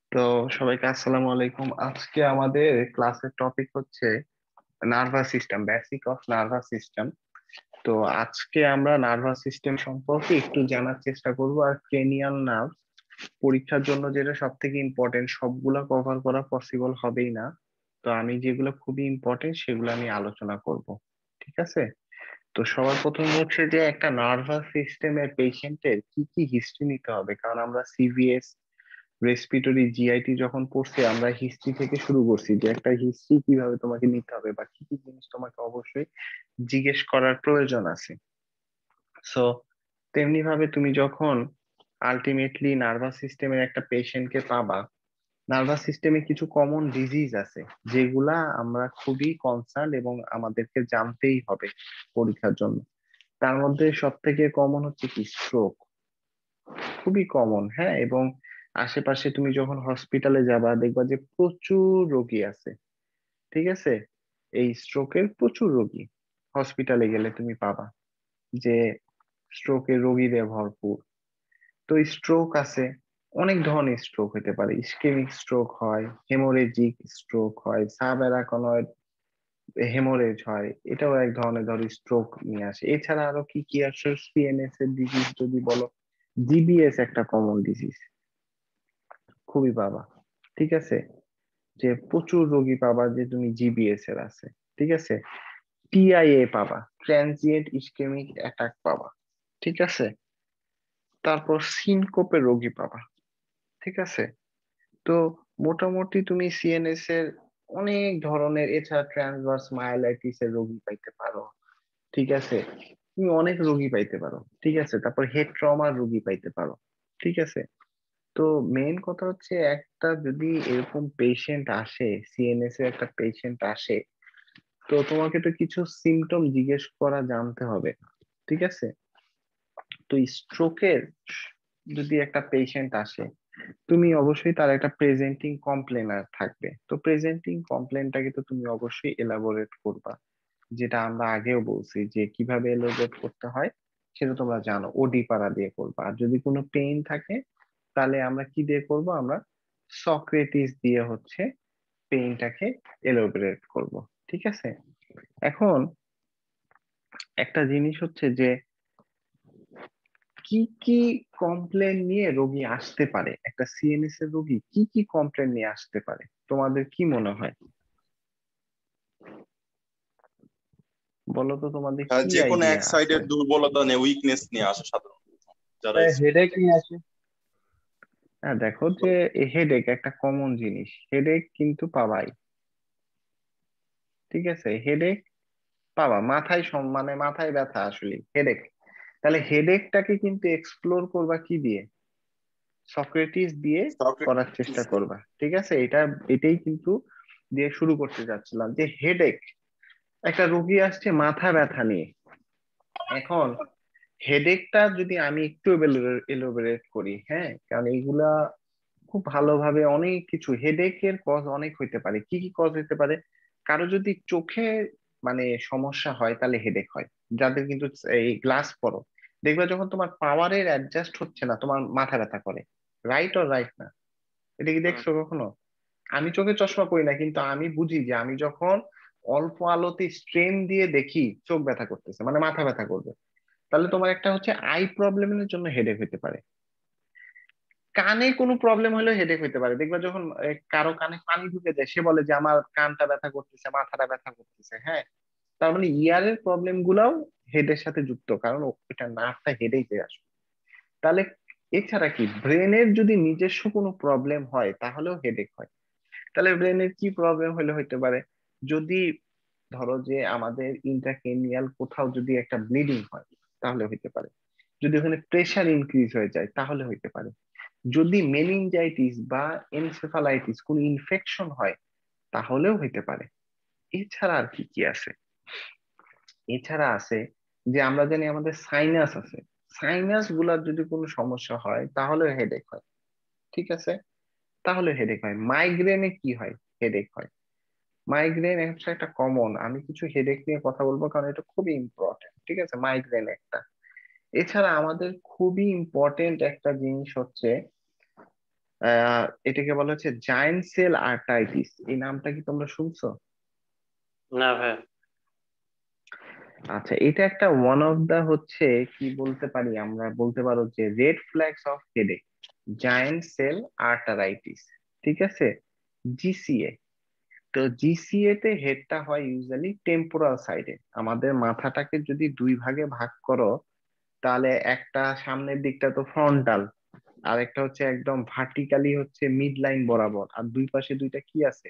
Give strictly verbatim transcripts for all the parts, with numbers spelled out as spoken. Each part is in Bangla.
তো সবাইকে আসসালামু আলাইকুম। আজকে আমাদের ক্লাসের টপিক হচ্ছে nervous system, basic of nervous system. তো আজকে আমরা নার্ভাস সিস্টেম সম্পর্কে একটু জানার চেষ্টা করব। আর ক্রেনিয়াল নার্ভ পরীক্ষার জন্য যেটা সব থেকে ইম্পর্টেন্ট, সবগুলা কভার করা পসিবল হবেই না। তো আমি যেগুলো খুবই ইম্পর্টেন্ট সেগুলো আমি আলোচনা করব। ঠিক আছে? তো সবার প্রথম হচ্ছে যে একটা নার্ভাস সিস্টেমের পেশেন্টের কি কি হিস্ট্রি নিতে হবে, কারণ আমরা সিভিএস, রেসপিরেটরি, জিআইটি যখন পড়ছি আমরা হিস্ট্রি থেকে শুরু করছি যে একটা হিস্ট্রি কিভাবে তোমাকে নিতে হবে বা কি কি জিনিস তোমাকে অবশ্যই জিজ্ঞেস করার প্রয়োজন আছে। সো তেমনি ভাবে তুমি যখন আলটিমেটলি নার্ভাস সিস্টেমের একটা পেশেন্টকে পাবা, নার্ভাস সিস্টেমে কিছু কমন ডিজিজ আছে যেগুলা আমরা খুবই কনসার্ন এবং আমাদেরকে জানতেই হবে পরীক্ষার জন্য। তার মধ্যে সব থেকে কমন হচ্ছে কি স্ট্রোক, খুবই কমন। হ্যাঁ, এবং আশেপাশে তুমি যখন হসপিটালে যাবা দেখবা যে প্রচুর রোগী আছে। ঠিক আছে? এই স্ট্রোকের প্রচুর রোগী হসপিটালে গেলে তুমি পাবা যে স্ট্রোকের রোগীদের ভরপুর। তো স্ট্রোক আছে, অনেক ধরনের স্ট্রোক হতে পারে। ইসকেমিক স্ট্রোক হয়, হেমোরেজিক স্ট্রোক হয়, সাব অ্যারাকনয়েড হেমোরেজ হয়, এটাও এক ধরনের ধর স্ট্রোক নিয়ে আসে। এছাড়া আরো কি কি আসে, সিএনএস এর ডিজিজ যদি বলো, জিবিএস একটা কমন ডিজিজ খুবই পাবা। ঠিক আছে? যে প্রচুর রোগী পাবা যে তুমি জিবিএস এর আছে। ঠিক আছে? টিআইএ পাবা, ট্রানজিয়েন্ট ইসকেমিক অ্যাটাক পাবা। ঠিক আছে? তারপর সিনকোপের রোগী পাবা। ঠিক আছে? তো মোটামুটি তুমি সিএনএস এর অনেক ধরনের, এছাড়া ট্রান্সভার্স মায়োলাইটিস এর রোগী পাইতে পারো। ঠিক আছে? তুমি অনেক রোগী পাইতে পারো। ঠিক আছে? তারপর হেড ট্রমার রোগী পাইতে পারো। ঠিক আছে? তো মেইন কথা হচ্ছে একটা যদি এরকম পেশেন্ট আসে, সিএনএস এর একটা পেশেন্ট আসে, তো তোমাকে তো কিছু সিমটম জিজ্ঞেস করা জানতে হবে। ঠিক আছে? তো স্ট্রোকের যদি একটা পেশেন্ট আসে, তুমি অবশ্যই তার একটা প্রেজেন্টিং কমপ্লেনার থাকবে। তো প্রেজেন্টিং কমপ্লেনটাকে তো তুমি অবশ্যই এলাবোরেট করবা, যেটা আমরা আগেও বলছি যে কিভাবে এলাবোরেট করতে হয় সেটা তোমরা জানো, ওডি পারা দিয়ে করবা। আর যদি কোনো পেইন থাকে তাহলে আমরা কি দিয়ে করব, আমরা সক্রেটিস দিয়ে হচ্ছে পেইনটাকে এলোবরেট করব। ঠিক আছে? এখন একটা জিনিস হচ্ছে যে কি কি কমপ্লেন নিয়ে রোগী আসতে পারে, একটা সিএনএস এর রোগী কি কি কমপ্লেন নিয়ে আসতে পারে তোমাদের কি মনে হয়? বলো তো, তোমাদের হ্যাঁ, কি যে কোনো আইডিয়া এক আছে? সাইডের দুর্বলতা নিয়ে, উইকনেস নিয়ে আসে সাধারণত যারা স্ট্রোক। হেডেক নিয়ে আসে। হ্যাঁ, দেখো যে হেডেক একটা কমন জিনিস, হেডেক কিন্তু পাবাই। ঠিক আছে? হেডেক পাবা, মাথায় সম- মানে মাথায় ব্যথা আসলে হেডেক। তাহলে হেডেকটাকে কিন্তু এক্সপ্লোর করবা কি দিয়ে? সক্রেটিস দিয়ে করার চেষ্টা করবা। ঠিক আছে? এটা এটাই কিন্তু দিয়ে শুরু করতে যাচ্ছিলাম যে হেডেক, একটা রোগী আসছে মাথা ব্যথা নিয়ে। এখন হেডেকটা যদি আমি একটু এলোবেরেট করি, হ্যাঁ, কারণ এইগুলা খুব ভালোভাবে অনেক কিছু, হেডেকের কজ অনেক হইতে পারে। কি কি কজ হইতে পারে? কারো যদি চোখে মানে সমস্যা হয় তাহলে হেডেক হয়। যাদের কিন্তু এই গ্লাস পরো, দেখবে যখন তোমার পাওয়ারের অ্যাডজাস্ট হচ্ছে না তোমার মাথা ব্যথা করে। রাইট অর রাইট না? এটা কি দেখছো কখনো? আমি চোখে চশমা পরি না, কিন্তু আমি বুঝি যে আমি যখন অল্প আলোতে স্ট্রেন দিয়ে দেখি চোখ ব্যথা করতেছে, মানে মাথা ব্যথা করবে। তাহলে তোমার একটা হচ্ছে আই প্রবলেমের জন্য হেডেক হতে পারে। কানে কোনো প্রবলেম হলে হেডেক হতে পারে। দেখবা যখন এ, কারো কানে পানি ঢুকে যায় সে বলে যে আমার কানটা ব্যথা করতেছে, মাথাটা ব্যথা করতেছে। হ্যাঁ, তার মানে ইয়ারের প্রবলেম গুলাও হেডের সাথে যুক্ত, কারণ ও- এটা নার্ভটা হেডেই আসে। তাহলে এছাড়া কি, ব্রেনের যদি নিজস্ব কোনো প্রবলেম হয় তাহলেও হেডেক হয়। তাহলে ব্রেনের কি প্রবলেম হলে হইতে পারে? যদি ধরো যে আমাদের ইন্ট্রাক্রেনিয়াল কোথাও যদি একটা ব্লিডিং হয় তাহলে হইতে পারে। যদি ওখানে প্রেসার ইনক্রিজ হয়ে যায় তাহলে হইতে পারে। যদি মেনিনজাইটিস বা এনসেফালাইটিস কোন ইনফেকশন হয় তাহলেও হইতে পারে। এছাড়া আর কি কি আছে? এছাড়া আছে যে আমরা জানি আমাদের সাইনাস আছে, সাইনাস গুলার যদি কোনো সমস্যা হয় তাহলে হেডেক হয়। ঠিক আছে? তাহলে হেডেক হয়। মাইগ্রেনে কি হয়? হেডেক হয়। মাইগ্রেন হচ্ছে একটা কমন, আমি কিছু হেডেক নিয়ে কথা বলবো কারণ এটা খুবই ইম্পর্টেন্ট। ঠিক আছে? মাইগ্রেন একটা। এছাড়া আমাদের খুবই ইম্পর্টেন্ট একটা জিনিস হচ্ছে আহ এটাকে বলা হচ্ছে জায়েন্ট সেল আর্টাইটিস। এই নামটা কি তোমরা শুনছো? না ভাই। আচ্ছা, এটা একটা ওয়ান অফ দা হচ্ছে কি বলতে পারি আমরা, বলতে পারো যে red flags of headache, giant cell arteritis. ঠিক আছে, জিসিএ। তো জিসিএ তে হেডটা হয় ইউজুয়ালি টেম্পোরাল সাইডে। আমাদের মাথাটাকে যদি দুই ভাগে ভাগ করো, তাহলে একটা সামনের দিকটা তো ফ্রন্টাল, আর একটা হচ্ছে একদম ভার্টিক্যালি হচ্ছে মিড লাইন বরাবর, আর দুই পাশে দুইটা কি আছে,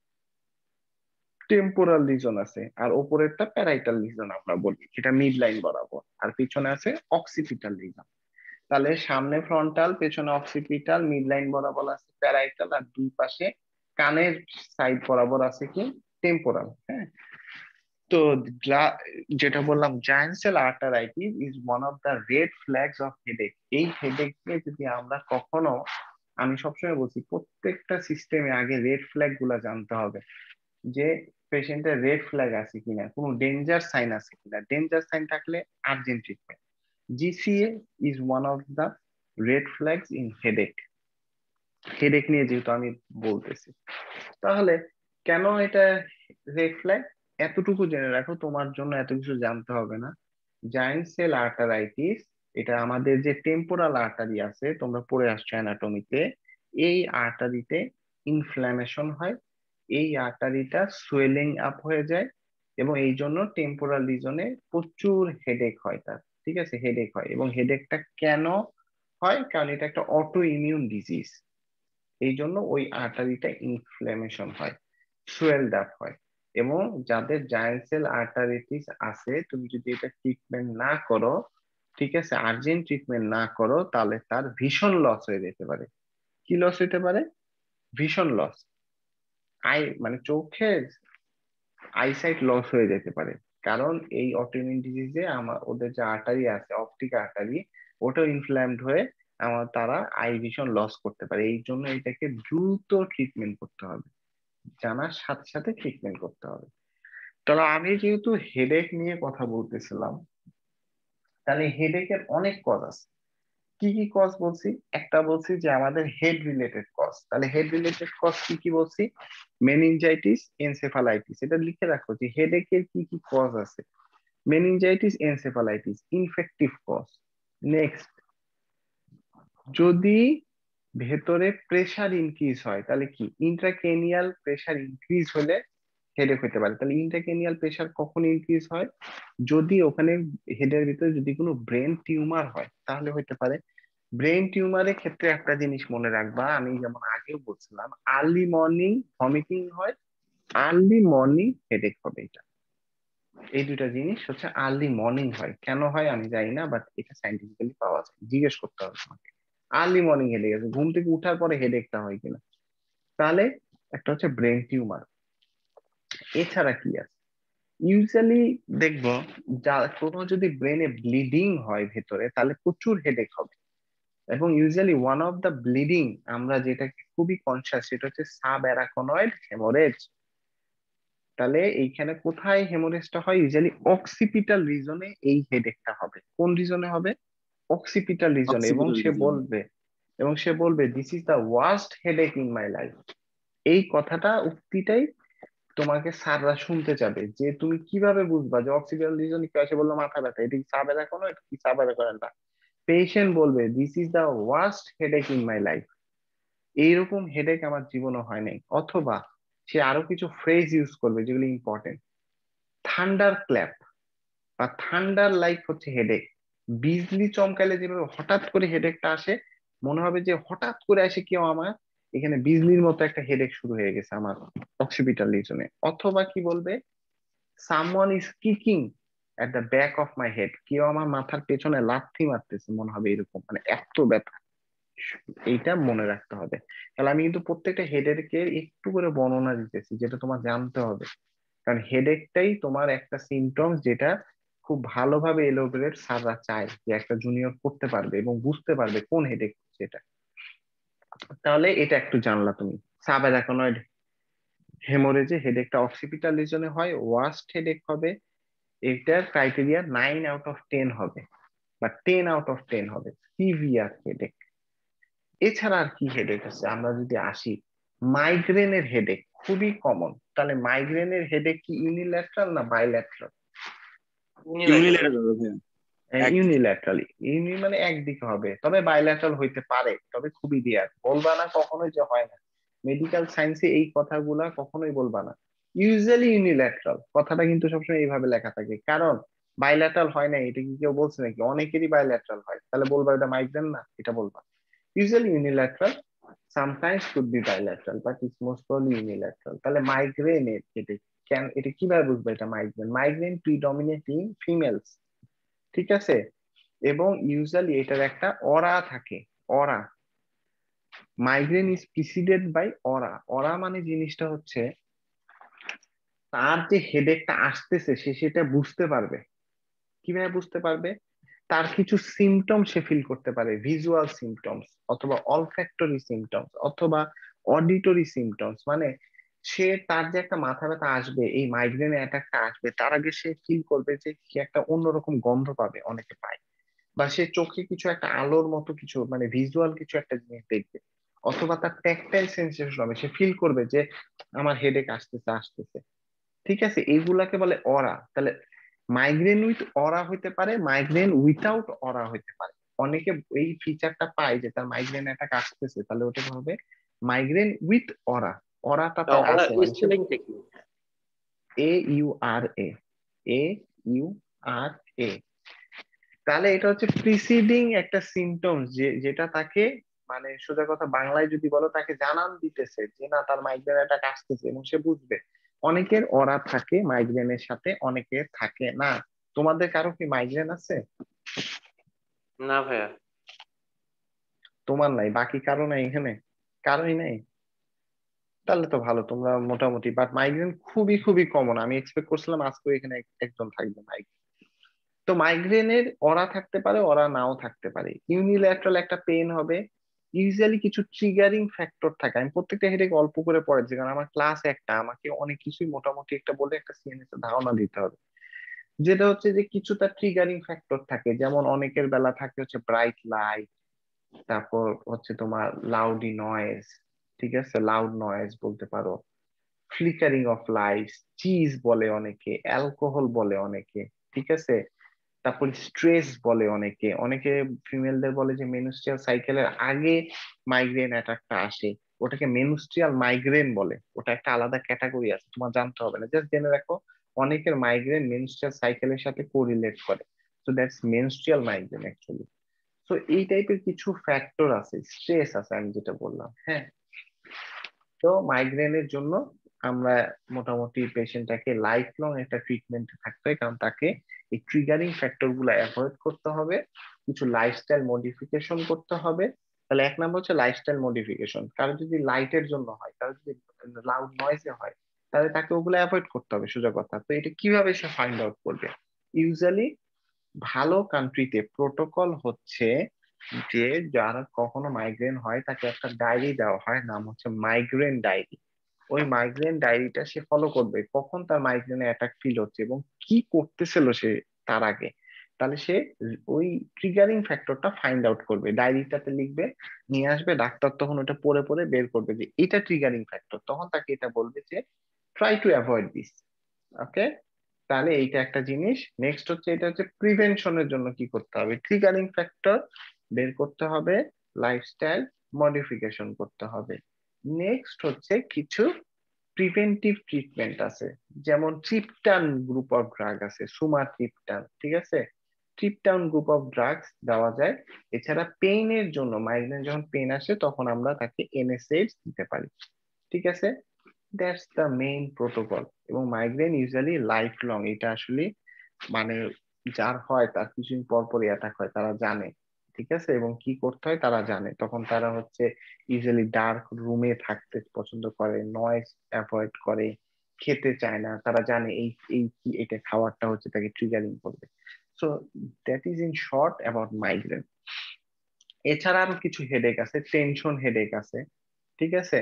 টেম্পোরাল রিজন আছে, আর ওপরেরটা প্যারাইটাল রিজন আমরা বলি, সেটা মিড লাইন বরাবর, আর পিছনে আছে অক্সিপিটাল রিজন। তাহলে সামনে ফ্রন্টাল, পেছনে অক্সিপিটাল, মিড লাইন বরাবর আছে প্যারাইটাল, আর দুই পাশে কানের সাইড বরাবর আছে কি টেম্পোরাল। হ্যাঁ, তো গ্লা- যেটা বললাম, giant cell arteritis is one of the red flags of headache. এই হেডেক নিয়ে যদি আমরা কখনো, আমি সবসময় বলছি প্রত্যেকটা সিস্টেমে আগে রেড ফ্ল্যাগ গুলা জানতে হবে, যে পেশেন্টের রেড ফ্ল্যাগ আছে কিনা, কোনো ডেঞ্জার সাইন আছে কিনা। ডেঞ্জার সাইন থাকলে urgent treatment. GCA is one of the red flags in headache. Headache নিয়ে যেহেতু আমি বলতেছি, তাহলে কেন এটা রেড ফ্ল্যাগ, এতটুকু জেনে রাখো, তোমার জন্য এত কিছু জানতে হবে না। জায়েন্ট সেল আর্টারাইটিস, এটা আমাদের যে টেম্পোরাল আর্টারি আছে, তোমরা পড়ে আসছো অ্যানাটমিতে, এই আর্টারিতে ইনফ্ল্যামেশন হয়, এই আর্টারিটা সোয়েলিং আপ হয়ে যায়, এবং এই জন্য টেম্পোরাল রিজনে প্রচুর হেডেক হয় তার। ঠিক আছে, হেডেক হয়, এবং হেডেকটা কেন হয়, কারণ এটা একটা অটো ইমিউন ডিজিজ। এই জন্য ওই আর্টারিটা ইনফ্ল্যামেশন হয়, সোয়েলড আপ হয়। এবং যাদের জায়ান্ট সেল আর্টারিটিস আছে, তুমি যদি এটা ট্রিটমেন্ট না করো, ঠিক আছে, আর্জেন্ট ট্রিটমেন্ট না করো, তাহলে তার ভীষণ লস হয়ে যেতে পারে। কি লস হতে পারে? ভীষণ লস। আই মানে চোখের আইসাইট লস হয়ে যেতে পারে। কারণ এই অটোইমিউন ডিজিজে আমার ওদের যে আর্টারি আছে, অপটিক আর্টারি, ওটা ইনফ্ল্যামড হয়ে আমার তারা আই ভিশন লস করতে পারে। এই জন্য এটাকে দ্রুত ট্রিটমেন্ট করতে হবে, জানার সাথে সাথে ট্রিটমেন্ট করতে হবে। তাহলে আমি যেহেতু হেডেক নিয়ে কথা বলতেছিলাম, তাহলে হেডেকের অনেক কজ আছে। কি কি কজ বলছি? একটা বলছি যে আমাদের হেড রিলেটেড কজ। তাহলে হেড রিলেটেড কজ কি কি বলছি? Meningitis, encephalitis. এটা লিখে রাখো যে হেডেকের কি কি কজ আছে। Meningitis, encephalitis, infective cause. Next, যদি ভেতরে প্রেসার ইনক্রিজ হয়, তাহলে কি ইন্ট্রাক্রেনিয়াল প্রেসার ইনক্রিজ হলে হেডেক হতে পারে। তাহলে ইন্ট্রাক্রেনিয়াল প্রেসার কখন ইনক্রিজ হয়? যদি ওখানে হেডের ভিতরে যদি কোনো ব্রেন টিউমার হয়, তাহলে হতে পারে। ব্রেন টিউমারের ক্ষেত্রে একটা জিনিস মনে রাখবা, আমি যেমন আগেও বলছিলাম, আর্লি মর্নিং ভমিটিং হয়, আর্লি মর্নিং হেডেক হবে। এটা, এই দুটা জিনিস হচ্ছে আর্লি মর্নিং হয়। কেন হয় আমি জানি না, বাট এটা সাইন্টিফিক্যালি পাওয়া যায়, জিজ্ঞেস করতে হবে তোমাকে। আর্লি মর্নিং হেডেক আছে, ঘুম থেকে উঠার পরে হেডেকটা হয় কিনা। তাহলে একটা হচ্ছে ব্রেন টিউমার। এছাড়া কি আছে? ইউজুয়ালি দেখবো, যা কোনো যদি ব্রেনে ব্লিডিং হয় ভেতরে, তাহলে প্রচুর হেডেক হবে। এবং usually one of the bleeding, আমরা যেটাকে খুবই কনসিয়াস, সেটা হচ্ছে সাব অ্যারাকনয়েড হেমোরেজ। তাহলে এইখানে কোথায় হেমোরেজটা হয়? ইউজুয়ালি অক্সিপিটাল রিজনে এই হেডেকটা হবে। কোন রিজনে হবে? অক্সিপিটাল রিজনে। এবং অক্সিপিটাল সে রিজন। বলবে, এবং সে বলবে this is the worst headache in my life. এই কথাটা, উক্তিটাই তোমাকে স্যাররা শুনতে চাবে, যে তুমি কিভাবে বুঝবা যে অক্সিপিটাল রিজন কি? এসে বললো মাথা ব্যথা, এটা কি সাব অ্যারাকনয়েড? এটা কি সাব অ্যারাকনয়েড না। পেশেন্ট বলবে this is the worst headache in my life, এইরকম হেডেক আমার জীবনে হয় নাই। অথবা সে আরো কিছু ফ্রেজ ইউজ করবে যেগুলো ইম্পর্টেন্ট। থান্ডার ক্ল্যাপ বা থান্ডার লাইক হচ্ছে হেডেক। বিজলি চমকাইলে যেভাবে হঠাৎ করে হেডেকটা আসে, মনে হবে যে হঠাৎ করে আসে কেউ আমার এখানে বিজলির মতো একটা হেডেক শুরু হয়ে গেছে আমার অক্সিপিটাল রিজনে। অথবা কি বলবে? Someone is kicking at the back of my head, কেউ আমার মাথার পেছনে লাথি মারতেছে, মনে হবে এরকম, মানে এত ব্যথা। এইটা মনে রাখতে হবে। তাহলে আমি কিন্তু প্রত্যেকটা হেডেকের একটু করে বর্ণনা দিতেছি, যেটা তোমার জানতে হবে। কারণ হেডেকটাই তোমার একটা সিমটমস, যেটা খুব ভালোভাবে এলোবরেট স্যাররা চায় যে একটা জুনিয়র করতে পারবে এবং বুঝতে পারবে কোন হেডেক হচ্ছে এটা। তাহলে এটা একটু জানলা তুমি। সাবঅ্যারাকনয়েড হেমোরেজে হেডেকটা অক্সিপিটাল রিজনে হয়, ওয়ার্স্ট হেডেক হবে। এটার criteria nine out of ten হবে, বা টেন আউট অফ টেন হবে, সিভিয়ার হেডেক। এছাড়া আর কি হেডেক আছে? আমরা যদি আসি, মাইগ্রেনের হেডেক খুবই কমন। তাহলে মাইগ্রেনের হেডেক কি ইউনিল্যাটারাল না bilateral? Unilateral. Unilateral. Unilaterally, uni মানে একদিকে হবে, তবে বাইল্যাটারাল হইতে পারে, তবে খুবই রেয়ার। বলবা না কখনোই যে হয় না, মেডিকেল সায়েন্সে এই কথাগুলা কখনোই বলবা না। ইউজুয়ালি ইউনিল্যাটারাল কথাটা কিন্তু সবসময় এইভাবে লেখা থাকে, কারণ বাইল্যাটারাল হয় না এটা কি কেউ বলছে নাকি? অনেকেরই বাইল্যাটারাল হয়, তাহলে বলবা এটা মাইগ্রেন না, এটা বলবা। Usually unilateral, sometimes could be bilateral, but it's most probably unilateral. তাহলে মাইগ্রেন এটা কেন, এটা কিভাবে বুঝবো এটা migraine? Migraine predominate in females, ঠিক আছে? এবং ইউজুয়ালি এটার একটা অরা থাকে, aura. Migraine is preceded by aura. Aura মানে জিনিসটা হচ্ছে তার যে হেডেকটা আসতেছে সে সেটা বুঝতে পারবে। কিভাবে বুঝতে পারবে? তার কিছু সিমটম সে ফিল করতে পারে, ভিজুয়াল সিমটমস অথবা অলফ্যাক্টরি সিমটমস অথবা অডিটরি সিমটমস। মানে সে তার যে একটা মাথা ব্যথা আসবে, এই মাইগ্রেন অ্যাটাকটা আসবে, তার আগে সে ফিল করবে যে কি একটা অন্যরকম গন্ধ পাবে, অনেকে পায়। বা সে চোখে কিছু একটা আলোর মতো কিছু, মানে ভিজুয়াল কিছু একটা জিনিস দেখবে। অথবা তার ট্যাকটাইল সেন্সেশন হবে, সে ফিল করবে যে আমার হেডেক আসতেছে আসতেছে ঠিক আছে? এইগুলাকে বলে অরা। তাহলে মাইগ্রেন উইথ অরা হইতে পারে, মাইগ্রেন উইথাউট অরা হইতে পারে। অনেকে এই ফিচারটা পায় যে তার মাইগ্রেন অ্যাটাক আসতেছে, তাহলে ওটা হবে মাইগ্রেন উইথ অরা। অরাটা তার ওরা আছে, মানে সে স্পেলিংটা কি? A U R A, A U R A. তাহলে এটা হচ্ছে প্রিসিডিং একটা সিমটমস, যে যেটা তাকে, মানে সোজা কথা বাংলায় যদি বলো, তাকে জানান দিতেছে যে না তার মাইগ্রেন অ্যাটাক আসতেছে, এবং সে বুঝবে। অনেকের অরা থাকে মাইগ্রেনের সাথে, অনেকের থাকে না। তোমাদের কারো কি মাইগ্রেন আছে? না ভাইয়া। তোমার নাই, বাকি কারো নাই এখানে? কারোই নাই? তাহলে তো ভালো, তোমরা মোটামুটি। বাট মাইগ্রেন খুবই খুবই কমন, আমি এক্সপেক্ট করছিলাম আজকে এখানে এক- একজন থাকবে মাইগ্রেন। তো মাইগ্রেনের অরা থাকতে পারে, অরা নাও থাকতে পারে। ইউনিল্যাটারাল একটা পেন হবে। ইউজুয়ালি কিছু ট্রিগারিং ফ্যাক্টর থাকে, আমি প্রত্যেকটা হেডেক অল্প করে পড়েছি কারণ আমার ক্লাস একটা, আমাকে অনেক কিছুই মোটামুটি একটা বলে একটা সিএনএস এর ধারণা দিতে হবে। যেটা হচ্ছে যে কিছু তার ট্রিগারিং ফ্যাক্টর থাকে, যেমন অনেকের বেলা থাকে হচ্ছে ব্রাইট লাইট, তারপর হচ্ছে তোমার লাউডি নয়েজ, ঠিক আছে, লাউড নয়েজ বলতে পারো, ফ্লিকারিং অফ লাইটস, চিজ বলে অনেকে, অ্যালকোহল বলে অনেকে, ঠিক আছে। তারপর স্ট্রেস বলে অনেকে, অনেকে ফিমেলদের বলে যে মেনস্ট্রিয়াল সাইকেলের আগে মাইগ্রেন অ্যাটাকটা আসে, ওটাকে মেনস্ট্রিয়াল মাইগ্রেন বলে। ওটা একটা আলাদা ক্যাটাগরি আছে, তোমার জানতে হবে না, জাস্ট জেনে রাখো অনেকের মাইগ্রেন মেনস্ট্রিয়াল সাইকেলের সাথে কোরিলেট করে। So that's menstrual migraine actually. তো এই টাইপের কিছু ফ্যাক্টর আছে, স্ট্রেস আছে, আমি যেটা বললাম, হ্যাঁ। তো মাইগ্রেনের জন্য আমরা মোটামুটি পেশেন্টটাকে লাইফ লং একটা ট্রিটমেন্টে থাকতে হয়, কারণ তাকে এই ট্রিগারিং ফ্যাক্টর গুলো অ্যাভয়েড করতে হবে, কিছু লাইফস্টাইল মডিফিকেশন করতে হবে। তাহলে এক নম্বর হচ্ছে লাইফস্টাইল মডিফিকেশন। কারো যদি লাইটের জন্য হয়, কারো যদি লাউড নয়েজে হয়, তাহলে তাকে ওগুলো অ্যাভয়েড করতে হবে, সোজা কথা। তো এটা কিভাবে সে ফাইন্ড আউট করবে? ইউজুয়ালি ভালো কান্ট্রিতে প্রোটোকল হচ্ছে যে যারা কখনো মাইগ্রেন হয় তাকে একটা ডায়েরি দেওয়া হয়, নাম হচ্ছে মাইগ্রেন ডায়েরি। ওই মাইগ্রেন ডায়েরিটা সে ফলো করবে, কখন তার মাইগ্রেনে অ্যাটাক ফিল হচ্ছে এবং কি করতেছিল সে তার আগে। তাহলে সে ওই ট্রিগারিং ফ্যাক্টরটা ফাইন্ড আউট করবে, ডায়েরিটাতে লিখবে, নিয়ে আসবে। ডাক্তার তখন ওটা পড়ে পড়ে বের করবে যে এটা ট্রিগারিং ফ্যাক্টর, তখন তাকে এটা বলবে যে try to avoid this. Okay, তাহলে এইটা একটা জিনিস। নেক্সট হচ্ছে, এটা হচ্ছে প্রিভেনশনের জন্য কি করতে হবে, ট্রিগারিং ফ্যাক্টর বের করতে হবে, লাইফস্টাইল মডিফিকেশন করতে হবে। নেক্সট হচ্ছে কিছু প্রিভেন্টিভ ট্রিটমেন্ট আছে, যেমন ট্রিপটান গ্রুপ অফ ড্রাগ আছে, সুমাট্রিপটান, ঠিক আছে। ট্রিপটান গ্রুপ অফ ড্রাগস দেওয়া যায়। এছাড়া পেইনের জন্য, মাইগ্রেন যখন পেইন আসে তখন আমরা তাকে এনএসএইডস দিতে পারি, ঠিক আছে। That's the main protocol. এবং মাইগ্রেন ইউজুয়ালি লাইফ লং, এটা আসলে মানে যার হয় তার কিছুদিন পর পরই অ্যাটাক হয়, তারা জানে, ঠিক আছে। এবং কি করতে হয় তারা জানে, তখন তারা হচ্ছে ইউজুয়ালি ডার্ক রুমে থাকতে পছন্দ করে, নয়েজ অ্যাভয়েড করে, খেতে চায় না, তারা জানে এই এই কি এটা খাবারটা হচ্ছে তাকে ট্রিগারিং করবে। So that is in short about migraine. এছাড়া আরো কিছু হেডেক আছে, টেনশন হেডেক আছে, ঠিক আছে।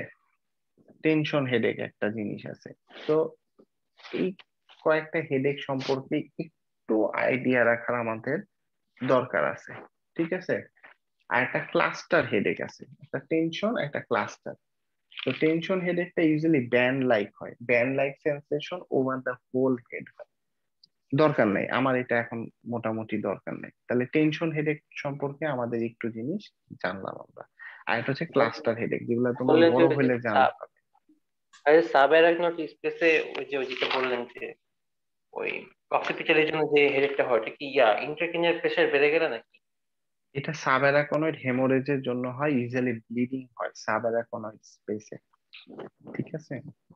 টেনশন হেডেক একটা জিনিস আছে। তো এই কয়েকটা হেডেক সম্পর্কে একটু আইডিয়া রাখার আমাদের দরকার আছে, ঠিক আছে। আর একটা ক্লাস্টার হেডেক আছে, একটা টেনশন একটা ক্লাস্টার। তো টেনশন হেডেকটা ইউজুয়ালি ব্যান্ড লাইক হয়, band like sensation over the whole head হয়। দরকার নাই আমার এটা এখন, মোটামুটি দরকার নেই। তাহলে টেনশন হেডেক সম্পর্কে আমাদের একটু জিনিস জানলাম আমরা। আর এটা হচ্ছে ক্লাস্টার হেডেক, যেগুলো তোমার বললেন যে বড় ওই যে হলে সাব জানতে হবে। আরে সাব অ্যারাকনয়েড স্পেসে ওই যে ওই যেটা বললেন যে ওই অক্সিপিটালের জন্য যে হেডেকটা হয় এটা কি ইয়া ইন্ট্রাক্রেনিয়াল প্রেসার বেড়ে গেলে নাকি? এটা সাবঅ্যারাকনয়েড হেমোরেজের জন্য হয়, ইউজুয়ালি ব্লিডিং হয় সাবঅ্যারাকনয়েড স্পেসে। ঠিক আছে,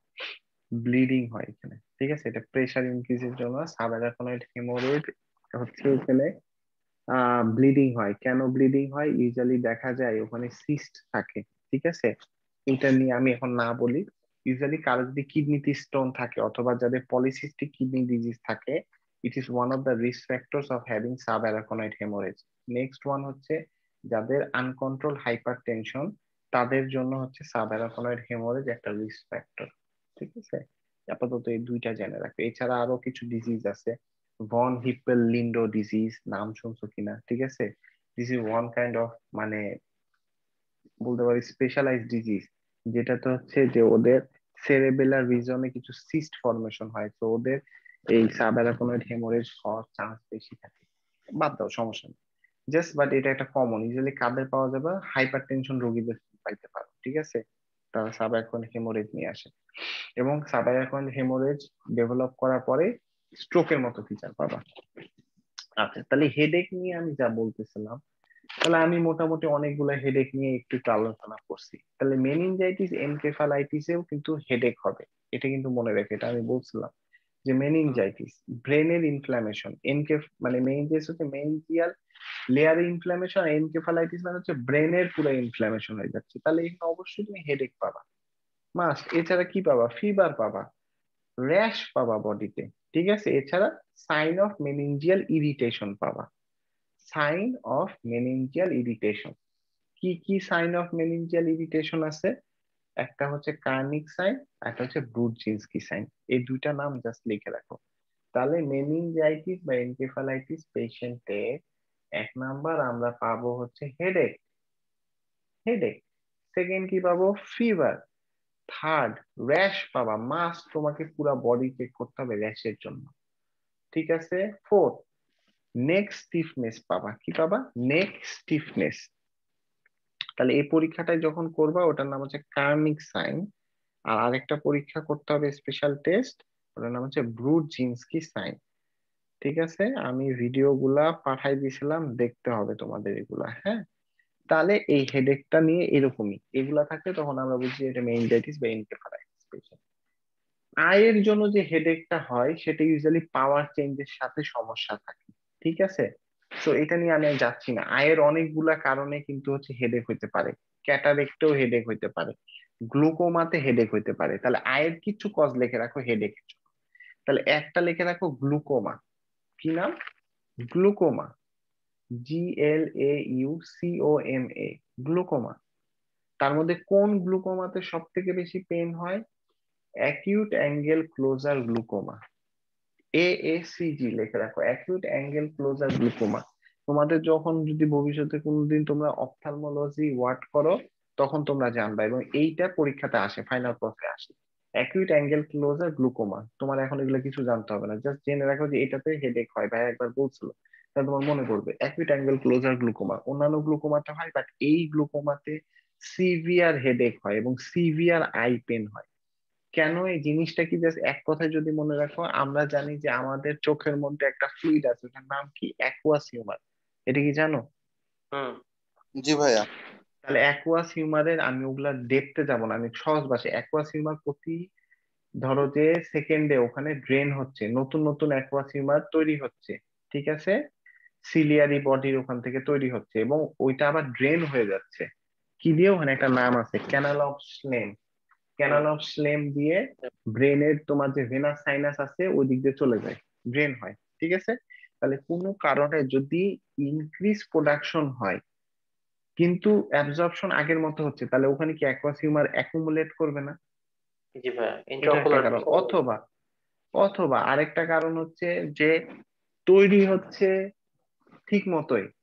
ব্লিডিং হয় এখানে। ঠিক আছে, এটা প্রেসার ইনক্রিজের জন্য সাবঅ্যারাকনয়েড হেমোরেজ হচ্ছে এখানে আহ ব্লিডিং হয়। কেন ব্লিডিং হয়? ইউজুয়ালি দেখা যায় ওখানে সিস্ট থাকে। ঠিক আছে, এটা নিয়ে আমি এখন না বলি। ইউজুয়ালি কারো যদি কিডনিতে স্টোন থাকে অথবা যাদের পলিসিস্টিক কিডনি ডিজিজ থাকে, it is one of the risk factors of having subarachnoid haemorrhage. Next one হচ্ছে যাদের আনকন্ট্রোল হাইপার টেনশন, তাদের জন্য হচ্ছে সাবঅ্যারাকনয়েড হেমোরেজ একটা রিস্ক ফ্যাক্টর। ঠিক আছে, আপাতত এই দুইটা জেনে রাখবে। এছাড়া আরো কিছু ডিজিজ আছে, ভন হিপেল লিন্ডো ডিজিজ, নাম শুনছো কিনা? ঠিক আছে, this is one kind of, মানে বলতে পারি স্পেশালাইজড ডিজিজ, যেটাতে হচ্ছে যে ওদের সেরেবেলার রিজনে কিছু সিস্ট ফরমেশন হয়, তো ওদের এই সাবঅ্যারাকনয়েড হেমোরেজ হওয়ার চান্স বেশি থাকে। বাদ দাও, সমস্যা নেই। জাস্ট বাট এটা একটা কমন, ইউজুয়ালি কাদের পাওয়া যাবে? হাইপার টেনশন রোগীদের পাইতে পারো। ঠিক আছে, তারা সাবঅ্যারাকনয়েড হেমোরেজ নিয়ে আসে, এবং সাবঅ্যারাকনয়েড হেমোরেজ ডেভেলপ করার পরে স্ট্রোকের মতো ফিচার পাবা। আচ্ছা, তাহলে হেডেক নিয়ে আমি যা বলতেছিলাম, তাহলে আমি মোটামুটি অনেকগুলো হেডেক নিয়ে একটু একটু আলোচনা করছি। তাহলে মেনিনজাইটিস এনকেফালাইটিসেও কিন্তু হেডেক হবে, এটা কিন্তু মনে রেখে। এটা আমি বলছিলাম যে মেনিনজাইটিস ব্রেনের ইনফ্ল্যামেশন, এনকে মানে মেনিনজাইটিস হচ্ছে মেনিনজিয়াল লেয়ার ইনফ্ল্যামেশন, এনকেফালাইটিস মানে হচ্ছে ব্রেনের পুরো ইনফ্ল্যামেশন হয়ে যাচ্ছে। তাহলে এখানে অবশ্যই তুমি হেডেক পাবা মাস্ট। এছাড়া কি পাবা? ফিভার পাবা, র্যাশ পাবা বডিতে। ঠিক আছে, এছাড়া সাইন অফ মেনিনজিয়াল ইরিটেশন পাবা, সাইন অফ মেনিনজিয়াল ইরিটেশন। কি কি সাইন অফ মেনিনজিয়াল ইরিটেশন আছে? একটা হচ্ছে কার্নিক সাইন, একটা হচ্ছে ব্রুডজিনস্কি সাইন। এই দুইটা নাম জাস্ট লিখে রাখো। তাহলে মেনিনজাইটিস বা এনকেফালাইটিস পেশেন্টে এক নাম্বার আমরা পাবো হচ্ছে হেডেক, হেডেক। সেকেন্ড কি পাবো? ফিভার। থার্ড র্যাশ পাবা, মাস্ট তোমাকে পুরো বডি চেক করতে হবে র্যাশের জন্য। ঠিক আছে, ফোর্থ নেক স্টিফনেস পাবা। কি পাবা? Neck stiffness. তাহলে এই পরীক্ষাটাই যখন করবা, ওটার নাম হচ্ছে কার্নিক সাইন। আর আরেকটা পরীক্ষা করতে হবে, স্পেশাল টেস্ট, ওটার নাম হচ্ছে ব্রুডজিনস্কি সাইন। ঠিক আছে, আমি ভিডিও গুলা পাঠাই দিয়েছিলাম, দেখতে হবে তোমাদের এগুলা। হ্যাঁ, তাহলে এই হেডেকটা নিয়ে এরকমই এগুলা থাকলে তখন আমরা বুঝি এটা মেনিনজাইটিস বা এনকেফালাইটিস পেশেন্ট। আয়ের জন্য যে হেডেকটা হয় সেটা ইউজুয়ালি পাওয়ার চেঞ্জের সাথে সমস্যা থাকে। ঠিক আছে, তো এটা নিয়ে আমি আর যাচ্ছি না। আয়ের অনেকগুলা কারণে কিন্তু হচ্ছে হেডেক হইতে পারে, ক্যাটারেক্টেও হেডেক হইতে পারে, গ্লুকোমাতে হেডেক হইতে পারে। তাহলে আয়ের কিছু কজ লিখে রাখো হেডেক। তাহলে একটা লিখে রাখো গ্লুকোমা। কি নাম? Glaucoma, G L A U C O M A, glaucoma. তার মধ্যে কোন গ্লুকোমাতে সব থেকে বেশি পেন হয়? Acute angle closure glaucoma, A A C G লিখে রাখো, অ্যাকিউট অ্যাঙ্গেল ক্লোজার গ্লুকোমা। তোমাদের যখন যদি ভবিষ্যতে কোনোদিন তোমরা অপথ্যালমোলজি ওয়ার্ড করো, তখন তোমরা জানবা, এবং এইটা পরীক্ষাতে আসে, ফাইনাল প্রসে আসে, অ্যাকিউট অ্যাঙ্গেল ক্লোজার গ্লুকোমা। তোমার এখন এগুলো কিছু জানতে হবে না, জাস্ট জেনে রাখো যে এটাতে হেডেক হয়, ভাই একবার বলছিল, তাহলে তোমার মনে পড়বে অ্যাকিউট অ্যাঙ্গেল ক্লোজার গ্লুকোমা। অন্যান্য গ্লুকোমাতে হয়, বাট এই গ্লুকোমাতে সিভিয়ার হেডেক হয় এবং সিভিয়ার আই পেন হয়। কেন এই জিনিসটা কি? জাস্ট এক কথায় যদি মনে রাখো, আমরা জানি যে আমাদের চোখের মধ্যে একটা ফ্লুইড আছে, ওটার নাম কি? Aqueous humour. এটা কি জানো? হুম। জি ভাইয়া। তাহলে অ্যাকুয়াস হিউমারের, আমি ওগুলা দেখতে যাব না, আমি সহজ ভাষায়, অ্যাকুয়াস হিউমার প্রতি ধরো যে সেকেন্ডে ওখানে ড্রেন হচ্ছে, নতুন নতুন অ্যাকুয়াস হিউমার তৈরি হচ্ছে। ঠিক আছে, সিলিয়ারি বডির ওখান থেকে তৈরি হচ্ছে, এবং ওইটা আবার ড্রেন হয়ে যাচ্ছে। কি দিয়ে? ওখানে একটা নাম আছে, ক্যানাল অফ স্লেম। হুম। ক্যানাল অফ স্লেম দিয়ে ব্রেনের তোমার যে ভেনাস সাইনাস আছে ওই দিক দিয়ে চলে যায়, ড্রেন হয়। ঠিক আছে, তাহলে কোনো কারণে যদি ইনক্রিজ প্রোডাকশন হয় কিন্তু অ্যাবজর্পশন আগের মতো হচ্ছে, তাহলে ওখানে কি অ্যাকুয়াস হিউমার অ্যাকুমুলেট করবে না? জি ভাইয়া, এটা একটা ইন্ট্রাঅকুলার। কারণ। অথবা অথবা আরেকটা কারণ হচ্ছে যে তৈরি হচ্ছে ঠিক মতোই,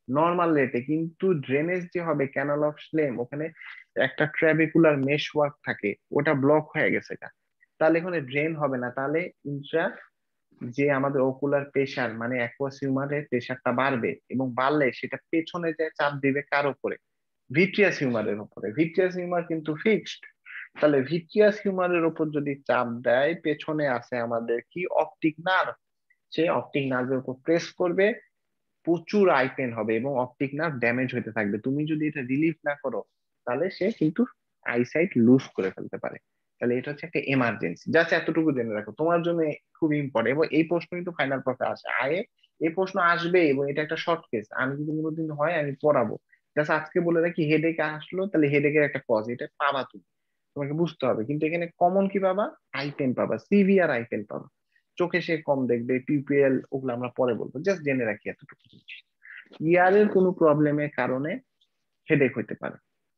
নর্মাল রেটে, কিন্তু ড্রেনেজ যে হবে ক্যানাল অফ স্লেম, ওখানে একটা ট্রাবেকুলার মেশ ওয়ার্ক থাকে, ওটা ব্লক হয়ে গেছে, তাহলে এখানে ড্রেন হবে না। তাহলে ইন্ট্রা যে আমাদের ওকুলার প্রেসার মানে অ্যাকুয়াস হিউমারের প্রেসারটা বাড়বে, এবং বাড়লে সেটা পেছনে যে চাপ দিবে কার উপরে, ভিট্রিয়াস হিউমারের উপরে। ভিট্রিয়াস হিউমার কিন্তু ফিক্সড, তাহলে ভিট্রিয়াস হিউমারের উপর যদি চাপ দেয়, পেছনে আছে আমাদের কি অপটিক নার্ভ, সে অপটিক নার্ভের উপর প্রেস করবে, প্রচুর আই পেন হবে এবং অপটিক নার্ভ ড্যামেজ হতে থাকবে। তুমি যদি এটা রিলিফ না করো, তাহলে সে কিন্তু আইসাইট লুজ করে ফেলতে পারে। তাহলে এটা হচ্ছে একটা এমার্জেন্সি, জাস্ট এতটুকু জেনে রাখো, তোমার জন্য খুব ইম্পর্টেন্ট। এবং এই প্রশ্ন কিন্তু ফাইনাল পথে আসে, আয়ে এই প্রশ্ন আসবে, এবং এটা একটা শর্ট কেস। আমি যদি কোনোদিন হয় আমি পড়াবো, জাস্ট আজকে বলে রাখি হেডেক আসলো, তাহলে হেডেকের একটা কজ, এটা পাবা তুমি, তোমাকে বুঝতে হবে। কিন্তু এখানে কমন কি পাবা, আই পেন পাবা, সিভিয়ার আই পেন পাবা, চোখে সে কম দেখবে, পিপিএল, ওগুলো আমরা পরে বলবো, জাস্ট জেনে রাখি এতটুকু জিনিস। ইয়ারের কোনো প্রবলেমের কারণে হেডেক হইতে পারে।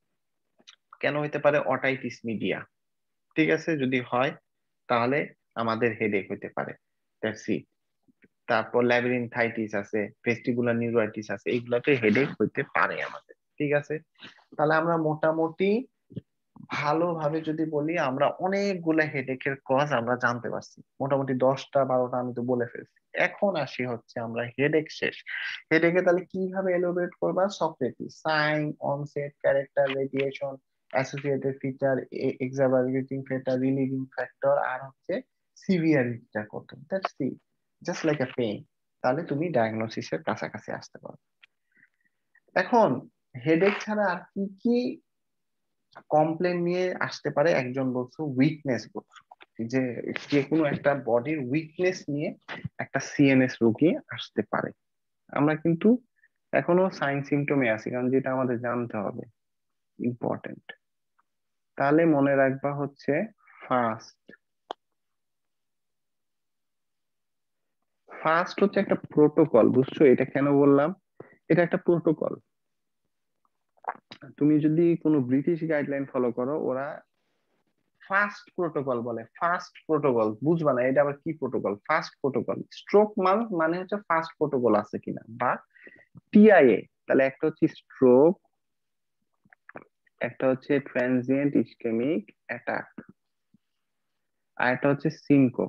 কেন হইতে পারে, অটাইটিস মিডিয়া, ঠিক আছে, যদি হয় তাহলে আমাদের হেডেক হইতে পারে, দ্যাটস ইট। তারপর ল্যাবিরিনথাইটিস আছে, ভেস্টিবুলার নিউরাইটিস আছে, এইগুলাতে হেডেক হইতে পারে আমাদের, ঠিক আছে। তাহলে আমরা মোটামুটি ভালোভাবে যদি বলি, আমরা অনেকগুলা হেডেকের কজ আমরা জানতে পারছি, মোটামুটি দশটা বারোটা আমি তো বলে ফেলছি। এখন আসি হচ্ছে আমরা হেডেক শেষ। হেডেকে তাহলে কিভাবে এলোবরেট করবা, Socrates, site, onset, character, radiation, associated feature, exacerbating factor, relieving factor, আর হচ্ছে সিভিয়ারিটিটা কত, that's it, just like a pain. তাহলে তুমি ডায়াগনোসিসের কাছাকাছি আসতে পারো। এখন হেডেক ছাড়া আর কি কি কমপ্লেন নিয়ে আসতে পারে, একজন বলছো উইকনেস, বলছো যে যে কোনো একটা বডির উইকনেস নিয়ে একটা সিএনএস রোগী আসতে পারে। আমরা কিন্তু এখনো সাইন সিমটমে আছি, কারণ যেটা আমাদের জানতে হবে, ইম্পর্টেন্ট। তাহলে মনে রাখবা হচ্ছে ফার্স্ট, ফার্স্ট হচ্ছে একটা প্রোটোকল, বুঝছো? এটা কেন বললাম, এটা একটা প্রোটোকল। তুমি যদি কোনো ব্রিটিশ গাইডলাইন ফলো করো, ওরা ফাস্ট প্রোটোকল বলে, ফাস্ট প্রোটোকল, বুঝবা না এটা আবার কি প্রোটোকল, ফাস্ট প্রোটোকল। স্ট্রোক মান মানে হচ্ছে ফাস্ট প্রোটোকল আছে কিনা, বা টিআইএ। তাহলে একটা হচ্ছে স্ট্রোক, একটা হচ্ছে ট্রানজিয়েন্ট ইসকেমিক অ্যাটাক, আর একটা হচ্ছে সিনকোপ।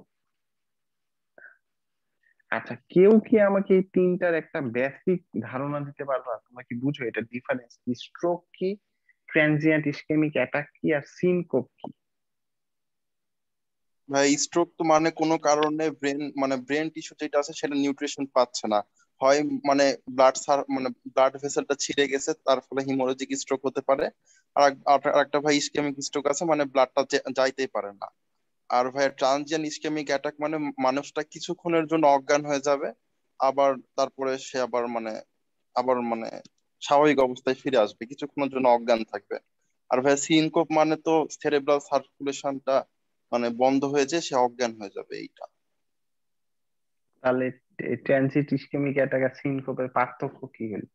আচ্ছা, কেউ কি আমাকে এই তিনটার একটা বেসিক ধারণা দিতে পারবা? তোমরা কি বুঝো এটা ডিফারেন্স কি, স্ট্রোক কি, ট্রানজিয়েন্ট ইসকেমিক অ্যাটাক কি, আর সিনকোপ কি? ভাই স্ট্রোক তো মানে কোনো কারণে ব্রেন মানে ব্রেন টিস্যু যেটা আছে সেটা নিউট্রিশন পাচ্ছে না, হয় মানে ব্লাড মানে ব্লাড ভেসেলটা ছিঁড়ে গেছে, তার ফলে হিমোরেজিক স্ট্রোক হতে পারে। আর এক- আর একটা ভাই ইসকেমিক স্ট্রোক আছে, মানে ব্লাডটা যাইতেই পারে না। আর ভাই ট্রানজিয়েন্ট ইসকেমিক অ্যাটাক মানে মানুষটা কিছুক্ষণের জন্য অজ্ঞান হয়ে যাবে, আবার তারপরে সে আবার মানে আবার মানে স্বাভাবিক অবস্থায় ফিরে আসবে, কিছুক্ষণের জন্য অজ্ঞান থাকবে। আর ভাই সিনকোপ মানে তো সেরেব্রাল সার্কুলেশনটা মানে বন্ধ হয়ে যায়, সে অজ্ঞান হয়ে যাবে, এইটা। তাহলে ট্রানজিয়েন্ট ইসকেমিক অ্যাটাক আর সিনকোপের পার্থক্য কি হলো?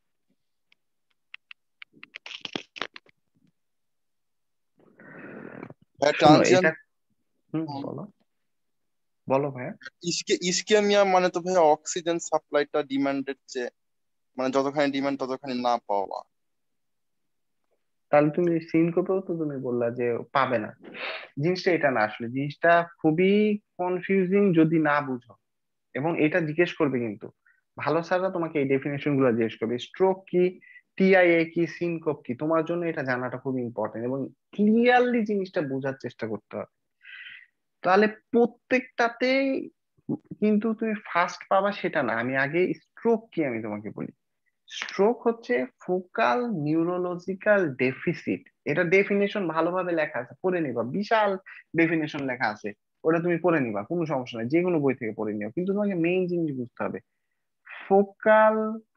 ভাই শোনো ট্রানজিয়েন্ট এটা, হুম বলো, বলো ভাইয়া। ইসকেমিয়া মানে তো ভাই অক্সিজেন সাপ্লাইটা ডিমান্ডের চেয়ে মানে যতখানি ডিমান্ড ততখানি না পাওয়া। তাহলে তুমি সিনকোপেও তো তুমি বললা যে পাবে না, জিনিসটা এটা না, আসলে জিনিসটা খুবই কনফিউজিং যদি না বুঝো। এবং এটা জিজ্ঞেস করবে কিন্তু, ভালো স্যাররা তোমাকে এই ডেফিনেশন গুলো জিজ্ঞেস করবে, স্ট্রোক কি, টিআইএ কি, সিনকোপ কি, তোমার জন্য এটা জানাটা খুব ইম্পর্টেন্ট, এবং ক্লিয়ারলি জিনিসটা বোঝার চেষ্টা করতে হবে। তাহলে প্রত্যেকটাতেই কিন্তু তুমি ফার্স্ট পাবা সেটা না। আমি আগে স্ট্রোক কি আমি তোমাকে বলি। স্ট্রোক হচ্ছে ফোকাল নিউরোলজিক্যাল ডেফিসিট, এটা ডেফিনেশন ভালোভাবে লেখা আছে, পড়ে নিবা, বিশাল ডেফিনেশন লেখা আছে, ওটা তুমি পড়ে নিবা, কোনো সমস্যা নাই, যে কোনো বই থেকে পড়ে নিও, কিন্তু তোমাকে মেইন জিনিস বুঝতে হবে, focal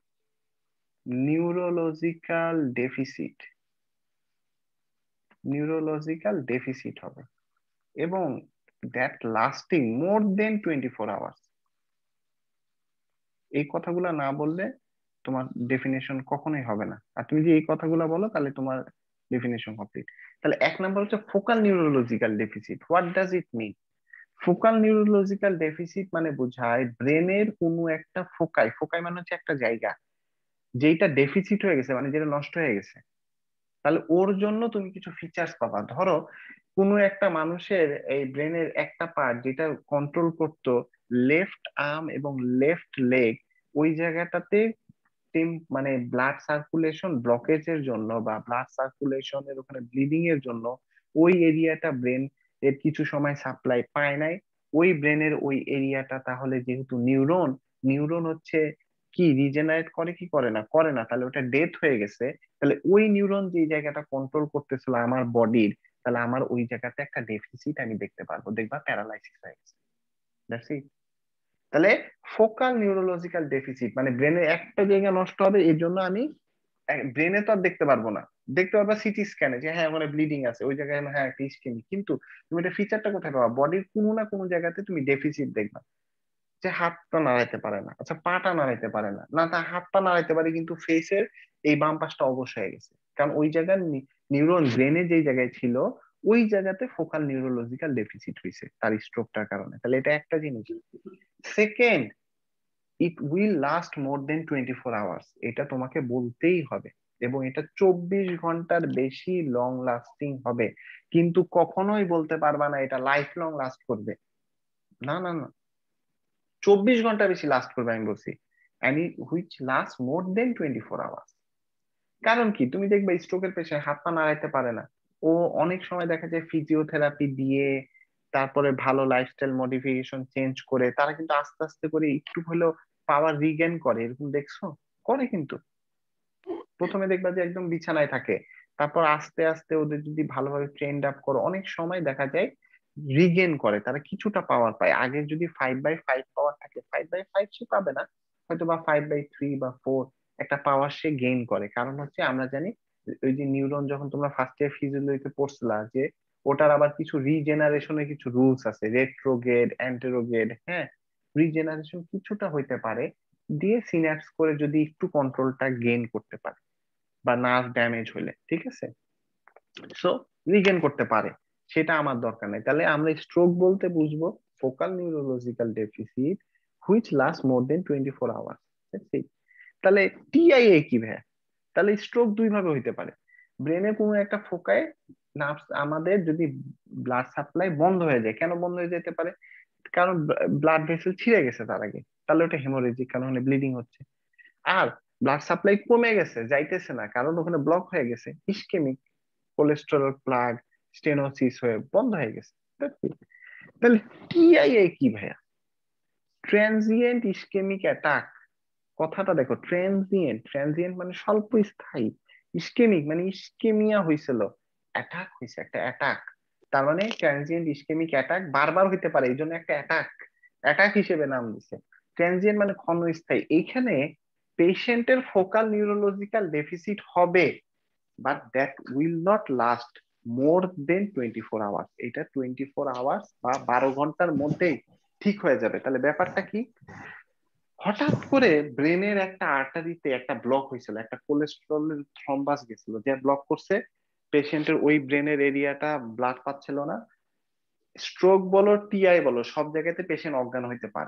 neurological deficit, neurological deficit হবে, এবং that lasting more than twenty four hours. এই কথাগুলো না বললে তোমার ডেফিনেশন কখনোই হবে না, আর তুমি যদি এই কথাগুলো বলো তাহলে তোমার ডেফিনেশন কমপ্লিট। তাহলে এক নাম্বার হচ্ছে focal neurological deficit. What does it mean? Focal neurological deficit মানে বোঝায় ব্রেনের কোনো একটা ফোকাই, ফোকাই মানে হচ্ছে একটা জায়গা, যেটা ডেফিসিট হয়ে গেছে মানে যেটা নষ্ট হয়ে গেছে, তাহলে ওর জন্য তুমি কিছু ফিচার্স পাবা। ধরো কোনো একটা মানুষের এই ব্রেনের একটা পার্ট যেটা কন্ট্রোল করতো লেফট আর্ম এবং লেফট লেগ, ওই জায়গাটাতে টেম- মানে ব্লাড সার্কুলেশন ব্লকেজের জন্য বা ব্লাড সার্কুলেশনের ওখানে ব্লিডিং এর জন্য ওই এরিয়াটা ব্রেন এর কিছু সময় সাপ্লাই পায় নাই। ওই ব্রেনের ওই এরিয়াটা তাহলে যেহেতু নিউরন, নিউরন হচ্ছে কি রিজেনারেট করে কি করে না, করে না, তাহলে ওটা ডেথ হয়ে গেছে। তাহলে ওই নিউরন যে জায়গাটা কন্ট্রোল করতেছিল আমার বডির, তাহলে আমার ওই জায়গাতে একটা ডেফিসিট আমি দেখতে পারবো, দেখবা প্যারালাইসিস হয়ে গেছে। That's it. তাহলে ফোকাল নিউরোলজিক্যাল ডেফিসিট মানে ব্রেনের একটা জায়গা নষ্ট হবে, এর জন্য আমি ব্রেনে তো আর দেখতে পারবো না, দেখতে পারবা সিটি স্ক্যানে যে হ্যাঁ ওখানে ব্লিডিং আছে ওই জায়গায়, হ্যাঁ একটা ইসকেমিক, কিন্তু তুমি এটা ফিচারটা কোথায় পাবা, বডির কোনো না কোনো জায়গাতে তুমি ডেফিসিট দেখবা। যে হাতটা নাড়াইতে পারে না, আচ্ছা পাটা নাড়াইতে পারে না, না তার হাত পা নাড়াইতে পারে কিন্তু ফেসের এই বাম পাশটা অবশ হয়ে গেছে, কারণ ওই জায়গার নিউরন ব্রেনে যেই জায়গায় ছিল ওই জায়গাতে ফোকাল নিউরোলজিক্যাল ডেফিসিট হয়েছে তার স্ট্রোকটার কারণে। তাহলে এটা একটা জিনিস। Second, it will last more than twenty four hours, এটা তোমাকে বলতেই হবে, এবং এটা চব্বিশ ঘন্টার বেশি লং লাস্টিং হবে। কিন্তু কখনোই বলতে পারবা না এটা লাইফ লং লাস্ট করবে, না না না, চব্বিশ ঘন্টা বেশি লাস্ট করবে আমি বলছি, and which last more than twenty four hours. কারণ কি, তুমি দেখবে স্ট্রোকের পেশেন্ট হাত পা নাড়াইতে পারে না, ও অনেক সময় দেখা যায় ফিজিওথেরাপি দিয়ে তারপরে ভালো লাইফস্টাইল মডিফিকেশন চেঞ্জ করে তারা কিন্তু আস্তে আস্তে করে একটু হলেও পাওয়ার রিগেন করে, এরকম দেখছো? করে কিন্তু। প্রথমে দেখবা যে একদম বিছানায় থাকে, তারপর আস্তে আস্তে ওদের যদি ভালোভাবে ট্রেন্ড আপ করো অনেক সময় দেখা যায় রিগেন করে, তারা কিছুটা পাওয়ার পায়। আগে যদি ফাইভ বাই ফাইভ পাওয়ার থাকে, ফাইভ বাই ফাইভ সে পাবে না, হয়তো বা ফাইভ বাই থ্রি বা ফোর একটা পাওয়ার সে গেইন করে। কারণ হচ্ছে আমরা জানি ওই যে নিউরন, যখন তোমরা ফার্স্ট ইয়ার ফিজিওলজিতে পড়ছিলা যে ওটার আবার কিছু রিজেনারেশনের কিছু রুলস আছে, রেট্রোগ্রেড অ্যান্টেরোগ্রেড, হ্যাঁ রিজেনারেশন কিছুটা হইতে পারে, দিয়ে সিন্যাপস করে যদি একটু কন্ট্রোলটা গেইন করতে পারে বা নার্ভ ড্যামেজ হলে, ঠিক আছে, সো রিগেন করতে পারে, সেটা আমার দরকার নেই। তাহলে আমরা স্ট্রোক বলতে বুঝবো focal neurological deficit which last more than twenty four hours. তাহলে টিআইএ কি ভাই? তাহলে স্ট্রোক দুই ভাবে হইতে পারে। ব্রেনে কোনো একটা ফোকায় নার্ভ আমাদের যদি ব্লাড সাপ্লাই বন্ধ হয়ে যায়, কেন বন্ধ হয়ে যেতে পারে, কারণ ব্লাড ভেসেল ছিঁড়ে গেছে তার আগে, তাহলে ওটা হেমোরেজিক, কারণ ওখানে ব্লিডিং হচ্ছে। আর ব্লাড সাপ্লাই কমে গেছে, যাইতেছে না, কারণ ওখানে ব্লক হয়ে গেছে, ইসকেমিক, কোলেস্টেরল প্লাগ স্টেনোসিস হয়ে বন্ধ হয়ে গেছে। তাহলে টিআইএ কি ভাইয়া? ট্রানজিয়েন্ট ইসকেমিক অ্যাটাক, কথাটা দেখো, ট্রানজিয়েন্ট, ট্রানজিয়েন্ট মানে স্বল্প স্থায়ী, ইসকেমিক মানে ইসকেমিয়া হয়েছিল, অ্যাটাক হয়েছে, একটা অ্যাটাক, তার মানে ট্রানজিয়েন্ট ইসকেমিক অ্যাটাক বারবার হইতে পারে, এই জন্য একটা অ্যাটাক, অ্যাটাক হিসেবে নাম দিছে। ট্রানজিয়েন্ট মানে ক্ষণস্থায়ী। এইখানে পেশেন্টের ফোকাল নিউরোলজিক্যাল ডেফিসিট হবে, but that will not last more than twenty four hours, এটা টোয়েন্টি ফোর আওয়ার্স বা বারো ঘন্টার মধ্যেই ঠিক হয়ে যাবে। তাহলে ব্যাপারটা কি, হঠাৎ করে ব্রেনের একটা আর্টারিতে একটা ব্লক হয়েছিল, একটা কোলেস্টেরলের থ্রম্বাস গেছিল, যে ব্লক করছে পেশেন্টের ওই ব্রেনের এরিয়াটা, ব্লাড পাচ্ছিল না। স্ট্রোক বলো টিআই বলো সব জায়গাতে পেশেন্ট অজ্ঞান হইতে পারে,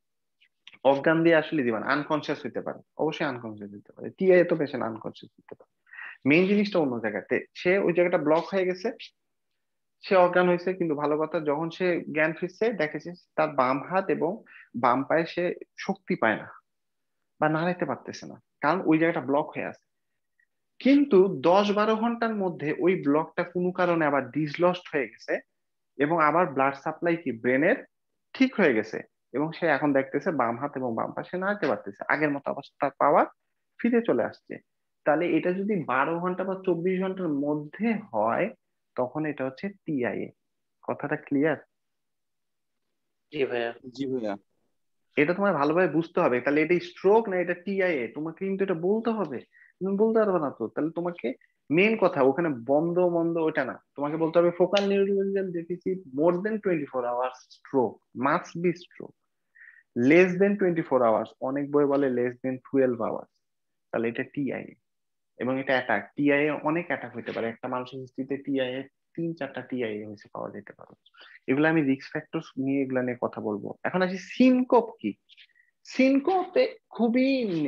অজ্ঞান দিয়ে আসলে দিবেন আনকনসিয়াস হইতে পারে, অবশ্যই আনকনসিয়াস হইতে পারে, টিআই তো পেশেন্ট আনকনসিয়াস হইতে পারে। মেইন জিনিসটা অন্য জায়গাতে, সে ওই জায়গাটা ব্লক হয়ে গেছে, সে অজ্ঞান হয়েছে, কিন্তু ভালো কথা যখন সে জ্ঞান ফিরছে দেখেছে তার বাম হাত এবং বাম পায়ে সে শক্তি পায় না বা নাড়াইতে পারতেছে না, কারণ ওই জায়গাটা ব্লক হয়ে আছে। কিন্তু দশ বারো ঘন্টার মধ্যে ওই ব্লকটা কোনো কারণে আবার ডিসলস্ট হয়ে গেছে, এবং আবার ব্লাড সাপ্লাই কি ব্রেনের ঠিক হয়ে গেছে, এবং সে এখন দেখতেছে বাম হাত এবং বাম পাশে নাড়াতে পারতেছে, আগের মতো আবার তার পাওয়ার ফিরে চলে আসছে। তাহলে এটা যদি বারো ঘন্টা বা চব্বিশ ঘন্টার মধ্যে হয়, তখন এটা হচ্ছে টিআইএ। কথাটা ক্লিয়ার? জি ভাইয়া। জি ভাইয়া। এটা তোমার ভালোভাবে বুঝতে হবে, তাহলে এটা স্ট্রোক না এটা টিআইএ তোমাকে কিন্তু এটা বলতে হবে। তুমি বলতে পারবে না তো, তাহলে তোমাকে মেন কথা ওখানে বন্ধ বন্ধ ওটা না, তোমাকে বলতে হবে focal neurological deficit more than twenty four hours stroke, must be stroke. Less than twenty four hours, অনেক বই বলে লেস দেন টুয়েলভ আওয়ার্স, তাহলে এটা টিআইএ। এবং এটা অ্যাটাক, টিআইএ অনেক অ্যাটাক হতে পারে, একটা মানুষের হিস্ট্রিতে টিআইএ তিন চারটা টিআইএ হয়েছে পাওয়া যেতে পারে। এগুলো আমি রিস্ক ফ্যাক্টর নিয়ে এগুলা নিয়ে কথা বলবো। এখন আসি সিনকোপ কি। সিনকোপে খুবই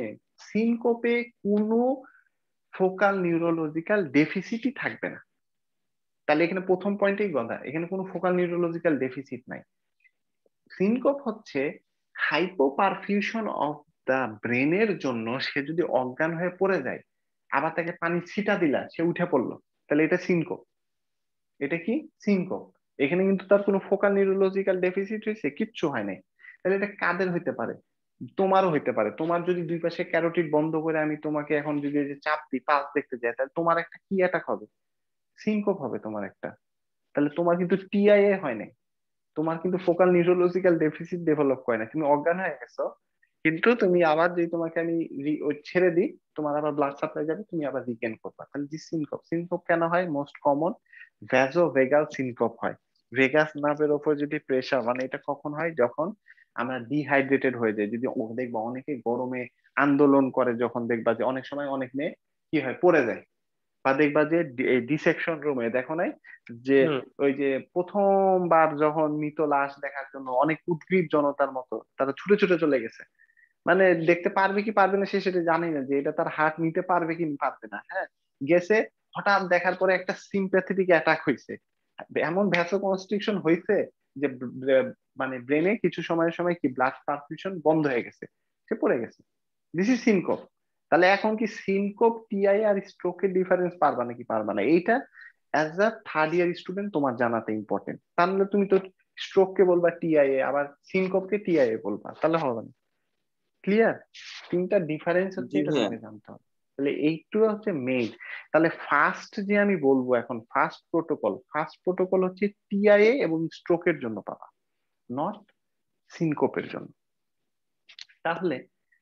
সিনকোপে কোনো ফোকাল নিউরোলজিক্যাল ডেফিসিটই থাকবে না। তাহলে এখানে প্রথম পয়েন্টেই কথা, এখানে কোনো ফোকাল নিউরোলজিক্যাল ডেফিসিট নাই। সিনকোপ হচ্ছে হাইপোপারফিউশন অফ দা ব্রেনের জন্য সে যদি অজ্ঞান হয়ে পড়ে যায়, আবার তাকে পানি ছিটা দিলা সে উঠে পড়লো, তাহলে এটা সিনকোপ। এটা কি সিনকোপ। এখানে কিন্তু তার কোনো ফোকাল নিউরোলজিক্যাল ডেফিসিট হয়েছে, কিচ্ছু হয় নাই। তাহলে এটা কাদের হইতে পারে? তোমারও হইতে পারে। তোমার যদি দুই পাশে ক্যারোটিড বন্ধ করে আমি তোমাকে এখন যদি এই যে চাপ দিই, পালস দেখতে যাই, তাহলে তোমার একটা কি অ্যাটাক হবে? সিনকোপ হবে তোমার একটা। তাহলে তোমার কিন্তু টিআইএ হয় নাই, তোমার কিন্তু ফোকাল নিউরোলজিক্যাল ডেফিসিট ডেভেলপ করে না, তুমি অজ্ঞান হয়ে গেছো, কিন্তু তুমি আবার যদি তোমাকে আমি রি- ওই ছেড়ে দিই, তোমার আবার ব্লাড সাপ্লাই যাবে, তুমি আবার রিগেন করবা। তাহলে যে সিনকপ, সিনকপ কেন হয়? Most common vasovagal syncope হয়। ভেগাস নার্ভের ওপর যদি প্রেশার, মানে এটা কখন হয়? যখন আমরা ডিহাইড্রেটেড হয়ে যাই। যদি ও- দেখবা অনেকে গরমে আন্দোলন করে, যখন দেখবা যে অনেক সময় অনেক মেয়ে কি হয়, পড়ে যায়। বা দেখবা যে ডিসেকশন রুমে দেখো নাই যে হুম। ওই যে প্রথমবার যখন মৃত লাশ দেখার জন্য অনেক উদ্গ্রীব জনতার মতো তারা ছুটে ছুটে চলে গেছে, মানে দেখতে পারবে কি পারবে না সে সেটা জানে না, যে এটা তার হার্ট নিতে পারবে কি পারবে না। হ্যাঁ, গেছে, হঠাৎ দেখার পরে একটা সিম্প্যাথেটিক অ্যাটাক হয়েছে, এমন ভ্যাসো কনস্ট্রিকশন হয়েছে যে ব্র- মানে ব্রেনে কিছু সময়ের সময় কি ব্লাড পারফিউশন বন্ধ হয়ে গেছে, সে পড়ে গেছে। This is syncope. তাহলে এখন কি সিনকোপ, টিআই আর স্ট্রোকের ডিফারেন্স পারবা নাকি পারবা না? এইটা as a third year student তোমার জানাতে ইম্পর্টেন্ট। তাহলে তুমি তো স্ট্রোক কে বলবা টিআইএ, আবার সিনকোপ কে টিআইএ বলবা, তাহলে হবে না। ক্লিয়ার? তিনটা ডিফারেন্স হচ্ছে, জি এটা ভাইয়া। তোমাকে জানতে হবে। তাহলে এইটু হচ্ছে মেইন। তাহলে ফার্স্ট যে আমি বলবো এখন, ফার্স্ট প্রোটোকল, ফার্স্ট প্রোটোকল হচ্ছে টিআইএ এবং স্ট্রোকের জন্য পাবা, নট সিনকোপের জন্য। তাহলে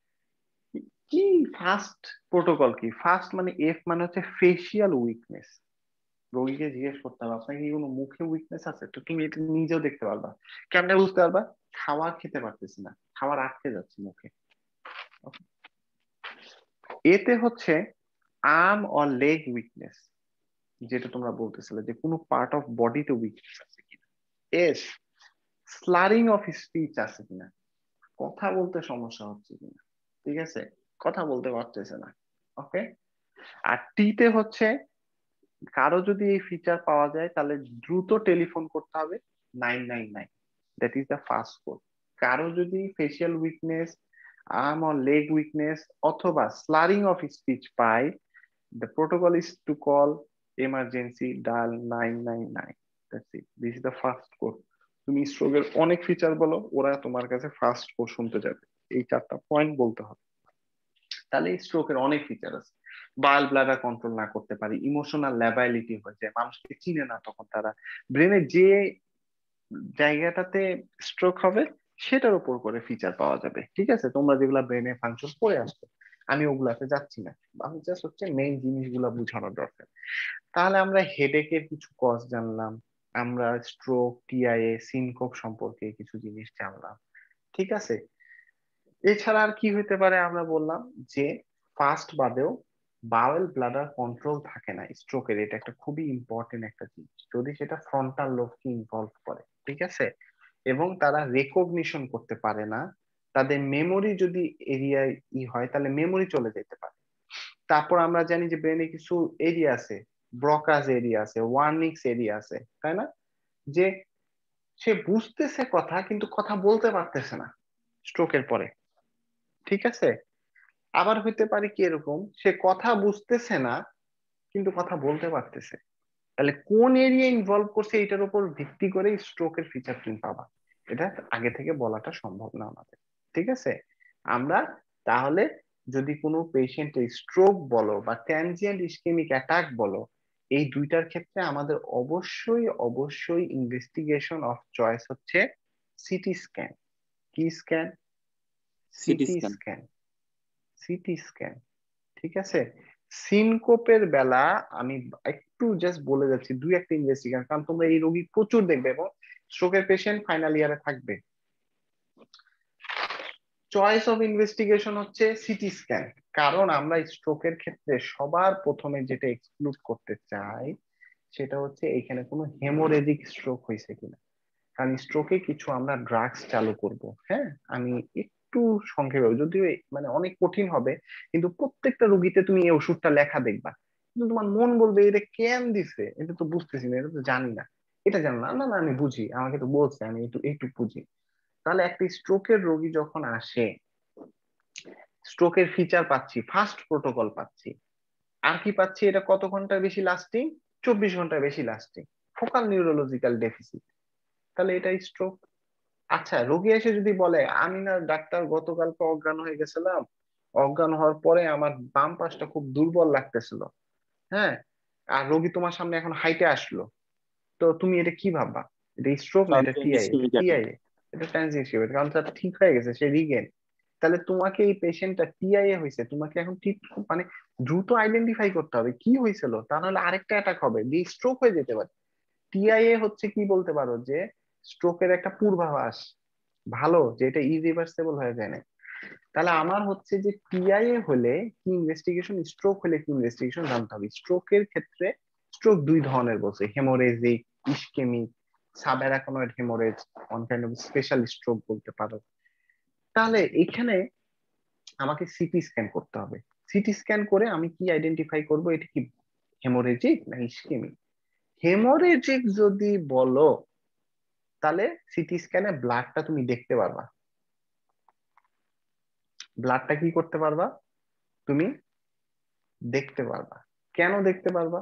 কি ফার্স্ট প্রোটোকল কি? ফার্স্ট মানে এফ মানে হচ্ছে ফেসিয়াল উইকনেস। রোগীকে জিজ্ঞেস করতে হবে আপনার কি কোনো মুখে উইকনেস আছে, তো তুমি এটা নিজেও দেখতে পারবা। কেমনে বুঝতে পারবা? খাবার খেতে পারতেছি না, খাবার আটকে যাচ্ছে মুখে। এতে হচ্ছে আর্ম অর লেগ উইকনেস, যেটা তোমরা বলতেছিলে যে কোনো পার্ট অফ বডিতে উইকনেস আছে কিনা। এস স্লারিং অফ স্পিচ আছে কিনা, কথা বলতে সমস্যা হচ্ছে কিনা, ঠিক আছে, কথা বলতে পারতেছে না। ওকে। আর টিতে হচ্ছে কারো যদি এই ফিচার পাওয়া যায় তাহলে দ্রুত টেলিফোন করতে হবে nine nine nine, that is the first code. কারো যদি facial weakness, arm or leg weakness অথবা স্লারিং অফ স্পিচ পাই, the protocol is to call emergency, dial nine nine nine. That's it. This is the first code. তুমি স্ট্রোকের অনেক ফিচার বলো, ওরা তোমার কাছে ফার্স্ট কোড শুনতে যাবে। এই চারটা পয়েন্ট বলতে হবে। তাহলে স্ট্রোকের অনেক ফিচার আছে। বাল ব্লাডার কন্ট্রোল না করতে পারি, ইমোশনাল ল্যাবাইলিটি হয়ে যায়, মানুষকে চিনে না তখন তারা। ব্রেনে যে জায়গাটাতে স্ট্রোক হবে সেটার উপর করে ফিচার পাওয়া যাবে। ঠিক আছে, তোমরা যেগুলা ব্রেনে ফাংশন করে আসছো, আমি ওগুলাতে যাচ্ছি না, আমি জাস্ট হচ্ছে মেইন জিনিসগুলা বোঝানোর দরকার। তাহলে আমরা হেডেকের কিছু কজ জানলাম, আমরা স্ট্রোক, টিআইএ, সিনকোপ সম্পর্কে কিছু জিনিস জানলাম। ঠিক আছে, এছাড়া আর কি হইতে পারে? আমরা বললাম যে ফার্স্ট বাদেও বাওয়েল ব্লাডার কন্ট্রোল থাকে না স্ট্রোকের, এটা একটা খুবই ইম্পর্টেন্ট একটা জিনিস, যদি সেটা ফ্রন্টাল লোবকে ইনভলভ করে। ঠিক আছে, এবং তারা রেকগনিশন করতে পারে না, তাদের মেমোরি যদি এরিয়ায় ই হয় তাহলে মেমোরি চলে যেতে পারে। তারপর আমরা জানি যে ব্রেনে কিছু এরিয়া আছে, ব্রকাস এরিয়া আছে, ওয়ার্নিক্স এরিয়া আছে, তাই না? যে সে বুঝতেছে কথা কিন্তু কথা বলতে পারতেছে না স্ট্রোকের পরে। ঠিক আছে, আবার হইতে পারে কি এরকম, সে কথা বুঝতেছে না কিন্তু কথা বলতে পারতেছে। তাহলে কোন এরিয়া ইনভলভ করছে এটার উপর ভিত্তি করে স্ট্রোকের ফিচার তুমি পাবা। এটা আগে থেকে বলাটা সম্ভব না আমাদের। ঠিক আছে, আমরা তাহলে যদি কোনো পেশেন্টের স্ট্রোক বলো বা ট্রানজিয়েন্ট ইসকেমিক অ্যাটাক বলো, এই দুইটার ক্ষেত্রে আমাদের অবশ্যই অবশ্যই ইনভেস্টিগেশন অফ চয়েস হচ্ছে সিটি স্ক্যান। কি scan? CT CT scan. Scan. CT scan. ঠিক আছে, সিনকোপের বেলা আমি একটু জাস্ট বলে যাচ্ছি দুই একটা ইনভেস্টিগেশন, কারণ তোমরা এই রোগী প্রচুর দেখবে এবং স্ট্রোকের পেশেন্ট ফাইনাল ইয়ারে থাকবে। চয়েস অফ ইনভেস্টিগেশন হচ্ছে সিটি স্ক্যান, কারণ আমরা স্ট্রোকের ক্ষেত্রে সবার প্রথমে যেটা এক্সক্লুড করতে চাই সেটা হচ্ছে এখানে কোনো হেমোরেজিক স্ট্রোক হয়েছে কিনা। কারণ স্ট্রোকে কিছু আমরা ড্রাগস চালু করব। হ্যাঁ, আমি একটু সংক্ষেপে, যদিও এ- মানে অনেক কঠিন হবে, কিন্তু প্রত্যেকটা রোগীতে তুমি এই ওষুধটা লেখা দেখবা, কিন্তু তোমার মন বলবে এটা কেন দিছে, এটা তো বুঝতেছি না, এটা তো জানি না, এটা জানো না, না না আমি বুঝি, আমাকে তো বলছে, আমি একটু একটু বুঝি। তাহলে একটা স্ট্রোকের রোগী যখন আসে, স্ট্রোকের ফিচার পাচ্ছি, ফাস্ট প্রোটোকল পাচ্ছি, আর কি পাচ্ছি, এটা কত ঘন্টা বেশি লাস্টিং, চব্বিশ ঘন্টা বেশি লাস্টিং, ফোকাল নিউরোলজিক্যাল ডেফিসিট, তাহলে এটা স্ট্রোক। আচ্ছা, রোগী এসে যদি বলে আমি না ডাক্তার গতকালকে অজ্ঞান হয়ে গেছিলাম, অজ্ঞান হওয়ার পরে আমার বাম পাশটা খুব দুর্বল লাগতেছিল, হ্যাঁ, আর রোগী তোমার সামনে এখন হাইটে আসলো, তো তুমি এটা কি ভাববা, এটা স্ট্রোক না এটা ট্রানজিয়েন্ট টিআই, এটা ইসকেমিক অ্যাটাক। টিআই, এটা ট্রানজিশন, কারণ তার ঠিক হয়ে গেছে, সে রিগেন। তাহলে তোমাকে এই পেশেন্টটা টিআইএ হয়েছে, তোমাকে এখন ঠিক মানে দ্রুত আইডেন্টিফাই করতে হবে কি হয়েছিল, তা নাহলে আরেকটা অ্যাটাক হবে, দিয়ে স্ট্রোক হয়ে যেতে পারে। টিআইএ হচ্ছে কি বলতে পারো যে স্ট্রোকের একটা পূর্বাভাস, ভালো যে এটা ইরিভার্সেবল হয়ে যায় না। তাহলে আমার হচ্ছে যে টিআইএ হলে কি ইনভেস্টিগেশন, স্ট্রোক হলে কি ইনভেস্টিগেশন জানতে হবে। স্ট্রোকের ক্ষেত্রে স্ট্রোক দুই ধরনের বলছে, haemorrhagic, ischaemic, subarachnoid haemorrhage, one kind of special stroke বলতে পারো। তাহলে এখানে আমাকে সিটি স্ক্যান করতে হবে, সিটি স্ক্যান করে আমি কি আইডেন্টিফাই করব এটা কি হেমোরেজিক না ইসকেমিক। হেমোরেজিক যদি বলো তাহলে সিটি স্ক্যানে ব্লাডটা তুমি দেখতে পারবা, ব্লাডটা কি করতে পারবা, তুমি দেখতে পারবা। কেন দেখতে পারবা?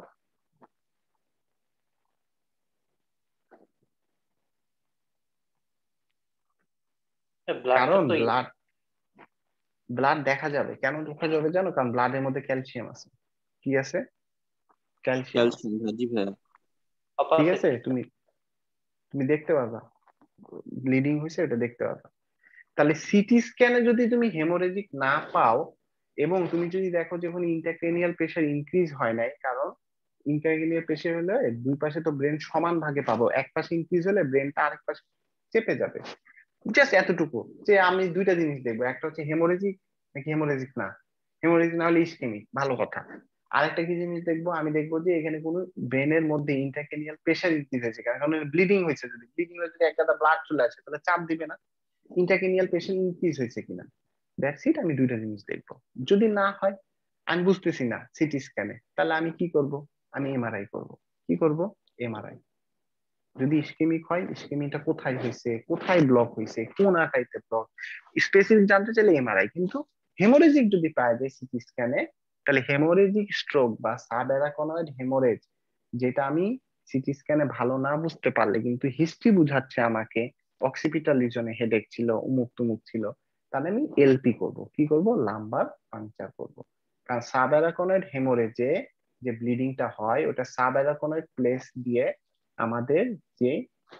ব্লাডটা কারণ তো ই- ব্লাড, ব্লাড দেখা যাবে, কেন দেখা যাবে জানো, কারণ ব্লাডের মধ্যে ক্যালসিয়াম আছে। কি আছে? ক্যালসিয়াম আছে। ক্যালসিয়াম, হ্যাঁ জি ভাইয়া। ঠিক আছে, অপারসিটি। তুমি তুমি দেখতে পারবা, ব্লিডিং হয়েছে এটা দেখতে পারবা। তাহলে সিটি স্ক্যানে যদি তুমি হেমোরেজিক না পাও, এবং তুমি যদি দেখো যখন ইন্ট্রাক্রেনিয়াল প্রেশার ইনক্রিজ হয় নাই, কারণ ইন্ট্রাক্রেনিয়াল প্রেশার হলে দুই পাশে তো ব্রেন সমান ভাগে পাবো, এক পাশে ইনক্রিজ হলে ব্রেনটা আরেক পাশে চেপে যাবে, জাস্ট এতটুকু। যে আমি দুইটা জিনিস দেখবো, একটা হচ্ছে হেমোরেজিক নাকি হেমোরেজিক না, হেমোরেজিক না হলে ইসকেমিক, ভালো কথা। আরেকটা কি জিনিস দেখবো, আমি দেখবো যে এখানে কোনো ব্রেনের মধ্যে ইন্ট্রাক্রেনিয়াল প্রেশার ইনক্রিজ হয়েছে, কারণ ব্লিডিং হয়েছে, যদি ব্লিডিং হয়ে যদি একটা ব্লাড চলে আসে তাহলে চাপ দিবে না, ইন্ট্রাক্রেনিয়াল প্রেশার ইনক্রিজ হয়েছে কিনা, দ্যাটস ইট। আমি দুইটা জিনিস দেখবো। যদি না হয়, আমি বুঝতেছি না সিটি স্ক্যানে, তাহলে আমি কি করব, আমি এমআরআই করব। কি করব? এমআরআই। যদি ইসকেমিক হয়, ইসকেমিটা কোথায় হয়েছে, কোথায় ব্লক হয়েছে, কোন আর্টারিতে ব্লক, স্পেসিফিক জানতে চাইলে এমআরআই। কিন্তু হেমোরেজিক যদি পাওয়া যায় সিটি স্ক্যানে, তাহলে হেমোরেজিক স্ট্রোক বা সাবঅ্যারাকনয়েড হেমোরেজ, যেটা আমি সিটি স্ক্যানে ভালো না বুঝতে পারলে কিন্তু হিস্ট্রি বুঝাচ্ছে আমাকে অক্সিপিটাল রিজনে হেডেক ছিল, উমুক তুমুক ছিল, তাহলে আমি এলপি করব। কি করব? লাম্বার পাংচার করব। কারণ সাবঅ্যারাকনয়েড হেমোরেজে যে ব্লিডিংটা হয় ওটা সাবঅ্যারাকনয়েড প্লেস দিয়ে আমাদের যে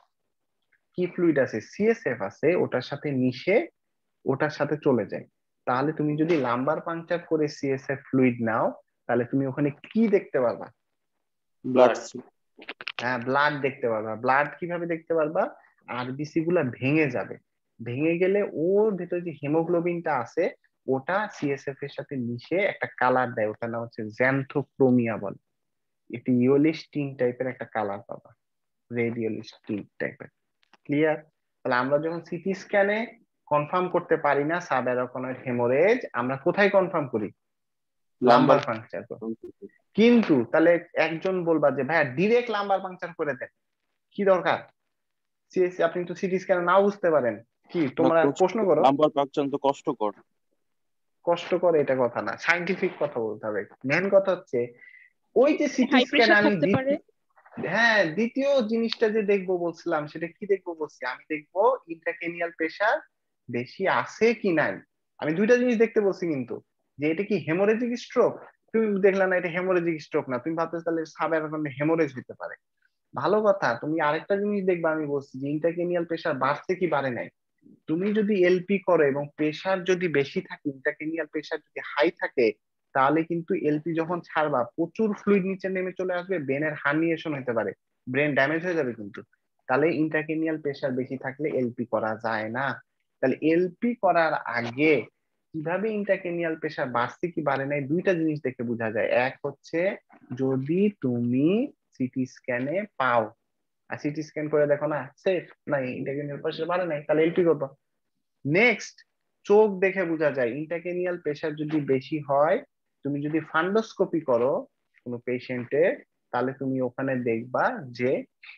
কি ফ্লুইড আছে, সিএসএফ আছে, ওটার সাথে মিশে ওটার সাথে চলে যায়। তাহলে তুমি যদি লাম্বার পাংচার করে সিএসএফ ফ্লুইড নাও, তাহলে তুমি ওখানে কি দেখতে পারবা? ব্লাড। ব্লাড। হ্যাঁ, ব্লাড দেখতে পারবা। ব্লাড কিভাবে দেখতে পারবা? আরবিসি গুলা ভেঙে যাবে, ভেঙে গেলে ওর ভেতরে যে হিমোগ্লোবিনটা আছে ওটা সিএসএফ এর সাথে মিশে একটা কালার দেয়, ওটার নাম হচ্ছে জ্যান্থোক্রোমিয়া বলে। এটি ইয়েলিশ টিন টাইপের একটা কালার পাবা, রেড ইয়েলিশ টিন টাইপের। ক্লিয়ার? তাহলে আমরা যখন সিটি স্ক্যানে কনফার্ম করতে পারি না সাবঅ্যারাকনয়েড হেমোরেজ, আমরা কোথায় কনফার্ম করি? লাম্বার। Lumbar puncture. কিন্তু তাহলে একজন বলবা যে ভাইয়া ডিরেক্ট লাম্বার পাংচার করে দেন, কি দরকার? সিএসসি আপনি তো সিটি স্ক্যানে নাও বুঝতে পারেন, কি না, তোমরা কষ্ট, প্রশ্ন করো। লাম্বার পাকচান তো কষ্টকর। কষ্ট করে এটা কথা না, সাইন্টিফিক কথা বলতে হবে। মেন কথা হচ্ছে ওই যে সিটি হাই স্ক্যানে প্রেশার আমি থাকতে পারে। দ্বিতীয়, হ্যাঁ দ্বিতীয় জিনিসটা যে দেখবো বলছিলাম, সেটা কি দেখবো বলছি, আমি দেখবো ইন্ট্রাক্রেনিয়াল প্রেসার বেশি আছে কি নাই। আমি দুইটা জিনিস দেখতে বলছি কিন্তু, যে এটা কি হেমোরেজিক স্ট্রোক, তুমি দেখলা না এটা হেমোরেজিক স্ট্রোক না, তুমি ভাবতেছো তাহলে সাবঅ্যারাকনয়েড হেমোরেজ হতে পারে। ভালো কথা, তুমি আরেকটা জিনিস দেখবা, আমি বলছি যে ইন্ট্রাক্রেনিয়াল প্রেসার বাড়ছে কি বাড়ে নাই। তুমি যদি এলপি করো এবং প্রেসার যদি বেশি থাকে, ইন্ট্রাক্রেনিয়াল প্রেসার যদি হাই থাকে, তাহলে কিন্তু এলপি যখন ছাড়বা প্রচুর ফ্লুইড নিচে নেমে চলে আসবে, ব্রেনের হার্নিয়েশন হতে পারে, ব্রেন ড্যামেজ হয়ে যাবে কিন্তু। তাহলে ইন্ট্রাক্রেনিয়াল প্রেসার বেশি থাকলে এলপি করা যায় না। তাহলে এলপি করার আগে কিভাবে ইন্ট্রাক্রেনিয়াল প্রেসার বাড়ছে কি বাড়ে নাই দুইটা জিনিস দেখে বোঝা যায়। এক হচ্ছে যদি তুমি সিটি স্ক্যানে পাও, আর সিটি স্ক্যান করে দেখো না সেফ নাই, ইন্ট্রাক্রেনিয়াল প্রেসার বাড়ে নাই, তাহলে এলপি করবো। নেক্সট, চোখ দেখে বোঝা যায় ইন্ট্রাক্রেনিয়াল প্রেসার যদি বেশি হয়, তুমি যদি ফান্ডোস্কোপি করো কোনো পেশেন্টের, তাহলে তুমি ওখানে দেখবা যে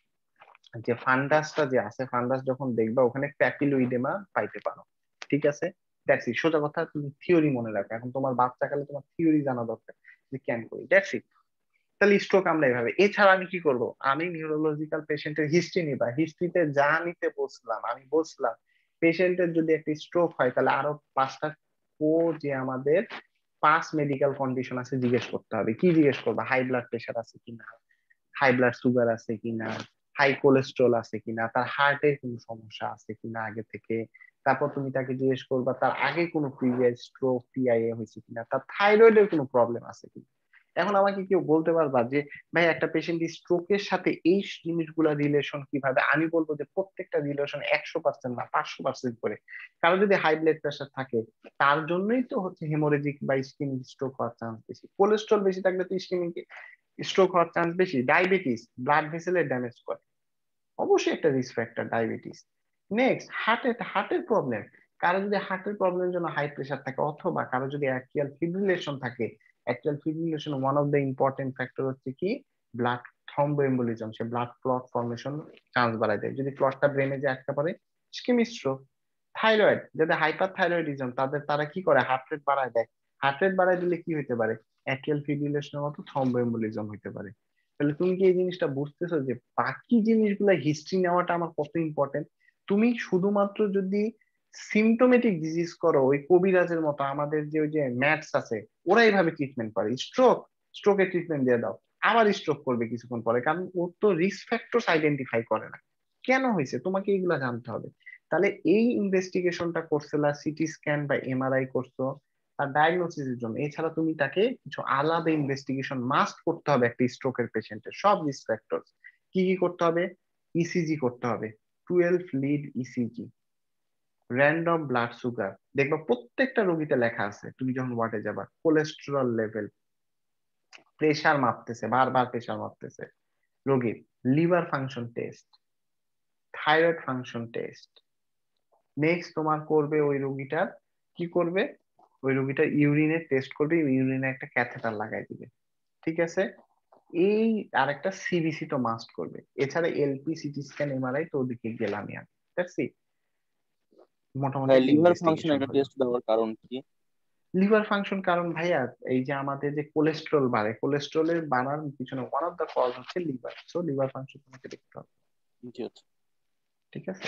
যে ফান্ডাসটা যে আছে, ফান্ডাস যখন দেখবা ওখানে প্যাপিলোইডেমা পাইতে পারো। ঠিক আছে, দ্যাটস ইট। সোজা কথা, তুমি থিওরি মনে রাখো। এখন তোমার বাচ্চাকালে তোমার থিওরি জানা দরকার যে কেন করি, দ্যাটস ইট। তাহলে স্ট্রোক আমরা এভাবে। এছাড়া আমি কি করব, আমি নিউরোলজিক্যাল পেশেন্টের হিস্ট্রি নিবা, হিস্ট্রিতে যা নিতে বসলাম আমি বসলাম পেশেন্টের যদি একটা স্ট্রোক হয় তাহলে আরো পাঁচটা ও যে আমাদের পাঁচ মেডিকেল কন্ডিশন আছে জিজ্ঞেস করতে হবে। কি জিজ্ঞেস করবা? হাই ব্লাড প্রেশার আছে কিনা, হাই ব্লাড সুগার আছে কিনা, হাই কোলেস্ট্রল আছে কিনা, তার হার্টের কোনো সমস্যা আছে কিনা আগে থেকে। তারপর তুমি তাকে জিজ্ঞেস করবা তার আগে কোনো প্রিভিয়াস স্ট্রোক টিআইএ হয়েছে কিনা, তার থাইরয়েডের কোনো প্রবলেম আছে কিনা। এখন আমাকে কেউ বলতে পারবা যে ভাই একটা পেশেন্ট স্ট্রোকের সাথে এই জিনিসগুলা রিলেশন কিভাবে? আমি বলবো যে প্রত্যেকটা রিলেশন একশো পার্সেন্ট না, পাঁচশো পার্সেন্ট করে। কারো যদি হাই ব্লাড প্রেশার থাকে তার জন্যই তো হচ্ছে হেমোরেজিক বা ইসকেমিক স্ট্রোক হওয়ার চান্স বেশি। কোলেস্ট্রল বেশি থাকলে তো ইসকেমিক স্ট্রোক হওয়ার চান্স বেশি। ডায়াবেটিস ব্লাড ভেসেলের ড্যামেজ করে, অবশ্যই একটা রিস্ক ফ্যাক্টর ডায়াবেটিস। নেক্সট, হার্টের হার্টের প্রবলেম। কারো যদি হার্টের প্রবলেমের জন্য হাই প্রেশার থাকে, অথবা কারো যদি অ্যাট্রিয়াল ফিব্রিলেশন থাকে, atrial fibrillation one of the important factor হচ্ছে কি ব্লাড থ্রম্বোএম্বোলিজম, সে ব্লাড ক্লট ফর্মেশন চান্স বাড়ায় দেয়। যদি ক্লটটা ব্রেনে যে আটকা পড়ে, ইসকেমিক স্ট্রোক। থাইরয়েড, যাদের হাইপার থাইরয়েডিজম তাদের তারা কি করে, হার্ট রেট বাড়ায় দেয়। হার্ট রেট বাড়ায় দিলে কি হতে পারে? অ্যাট্রিয়াল ফিব্রিলেশনের মতো থ্রম্বোএম্বোলিজম হতে পারে। তাহলে তুমি কি এই জিনিসটা বুঝতেছো যে বাকি জিনিসগুলো হিস্ট্রি নেওয়াটা আমার কত ইম্পর্টেন্ট? তুমি শুধুমাত্র যদি সিমটোমেটিক ডিজিজ করো, ওই কবিরাজের মতো আমাদের যে ওই যে ম্যাথস আছে ওরা এইভাবে ট্রিটমেন্ট করে, স্ট্রোক স্ট্রোকের ট্রিটমেন্ট দিয়ে দাও, আবার স্ট্রোক করবে কিছুক্ষণ পরে, কারণ ওর তো রিস্ক ফ্যাক্টরস আইডেন্টিফাই করে না। কেন হয়েছে তোমাকে এইগুলা জানতে হবে। তাহলে এই ইনভেস্টিগেশনটা করছিলা, সিটি স্ক্যান বা এমআরআই করছো তার ডায়াগনোসিসের জন্য। এছাড়া তুমি তাকে কিছু আলাদা ইনভেস্টিগেশন মাস্ট করতে হবে একটা স্ট্রোকের পেশেন্টের সব রিস্ক ফ্যাক্টর। কি কি করতে হবে? ইসিজি করতে হবে, twelve lead ECG, random blood sugar. দেখবা প্রত্যেকটা রোগীতে লেখা আছে, তুমি যখন ওয়ার্ডে যাবা কোলেস্টেরল লেভেল, প্রেশার মাপতেছে, বারবার প্রেশার মাপতেছে রোগীর, liver function test, thyroid function test. Next তোমার করবে ওই রোগীটার কি করবে, ওই রোগীটার ইউরিনের টেস্ট করবে, ইউরিনে একটা ক্যাথেটার লাগাই দিবে। ঠিক আছে, এই আরেকটা সিবিসি তো মাস্ট করবে। এছাড়া এলপি, সিটি স্ক্যান, এমআরআই তো ওদিকে গেলামই আমি। দ্যাটস ইট, মোটামুটি একটা লিভার ফাংশন ইনভেস্টিগেশন একটা হলো। টেস্ট দেওয়ার কারণ কি? লিভার ফাংশন কারণ ভাইয়া এই যে আমাদের যে কোলেস্ট্রল বাড়ে, কোলেস্ট্রলের বাড়ার পিছনে ওয়ান অফ দা কজ হচ্ছে লিভার। সো লিভার ফাংশন তোমাকে দেখতে হবে। জি আচ্ছা। ঠিক আছে,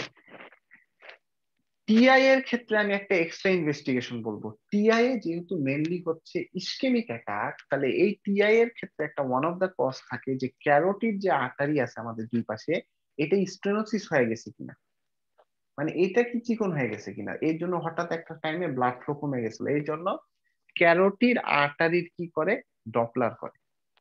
টিআই এর ক্ষেত্রে আমি একটা এক্সট্রা ইনভেস্টিগেশন বলবো। টিআই এ যেহেতু মেনলি হচ্ছে ইসকেমিক অ্যাটাক, তাহলে এই টিআই এর ক্ষেত্রে একটা ওয়ান অফ দা কজ থাকে যে ক্যারোটিড যে আর্টারি আছে আমাদের দুই পাশে, এটা স্টেনোসিস হয়ে গেছে কিনা, মানে এটা কি চিকন হয়ে গেছে কিনা, এই জন্য হঠাৎ একটা টাইমে ব্লাড ফ্লো কমে গেছিল, এই জন্য ক্যারোটিড আর্টারির কি করে, ডপলার করে।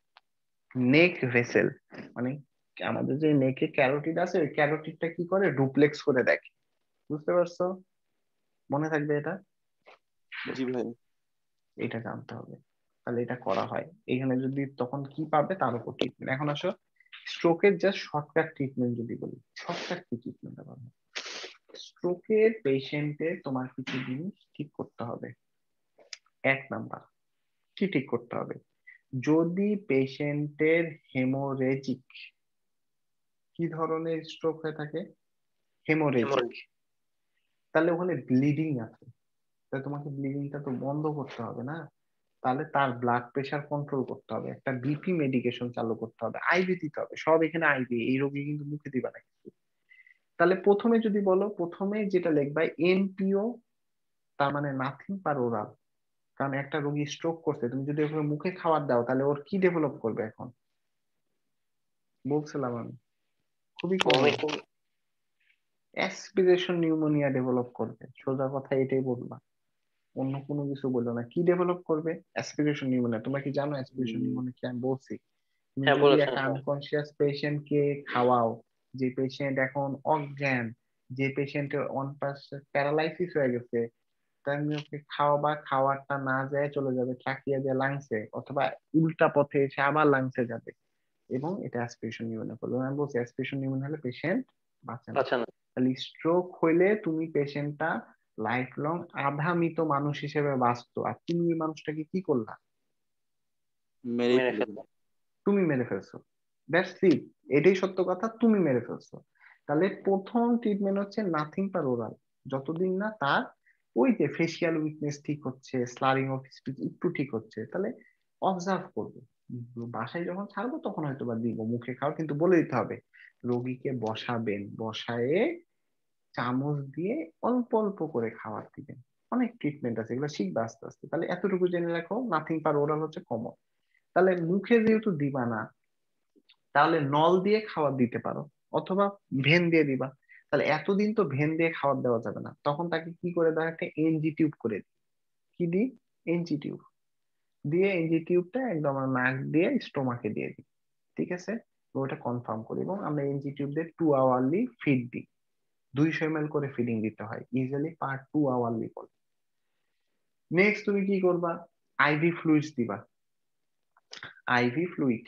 নেক ভেসেল, মানে আমাদের যে নেকে ক্যারোটিড আছে ওই ক্যারোটিডটা কি করে, ডুপ্লেক্স করে দেখে। বুঝতে পারছো? মনে থাকবে এটা, জি ভাই। এটা জানতে হবে। তাহলে এটা করা হয় এখানে। যদি তখন কি পাবে তার উপর ট্রিটমেন্ট। এখন আসো স্ট্রোকের জাস্ট শর্টকাট ট্রিটমেন্ট যদি বলি, শর্টকাট কি ট্রিটমেন্ট পাবে? স্ট্রোকের পেশেন্টের তোমার কিছু জিনিস ঠিক করতে হবে। এক নাম্বার, কি ঠিক করতে হবে? যদি পেশেন্টের হেমোরেজিক, কি ধরনের স্ট্রোক হয়ে থাকে, হেমোরেজিক, তাহলে ওখানে ব্লিডিং আছে, তাহলে তোমাকে ব্লিডিংটা তো বন্ধ করতে হবে না। তাহলে তার ব্লাড প্রেশার কন্ট্রোল করতে হবে, একটা বিপি মেডিকেশন চালু করতে হবে, আইভি দিতে হবে। সব এখানে আইভি, এই রোগী কিন্তু মুখে দিবা না কিছু। তাহলে প্রথমে যদি বলো, প্রথমে যেটা লিখবা এনপিও, তার মানে নাথিং পার ওরাল। কারণ একটা রোগী স্ট্রোক করছে, তুমি যদি ওকে মুখে খাবার দাও তাহলে ওর কি ডেভেলপ করবে? এখন বলছিলাম আমি, খুবই কমন অ্যাসপিরেশন নিউমোনিয়া ডেভেলপ করবে। সোজা কথা এটাই বলবা, অন্য কোনো কিছু বললো না। কি ডেভেলপ করবে? Aspiration pneumonia. তোমরা কি জানো অ্যাসপিরেশন নিউমোনিয়া কি? আমি বলছি, তুমি হ্যাঁ যদি বলেছেন একটা হ্যাঁ। আনকনসিয়াস পেশেন্ট কে খাওয়াও, যে পেশেন্ট এখন অজ্ঞান, যে পেশেন্টের অন পাশ প্যারালাইসিস হয়ে গেছে, তুমি ওকে খাওয়াবা, খাওয়ারটা না যায় চলে যাবে ট্রাকিয়া দিয়ে লাংসে, অথবা উল্টা পথে এসে আবার লাংসে যাবে, এবং এটা অ্যাসপিরেশন নিউমোনিয়া করবে। আমি বলছি অ্যাসপিরেশন নিউমোনিয়া হলে পেশেন্ট বাঁচে না। আচ্ছা না। তাহলে স্ট্রোক হইলে তুমি পেশেন্টটা লাইফ লং আধা মৃত মানুষ হিসেবে বাঁচতো, আর তুমি ওই মানুষটাকে কি করলা? মেরে মেরে ফেলে ফেলবো। দিলাম। তুমি মেরে ফেলছো। দ্যাটস ইট, এটাই সত্য কথা, তুমি মেরে ফেলছো। তাহলে প্রথম ট্রিটমেন্ট হচ্ছে নাথিং পার ওরাল, যতদিন না তার ওই যে ফেসিয়াল উইকনেস ঠিক হচ্ছে, স্লারিং অফ স্পিচ একটু ঠিক হচ্ছে, তাহলে অবজার্ভ করবো। বাসায় যখন ছাড়বো তখন হয়তো বা দিব, মুখে খাও, কিন্তু বলে দিতে হবে রোগীকে বসাবেন, বসায়ে চামচ দিয়ে অল্প অল্প করে খাবার দিবেন। অনেক ট্রিটমেন্ট আছে, এগুলো শিখবে আস্তে আস্তে। তাহলে এতটুকু জেনে রাখো, নাথিং পার ওরাল হচ্ছে কমন। তাহলে মুখে যেহেতু দিবা না, তাহলে নল দিয়ে খাবার দিতে পারো, অথবা ভেন দিয়ে দিবা। তাহলে এতদিন তো ভেন দিয়ে খাবার দেওয়া যাবে না, তখন তাকে কি করে দেওয়া, একটা এনজি টিউব করে দিই। কি দিই? এনজি টিউব দিয়ে, এনজি টিউবটা একদম আমার নাক দিয়ে স্টোমাকে দিয়ে দিই। ঠিক আছে, ওটা কনফার্ম করি, এবং আমরা এনজি টিউব দিয়ে টু আওয়ারলি ফিড দিই। দুইশো এম এল করে ফিডিং দিতে হয় ইউজুয়ালি পার টু আওয়ারলি করে। নেক্সট তুমি কি করবা? আইভি ফ্লুইডস দিবা। আইভি ফ্লুইড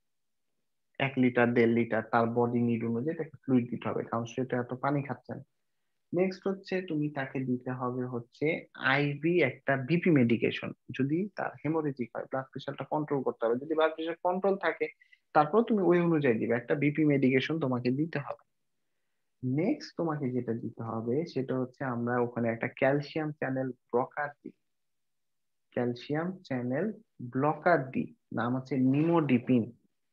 এক লিটার দেড় লিটার তার বডি নিড অনুযায়ী তাকে ফ্লুইড দিতে হবে, কারণ সেটা এত পানি খাচ্ছে না। নেক্সট হচ্ছে তুমি তাকে দিতে হবে হচ্ছে আইভি একটা বিপি মেডিকেশন। যদি তার হেমোরেজিক হয়, ব্লাড প্রেশারটা কন্ট্রোল করতে হবে, যদি ব্লাড প্রেশার কন্ট্রোল থাকে তারপর তুমি ওই অনুযায়ী দিবে, একটা বিপি মেডিকেশন তোমাকে দিতে হবে। নেক্সট তোমাকে যেটা দিতে হবে সেটা হচ্ছে আমরা ওখানে একটা ক্যালসিয়াম চ্যানেল ব্লকার দিই। ক্যালসিয়াম চ্যানেল ব্লকার দিই, নাম হচ্ছে নিমোডিপিন।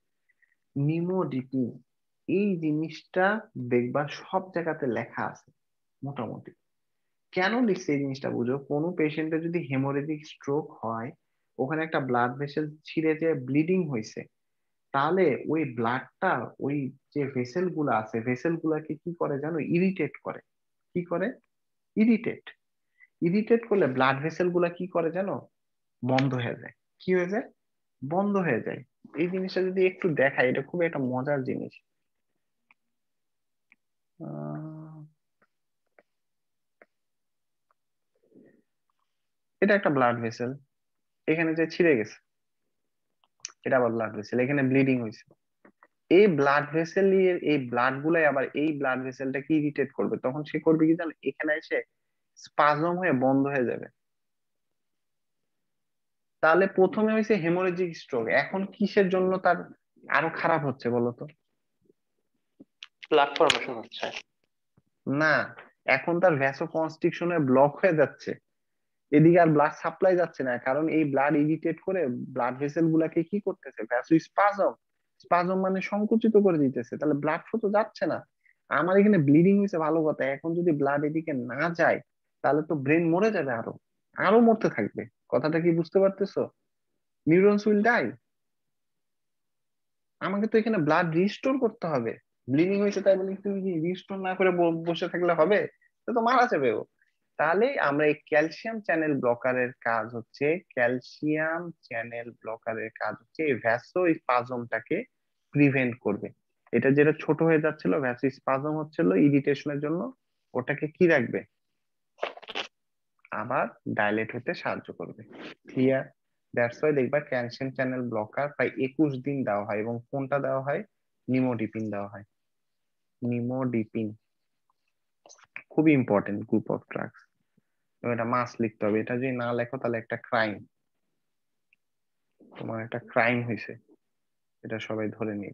নিমোডিপিন এই জিনিসটা দেখবা সব জায়গাতে লেখা আছে মোটামুটি। কেন লিখছে এই জিনিসটা বুঝো, কোনো পেশেন্টের যদি হেমোরেজিক স্ট্রোক হয়, ওখানে একটা ব্লাড ভেসেল ছিঁড়ে যে ব্লিডিং হয়েছে, তাহলে ওই ব্লাডটা ওই যে ভেসেল গুলা আছে, ভেসেল গুলাকে কি করে জানো? ইরিটেট করে। কি করে? ইরিটেট। ইরিটেট করলে ব্লাড ভেসেল গুলা কি করে জানো? বন্ধ হয়ে যায়। কি হয়ে যায়? বন্ধ হয়ে যায়। এই জিনিসটা যদি একটু দেখাই, এটা খুব একটা মজার জিনিস। আহ, এটা একটা ব্লাড ভেসেল, এখানে যে ছিঁড়ে গেছে, এটা আবার ব্লাড ভেসেল, এখানে ব্লিডিং হয়েছে। এই ব্লাড ভেসেল এই ব্লাড গুলাই আবার এই ব্লাড ভেসেলটাকে ইরিটেট করবে, তখন সে করবে কি জানো? এখানে এসে স্পাজম হয়ে বন্ধ হয়ে যাবে। তাহলে প্রথমে হয়েছে হেমোরেজিক স্ট্রোক, এখন কিসের জন্য তার আরো খারাপ হচ্ছে বলো তো? প্লাক ফর্মেশন হচ্ছে। না, এখন তার ভ্যাসো কনস্ট্রিকশনে ব্লক হয়ে যাচ্ছে, এদিকে আর ব্লাড সাপ্লাই যাচ্ছে না, কারণ এই ব্লাড ইরিটেট করে ব্লাড ভেসেল গুলাকে কি করতেছে? ভ্যাসো স্পাজম। স্পাজম মানে সংকুচিত করে দিতেছে, তাহলে ব্লাড ফ্লো তো যাচ্ছে না। আমার এখানে ব্লিডিং হয়েছে ভালো কথা, এখন যদি ব্লাড এদিকে না যায় তাহলে তো ব্রেন মরে যাবে, আরো আরো মরতে থাকবে। কথাটা কি বুঝতে পারতেছো? Neurons will die. আমাকে তো এখানে ব্লাড রিস্টোর করতে হবে। ব্লিডিং হয়েছে তাই বলে তুমি কি রিস্টোর না করে ব- বসে থাকলে হবে? তো তো মারা যাবে ও। তাহলে আমরা এই ক্যালসিয়াম চ্যানেল ব্লকারের কাজ হচ্ছে, ক্যালসিয়াম চ্যানেল ব্লকারের কাজ হচ্ছে এই ভ্যাসো স্পাজমটাকে প্রিভেন্ট করবে। এটা যেটা ছোট হয়ে যাচ্ছিল, ভ্যাসো স্পাজম হচ্ছিল ইরিটেশনের জন্য, ওটাকে কি রাখবে? আবার ডাইলেট হতে সাহায্য করবে। ক্লিয়ার? দ্যাটস ওয়াই দেখবা ক্যালসিয়াম চ্যানেল ব্লকার প্রায় একুশ দিন দেওয়া হয়, এবং কোনটা দেওয়া হয়? নিমোডিপিন দেওয়া হয়। নিমোডিপিন খুবই ইম্পর্টেন্ট গ্রুপ অফ ড্রাগস, এটা মাস্ট লিখতে হবে। এটা যদি না লেখো তাহলে একটা ক্রাইম, তোমার একটা ক্রাইম হয়েছে, এটা সবাই ধরে নিবে।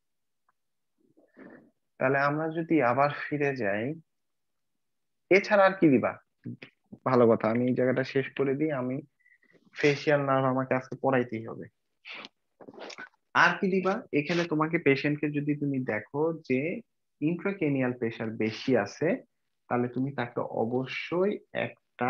তাহলে আমরা যদি আবার ফিরে যাই, এছাড়া আর কি দিবা? ভালো কথা, আমি এই জায়গাটা শেষ করে দিই। আমি ফেসিয়াল নার্ভ আমাকে আজকে পড়াইতেই হবে। আর কি দিবা এখানে? তোমাকে পেশেন্টকে যদি তুমি দেখো যে ইন্ট্রাক্রেনিয়াল প্রেসার বেশি আছে, তাহলে তুমি তাকে অবশ্যই একটা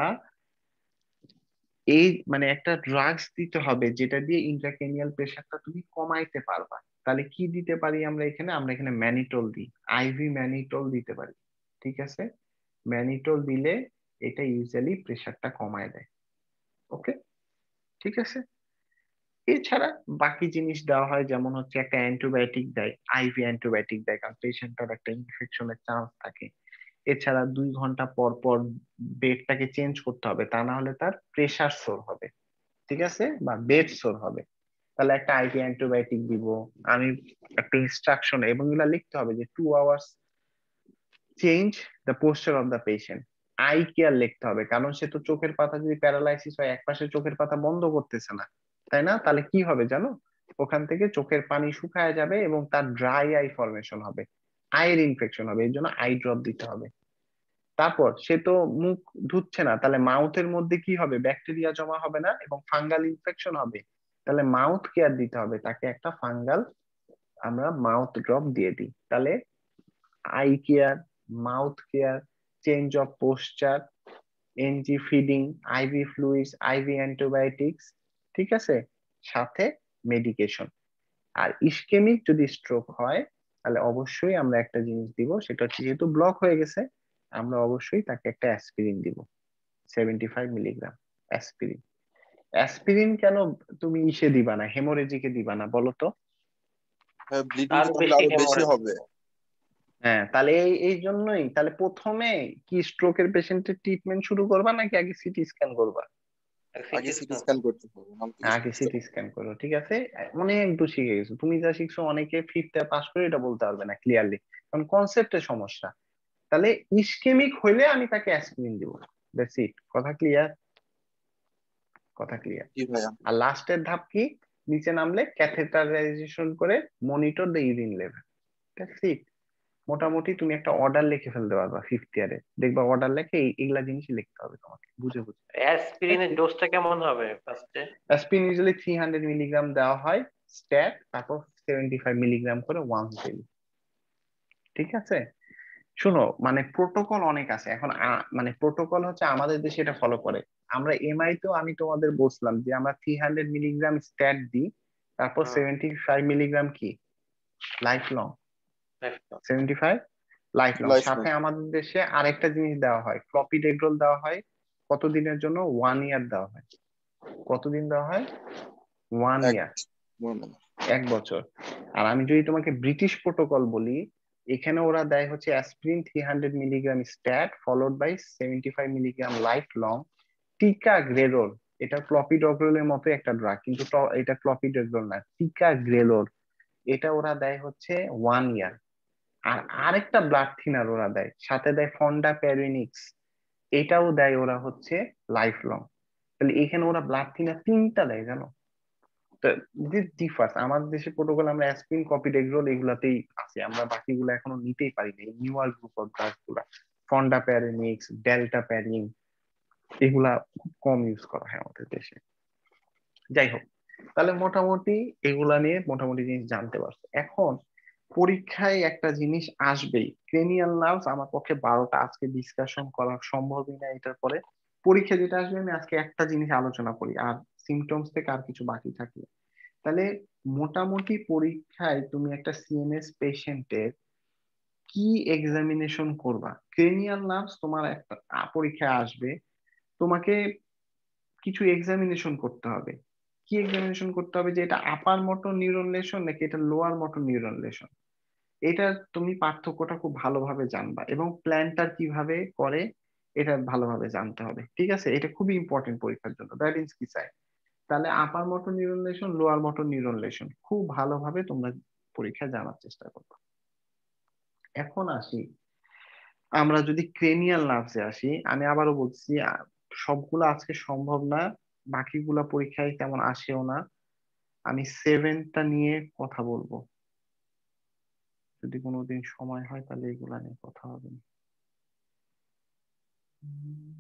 এই মানে একটা ড্রাগস দিতে হবে, যেটা দিয়ে ইন্ট্রাক্রেনিয়াল প্রেসারটা তুমি কমাইতে পারবা। তাহলে কি দিতে পারি আমরা এখানে? আমরা এখানে ম্যানিটল দিই, আইভি ম্যানিটল দিতে পারি। ঠিক আছে, ম্যানিটল দিলে এটা ইউজুয়ালি প্রেসারটা কমায় দেয়। ওকে, ঠিক আছে। এছাড়া বাকি জিনিস দেওয়া হয়, যেমন হচ্ছে একটা অ্যান্টিবায়োটিক দেয়, আইভি অ্যান্টিবায়োটিক দেয়, কারণ পেশেন্টটার একটা ইনফেকশনের চান্স থাকে। এছাড়া দুই ঘন্টা পর পর বেডটাকে চেঞ্জ করতে হবে, তা না হলে তার প্রেসার সোর হবে। ঠিক আছে, বা বেড সোর হবে। তাহলে একটা আইভি অ্যান্টিবায়োটিক দিব আমি, একটা ইনস্ট্রাকশন, এবং এগুলা লিখতে হবে যে two hours change the posture of the patient. Eye care লিখতে হবে, কারণ সে তো চোখের পাতা যদি প্যারালাইসিস হয় এক পাশে চোখের পাতা বন্ধ করতেছে না, তাই না? তাহলে কি হবে জানো, ওখান থেকে চোখের পানি শুকায় যাবে এবং তার ড্রাই আই ফরমেশন হবে, আইয়ের ইনফেকশন হবে, এই জন্য আই ড্রপ দিতে হবে। তারপর সে তো মুখ ধুচ্ছে না, তাহলে মাউথের মধ্যে কি হবে, ব্যাকটেরিয়া জমা হবে না এবং ফাঙ্গাল ইনফেকশন হবে, তাহলে মাউথ কেয়ার দিতে হবে তাকে, একটা ফাঙ্গাল আমরা মাউথ ড্রপ দিয়ে দিই। তাহলে eye care, mouth care, change of posture, NG feeding, IV fluids, IV antibiotics, ঠিক আছে, সাথে মেডিকেশন। আর ইসকেমিক যদি স্ট্রোক হয় তাহলে অবশ্যই আমরা একটা জিনিস দিব, সেটা হচ্ছে যেহেতু ব্লক হয়ে গেছে আমরা অবশ্যই তাকে একটা অ্যাসপিরিন দিব, seventy five milligram aspirin. Aspirin কেন তুমি ইসে দিবা না, হেমোরেজিকে দিবা না বলো তো? ব্লিডিং আরো করলে বেশি আরো বেশি হেমোরেজ। হবে। হ্যাঁ, তাহলে এই এই জন্যই তাহলে প্রথমে কি স্ট্রোকের পেশেন্টের ট্রিটমেন্ট শুরু করবা নাকি আগে সিটি স্ক্যান করবা? আগে সিটি সিটি স্ক্যান। স্ক্যান করতে হবে, নাম তো কিছু আগে বুঝতে সিটি পারছি স্ক্যান করো, ঠিক আছে। অনেক দূর শিখে গেছো তুমি, যা শিখছো অনেকে ফিফথে পাস করে এটা বলতে পারবে না ক্লিয়ারলি, কারণ কনসেপ্টের সমস্যা। তাহলে ইসকেমিক হইলে আমি তাকে অ্যাসপিরিন দিব, দ্যাটস ইট। কথা ক্লিয়ার? কথা ক্লিয়ার। কি ভাইয়া। আর লাস্টের ধাপ কি, নিচে নামলে ক্যাথেটারাইজেশন করে monitor the urine level, that's it. মোটামুটি তুমি একটা অর্ডার লিখে ফেলতে পারবা ফিফথ ইয়ারে, দেখবা অর্ডার লেখে এই- এইগুলা জিনিসই লিখতে হবে তোমাকে, বুঝে বুঝে। অ্যাসপিরিনের ডোজটা কেমন হবে ফার্স্টে? Aspirin usually three hundred milligram দেওয়া হয় স্ট্যাট, তারপর সেভেন্টি ফাইভ মিলিগ্রাম করে ওয়ান্স ডেইলি, ঠিক আছে। শুনো, মানে প্রোটোকল অনেক আছে এখন, আ- মানে প্রোটোকল হচ্ছে আমাদের দেশে এটা ফলো করে। আমরা এমআই তো আমি তোমাদের বলছিলাম যে আমরা থ্রি হান্ড্রেড মিলিগ্রাম স্ট্যাট দিই, তারপর হুম। সেভেন্টি ফাইভ মিলিগ্রাম কি লাইফ লং, একদম। Seventy five life long. Life সাথে আমাদের দেশে আরেকটা জিনিস দেওয়া হয়, ক্লপিডেগ্রল দেওয়া হয়, কতদিনের জন্য, ওয়ান ইয়ার দেওয়া হয়। কতদিন দেওয়া হয়? ওয়ান এক ইয়ার, মনে এক বছর। আর আমি যদি তোমাকে ব্রিটিশ প্রোটোকল বলি, এখানে ওরা দেয় হচ্ছে aspirin three hundred milligram stat followed by seventy five milligram life long ticagrelor. এটা ক্লপিডগ্রলের মতো একটা ড্রাগ, কিন্তু ট- এটা ক্লপিডগ্রল না, টিকা গ্রেলোর। এটা ওরা দেয় হচ্ছে ওয়ান ইয়ার। আর আরেকটা ব্লাড থিনার ওরা দেয়, সাথে দেয় ফন্ডা প্যারিনিক্স, এটাও দেয় ওরা হচ্ছে লাইফ লং। তাহলে এখানে ওরা ব্লাড থিনার তিনটা দেয় জানো। তো দিস ডিফার্স, আমাদের দেশে প্রোটোকল আমরা অ্যাসপিরিন কপিডেগ্রল এগুলাতেই আছে, আমরা বাকিগুলো এখনো নিতেই পারি না, নিউয়ার গ্রুপ অফ ড্রাগস গুলা, ফন্ডা প্যারিনিক্স, ডেল্টা প্যারিন, এগুলা খুব কম ইউজ করা হয় আমাদের দেশে। যাই হোক, তাহলে মোটামুটি এগুলা নিয়ে মোটামুটি জিনিস জানতে পারছো। এখন পরীক্ষায় একটা জিনিস আসবেই, ক্রেনিয়াল নার্ভস, আমার পক্ষে বারোটা আজকে ডিসকাশন করা সম্ভবই না এটার পরে। পরীক্ষা যেটা আসবে আমি আজকে একটা জিনিস আলোচনা করি, আর সিমটমস থেকে আর কিছু বাকি থাকলে। তাহলে মোটামুটি পরীক্ষায় তুমি একটা সিএনএস পেশেন্টের কি এক্সামিনেশন করবা, ক্রেনিয়াল নার্ভস তোমার একটা আ- পরীক্ষায় আসবে, তোমাকে কিছু এক্সামিনেশন করতে হবে। কি এক্সামিনেশন করতে হবে, যে এটা আপার মোটর নিউরন লেশন নাকি এটা লোয়ার মোটর নিউরন লেশন, এটা তুমি পার্থক্যটা খুব ভালোভাবে জানবা, এবং প্ল্যানটা কিভাবে করে এটা ভালোভাবে জানতে হবে, ঠিক আছে। এটা খুবই ইম্পর্টেন্ট পরীক্ষার জন্য। দ্যাট ইজ কি চাই, তাহলে upper motor neuron lesion, lower motor neuron lesion খুব ভালোভাবে তোমরা পরীক্ষায় জানার চেষ্টা করবে। এখন আসি, আমরা যদি ক্রেনিয়াল নার্ভসে আসি, আমি আবারও বলছি আ, সবগুলো আজকে সম্ভব না, বাকিগুলা পরীক্ষায় তেমন আসেও না। আমি সেভেনটা নিয়ে কথা বলবো, যদি কোনোদিন সময় হয় তাহলে এগুলা নিয়ে কথা হবে। উম,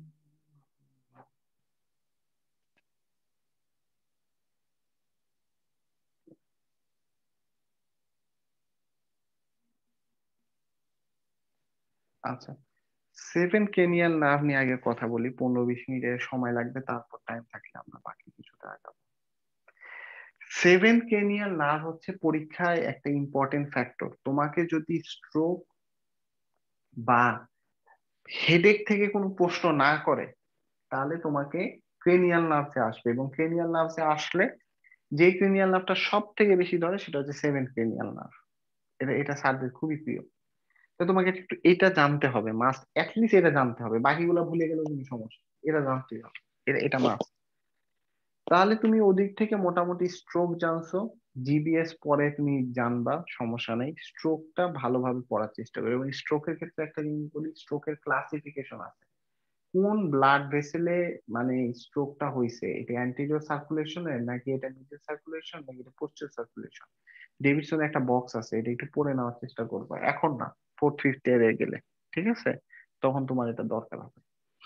আচ্ছা, সেভেন ক্রেনিয়াল নার্ভ নিয়ে আগে কথা বলি, পনেরো বিশ মিনিটের সময় লাগবে, তারপর টাইম থাকলে আমরা বাকি কিছুটা আগাবো। সেভেন ক্রেনিয়াল নার্ভ হচ্ছে পরীক্ষায় একটা ইম্পর্টেন্ট ফ্যাক্টর। তোমাকে যদি স্ট্রোক বা হেডেক থেকে কোনো প্রশ্ন না করে তাহলে তোমাকে ক্রেনিয়াল নার্ভে আসবে, এবং ক্রেনিয়াল নার্ভে আসলে যে ক্রেনিয়াল নার্ভটা সব থেকে বেশি ধরে সেটা হচ্ছে সেভেন ক্রেনিয়াল নার্ভ। এটা এটা স্যারদের খুবই প্রিয়। তো তোমাকে একটু এটা জানতে হবে, মাস্ট অ্যাটলিস্ট এটা জানতে হবে, বাকিগুলো ভুলে গেলেও কোনো সমস্যা নেই, এটা জানতেই হবে, এটা এটা মাস্ট। তাহলে তুমি ওদিক থেকে মোটামুটি স্ট্রোক জানছো, জিবিএস পরে তুমি জানবা, সমস্যা নেই। স্ট্রোকটা ভালোভাবে পড়ার চেষ্টা করবে, এবং স্ট্রোকের ক্ষেত্রে একটা জিনিস বলি, স্ট্রোকের ক্লাসিফিকেশন আছে। কোন ব্লাড ভেসেলে মানে স্ট্রোকটা হয়েছে, এটা অ্যান্টেরিয়র সার্কুলেশনের নাকি এটা মিডল সার্কুলেশন নাকি এটা পোস্টার সার্কুলেশন। ডেভিডসন একটা বক্স আছে, এটা একটু পড়ে নেওয়ার চেষ্টা করবো, এখন না, ফোর্থ ফিফথ ইয়ারে গেলে, ঠিক আছে, তখন তোমার এটা দরকার হবে।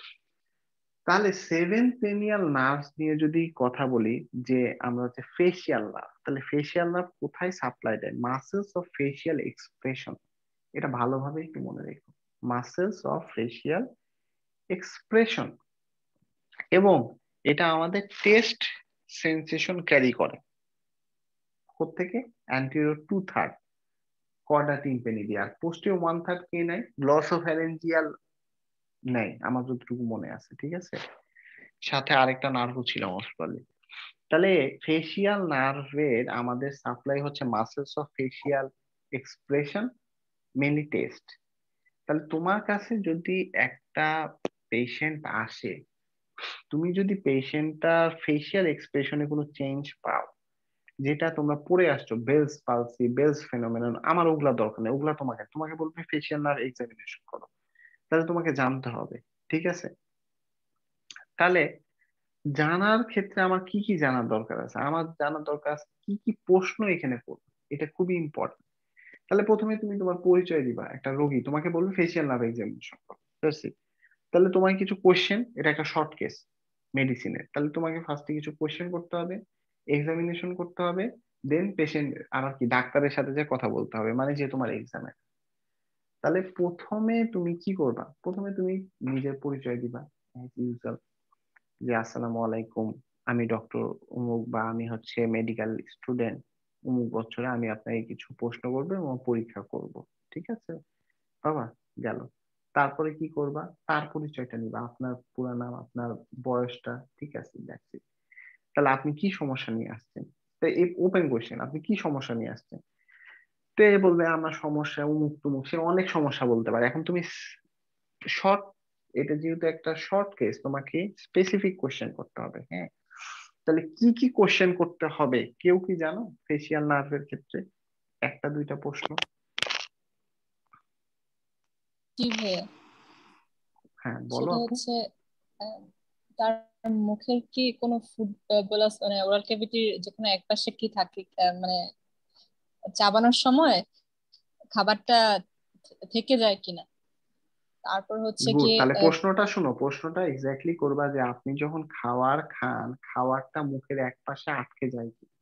তাহলে সেভেন পেনিয়াল নার্ভস নিয়ে যদি কথা বলি, যে আমরা হচ্ছে ফেসিয়াল নার্ভ, তাহলে ফেসিয়াল নার্ভ কোথায় সাপ্লাই দেয়? মাসেলস অফ ফেসিয়াল এক্সপ্রেশন, এটা ভালোভাবে একটু মনে রেখো, মাসেলস অফ ফেসিয়াল এক্সপ্রেশন। এবং এটা আমাদের টেস্ট সেন্সেশন ক্যারি করে কোত্থেকে? Anterior two third chorda tympani দিয়ে, আর পোস্টেরিয়র ওয়ান থার্ড কে নেয়? গ্লসোফ্যারেঞ্জিয়াল নেয় আমার যতটুকু মনে আছে, ঠিক আছে, সাথে আরেকটা নার্ভও ছিল মোস্ট প্রবাবলি। তাহলে ফেসিয়াল নার্ভের আমাদের সাপ্লাই হচ্ছে muscles of facial expression, mainly taste. তাহলে তোমার কাছে যদি একটা পেশেন্ট আসে, তুমি যদি পেশেন্টটার ফেসিয়াল এক্সপ্রেশনে কোনো চেঞ্জ পাও, যেটা তোমরা পড়ে আসছো, বেলস পালসি, বেলস ফেনোমেনন, আমার ওগুলা দরকার নেই, ওগুলা তোমাকে তোমাকে বলবে ফেসিয়াল নার্ভ এক্সামিনেশন করো, তাহলে তোমাকে জানতে হবে, ঠিক আছে। তাহলে জানার ক্ষেত্রে আমার কি কি জানার দরকার আছে? আমার জানার দরকার আছে কি কি প্রশ্ন এখানে করবে, এটা খুবই ইম্পর্টেন্ট। তাহলে প্রথমে তুমি তোমার পরিচয় দিবা, একটা রোগী তোমাকে বলবে ফেসিয়াল নার্ভ এক্সামিনেশন করো, তাহলে তোমাকে কিছু কোশ্চেন, এটা একটা শর্ট কেস মেডিসিনের, তাহলে তোমাকে ফার্স্টে কিছু কোশ্চেন করতে হবে, এক্সামিনেশন করতে হবে, দেন পেশেন্ট আবার কি ডাক্তারের সাথে যে কথা বলতে হবে, মানে যে তোমার এক্সামে। তাহলে প্রথমে তুমি কি করবা? প্রথমে তুমি নিজের পরিচয় দিবা, as usual, যে আসসালামু আলাইকুম, আমি ডক্টর অমুক, বা আমি হচ্ছে মেডিকেল স্টুডেন্ট অমুক বছরে, আমি আপনাকে কিছু প্রশ্ন করবো এবং পরীক্ষা করব, ঠিক আছে বাবা, গেল। তারপরে কি করবা? তার পরিচয়টা নিবা, আপনার পুরো নাম, আপনার বয়সটা, ঠিক আছে, দেখছি। তাহলে আপনি কি সমস্যা নিয়ে আসছেন? তো এই ওপেন কোশ্চেন, আপনি কি সমস্যা নিয়ে আসছেন? তো এ বলবে আমার সমস্যা উমুক তুমুক, সে অনেক সমস্যা বলতে পারে। এখন তুমি শর্ট, এটা যেহেতু একটা শর্ট কেস, তোমাকে স্পেসিফিক কোশ্চেন করতে হবে, হ্যাঁ। তাহলে কি কি কোশ্চেন করতে হবে কেউ কি জানো ফেসিয়াল নার্ভের ক্ষেত্রে? একটা দুইটা প্রশ্ন। জি ভাইয়া, হ্যাঁ বলো সেটা আপু। হচ্ছে আহ, তার মুখের কি কোনো ফুড বলাস মানে ওরাল ক্যাভিটির যে কোনো এক পাশে কি থাকে, আহ, মানে চাবানোর সময় খাবারটা থে- থেকে যায় কিনা। তারপর হচ্ছে গুড, গিয়ে তাহলে আহ, প্রশ্নটা শুনো, প্রশ্নটা এক্স্যাক্টলি করবা যে আপনি যখন খাবার খান, খাবারটা মুখের এক পাশে আটকে যায় কি,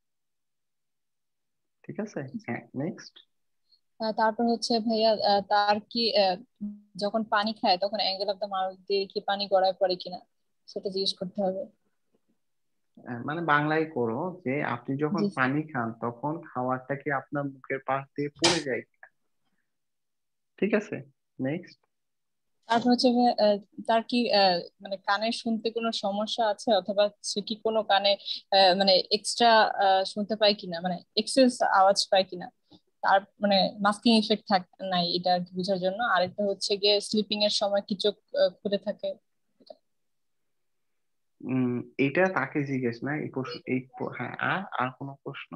ঠিক আছে, হ্যাঁ, নেক্সট। আহ, তারপর হচ্ছে ভাইয়া আহ, তার কি আহ, যখন পানি খায় তখন অ্যাঙ্গেল অফ দ্য মাউথ দিয়ে কি পানি গড়ায় পড়ে কিনা, সেটা জিজ্ঞেস করতে হবে। মানে বাংলায় করো, যে আপনি যখন জি। পানি খান তখন খাবারটা কি আপনার মুখের পাশ দিয়ে পড়ে যায় কিনা, ঠিক আছে, নেক্সট। তারপর হচ্ছে ভাইয়া, আহ, তার কি আহ, মানে কানে শুনতে কোনো সমস্যা আছে, অথবা সে কি কোনো কানে আহ, মানে এক্সট্রা শুনতে পায় কিনা, মানে এক্সেস আওয়াজ পায় কিনা, তার মানে মাস্কিং ইফেক্ট থাক নাই, এটা আর কি বোঝার জন্য। আরেকটা হচ্ছে গিয়ে স্লিপিং এর সময় কি চোখ আহ, খুলে থাকে। উম এটা তাকে জিজ্ঞেস না, এই প্রশ্ন, এই প- হ্যাঁ, আর আর কোনো প্রশ্ন?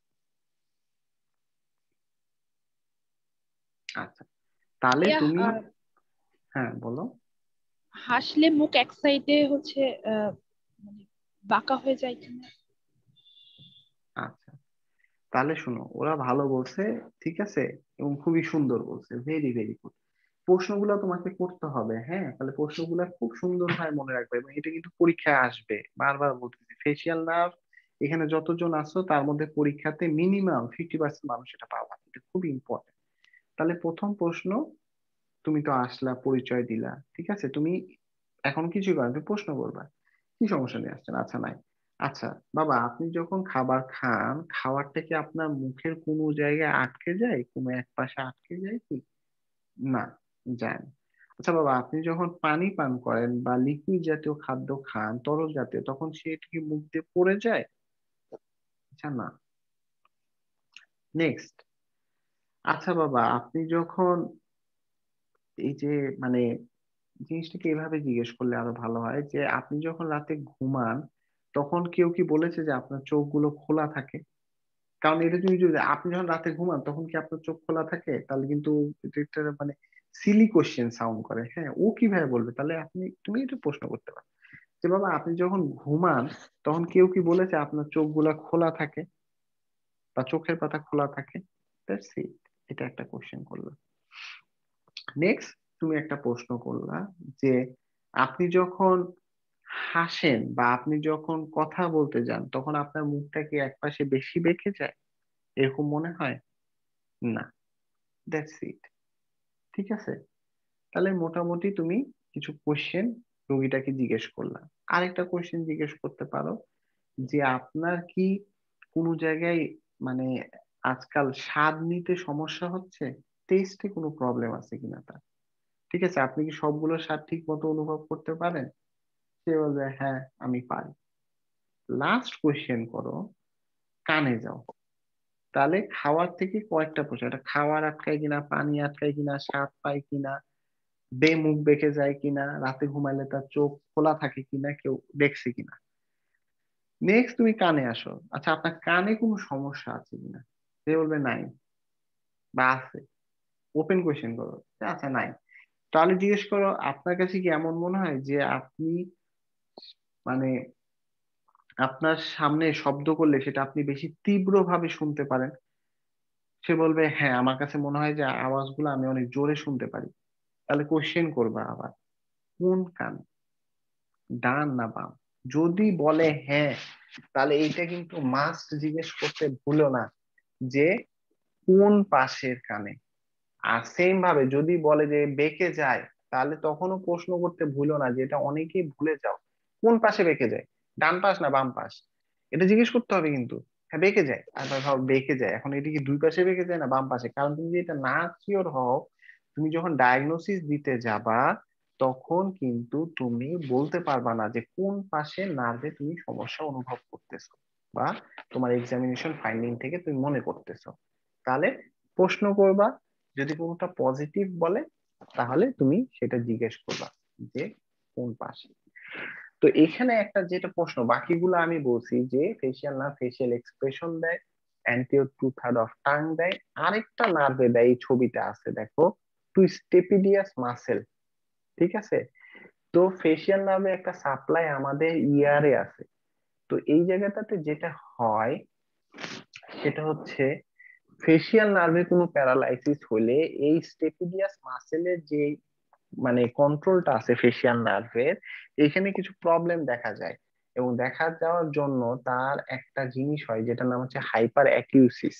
আচ্ছা, তাহলে ইয়া তুমি, আহ, হ্যাঁ বলো। হাসলে মুখ এক সাইডে হচ্ছে আহ, মানে বাঁকা হয়ে যায় কিনা। আচ্ছা, তাহলে শোনো, ওরা ভালো বলছে, ঠিক আছে, এবং খুবই সুন্দর বলছে, ভেরি ভেরি গুড। প্রশ্নগুলো তোমাকে করতে হবে, হ্যাঁ, তাহলে প্রশ্নগুলো খুব সুন্দরভাবে মনে রাখবে, এবং এটা কিন্তু পরীক্ষায় আসবে, বারবার বলতেছি, ফেসিয়াল নার্ভ এখানে যতজন আছো তার মধ্যে পরীক্ষাতে মিনিমাম ফিফটি পার্সেন্ট মানুষ এটা পাবা, এটা খুবই ইম্পর্টেন্ট। তাহলে প্রথম প্রশ্ন, তুমি তো আসলা, পরিচয় দিলা, ঠিক আছে, তুমি এখন কিছু করেন, তুমি প্রশ্ন করবা কি সমস্যা নিয়ে আসছেন, আচ্ছা নাই, আচ্ছা বাবা, আপনি যখন খাবার খান, খাবারটা কি আপনার মুখের কোনো জায়গায় আটকে যায়, কোনো এক পাশে আটকে যায় কি? না, যায় না। আচ্ছা বাবা, আপনি যখন পানি পান করেন বা লিকুইড জাতীয় খাদ্য খান, তরল জাতীয়, তখন সেটা কি মুখ দিয়ে পড়ে যায়? আচ্ছা না, নেক্সট। আচ্ছা বাবা, আপনি যখন এই যে মানে জিনিসটাকে এভাবে জিজ্ঞেস করলে আরো ভালো হয়, যে আপনি যখন রাতে ঘুমান তখন কেউ কি বলেছে যে আপনার চোখগুলো খোলা থাকে? কারণ এটা তুমি যদি, আপনি যখন রাতে ঘুমান তখন কি আপনার চোখ খোলা থাকে? তাহলে কিন্তু এটা একটা মানে সিলি কোশ্চেন সাউন্ড করে, হ্যাঁ ও কিভাবে বলবে? তাহলে আপনি তুমি এটা প্রশ্ন করতে পারো যে বাবা আপনি যখন ঘুমান তখন কেউ কি বলেছে আপনার চোখগুলা খোলা থাকে বা চোখের পাতা খোলা থাকে? দ্যাটস ইট, এটা একটা কোশ্চেন করলো। নেক্সট তুমি একটা প্রশ্ন করলা যে আপনি যখন হাসেন বা আপনি যখন কথা বলতে যান তখন আপনার মুখটা কি একপাশে বেশি বেঁকে যায়, এরকম মনে হয়? না। That's it. ঠিক আছে, তাহলে মোটামুটি তুমি কিছু কোশ্চেন রোগীটাকে জিজ্ঞেস করলা। আরেকটা কোশ্চেন জিজ্ঞেস করতে পারো যে আপনার কি কোনো জায়গায় মানে আজকাল স্বাদ নিতে সমস্যা হচ্ছে, টেস্টে কোনো প্রবলেম আছে কিনা তার। ঠিক আছে, আপনি কি সবগুলো স্বাদ ঠিক মতো অনুভব করতে পারেন? সে বলবে হ্যাঁ আমি পারি। লাস্ট কোশ্চেন করো, কানে যাও। তাহলে খাওয়ার থেকে কয়েকটা প্রশ্ন, এটা খাওয়ার আটকায় কিনা, পানি আটকায় কিনা, স্বাদ পায় কিনা, বে মুখ বেঁকে যায় কিনা, রাতে ঘুমাইলে তার চোখ খোলা থাকে কিনা, কেউ দেখছে কিনা। নেক্সট তুমি কানে আসো, আচ্ছা আপনার কানে কোনো সমস্যা আছে কিনা? সে বলবে নাই বা আছে। ওপেন কোয়েশ্চেন করো, আচ্ছা নাই। তাহলে জিজ্ঞেস করো আপনার কাছে কি এমন মনে হয় যে আপনি মানে আপনার সামনে শব্দ করলে সেটা আপনি বেশি তীব্রভাবে শুনতে পারেন? সে বলবে হ্যাঁ আমার কাছে মনে হয় যে আওয়াজগুলো আমি অনেক জোরে শুনতে পারি। তাহলে কোশ্চেন করবা আবার কোন কান, ডান না বাম? যদি বলে হ্যাঁ তাহলে এইটা কিন্তু মাস্ট জিজ্ঞেস করতে ভুলো না যে কোন পাশের কানে। আর সেম ভাবে যদি বলে যে বেঁকে যায় তাহলে তখনও প্রশ্ন করতে ভুলো না, যেটা অনেকেই ভুলে যাও, কোন পাশে বেঁকে যায়, ডান পাশ না বাম পাশ, এটা জিজ্ঞেস করতে হবে কিন্তু। হ্যাঁ বেঁকে যায়, আর ভাব বেঁকে যায়, এখন এটা কি দুই পাশে বেঁকে যায় না বাম পাশে? কারণ তুমি যদি এটা না শিওর হও, তুমি যখন ডায়াগনোসিস দিতে যাবা তখন কিন্তু তুমি বলতে পারবা না যে কোন পাশে নার্ভে তুমি সমস্যা অনুভব করতেছো বা তোমার এক্সামিনেশন ফাইন্ডিং থেকে তুমি মনে করতেছো। তাহলে প্রশ্ন করবা, যদি কোনটা পজিটিভ বলে তাহলে তুমি সেটা জিজ্ঞেস করবা যে কোন পাশে। তো এখানে একটা যেটা প্রশ্ন, বাকিগুলো আমি বলছি যে ফেসিয়াল না ফেসিয়াল এক্সপ্রেশন দেয়, anterior two third of tongue দেয়, আরেকটা নার্ভে দেয়, এই ছবিটা আছে দেখো, টু স্টেপিডিয়াস মাসেল। ঠিক আছে, তো ফেসিয়াল নার্ভে একটা সাপ্লাই আমাদের ইয়ারে আছে। তো এই জায়গাটাতে যেটা হয় সেটা হচ্ছে ফেসিয়াল নার্ভে কোনো প্যারালাইসিস হলে এই স্টেপিডিয়াস মাসেলের যে মানে কন্ট্রোলটা আছে ফেসিয়াল নার্ভের, এখানে কিছু প্রবলেম দেখা যায়। এবং দেখা যাওয়ার জন্য তার একটা জিনিস হয় যেটা নাম হচ্ছে হাইপার অ্যাকিউসিস।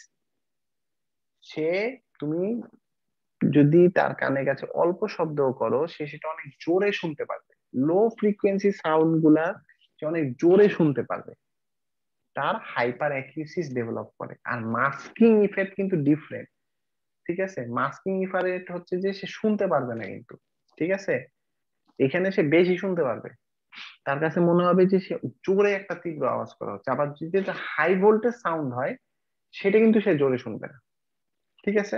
সে তুমি যদি তার কানের কাছে অল্প শব্দও করো সে সেটা অনেক জোরে শুনতে পারবে, লো ফ্রিকোয়েন্সি সাউন্ড গুলা সে অনেক জোরে শুনতে পারবে। তার হাইপার অ্যাকিউসিস ডেভেলপ করে। আর মাস্কিং ইফেক্ট কিন্তু ডিফারেন্ট। ঠিক আছে, মাস্কিং ইফেক্ট হচ্ছে যে সে শুনতে পারবে না কিন্তু, ঠিক আছে, এখানে সে বেশি শুনতে পারবে। তার কাছে মনে হবে যে সে জোরে একটা তীব্র আওয়াজ করা হচ্ছে। আবার যদি হাই ভোল্টেজ সাউন্ড হয় সেটা কিন্তু সে জোরে শুনবে না। ঠিক আছে,